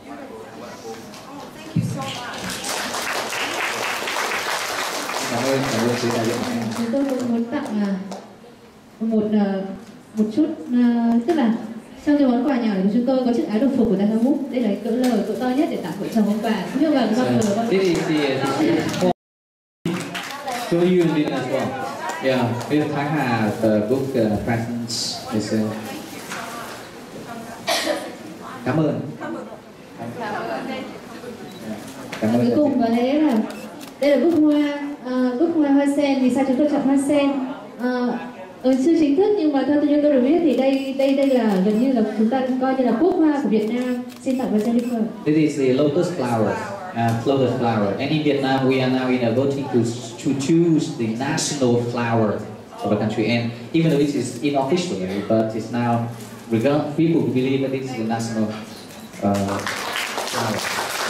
Cảm ơn chị đại diện. Chúng tôi cũng muốn tặng một chút, tức là trong cái món quà nhỏ của chúng tôi có chiếc áo đồng phục của Thái Hà Books. Đây là cỡ lớn, cỡ to nhất để tặng vợ chồng ông bà. Không biết bà có bao giờ This is the to you as well. Yeah, with Thái Hà the book presents is cảm ơn. Cuối cùng và đây là bức hoa sen. Vì sao chúng tôi chọn hoa sen? Chưa chính thức nhưng mà theo tôi được biết thì đây là gần như là chúng ta coi như là quốc hoa của Việt Nam. Xin tặng với Jennifer. This is the lotus flower. Lotus flower. And in Vietnam, we are now voting to choose the national flower of the country. And even though it is unofficially, but it's now people who believe that this is the national flower.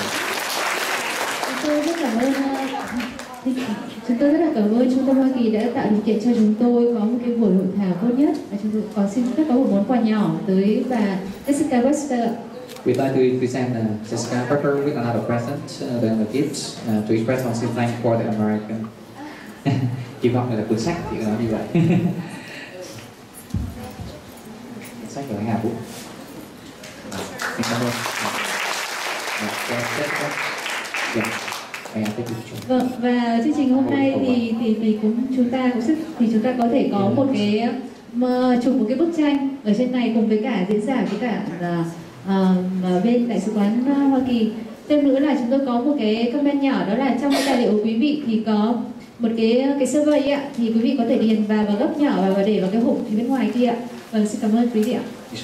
Chúng tôi rất là cảm ơn Trung tâm Hoa Kỳ đã tạo điều kiện cho chúng tôi có một cái buổi hội thảo tốt nhất, và chúng tôi xin phép có một món quà nhỏ tới bà Jessica Webster. We'd like to present Jessica Webster with another present, then a gift to express our thanks for the American. Hy vọng là cuốn sách thì nói như vậy. sách của anh Hà Vũ. Xin cảm ơn. Vâng, và chương trình hôm nay thì chúng ta có thể có một cái chụp một cái bức tranh ở trên này cùng với cả diễn giả với cả bên Đại sứ quán Hoa Kỳ. Thêm nữa là chúng tôi có một cái comment nhỏ, đó là trong cái tài liệu của quý vị thì có một cái survey ạ, thì quý vị có thể điền vào và gấp nhỏ và để vào cái hộp phía bên ngoài kia ạ. Vâng, xin cảm ơn quý vị ạ.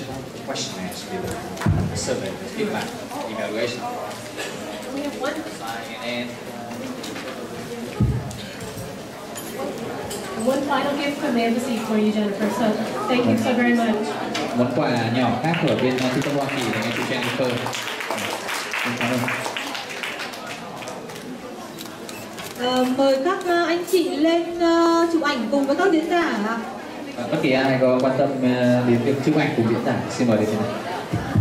One final gift from the embassy for you, Jennifer. So thank you so very much. Món quà nhỏ khác ở bên trung tâm Hoa Kỳ dành cho chị Jennifer. Xin cảm ơn. Mời các anh chị lên chụp ảnh cùng với các diễn giả. Bất kỳ ai có quan tâm đến việc chụp ảnh cùng diễn giả, xin mời đến thế này.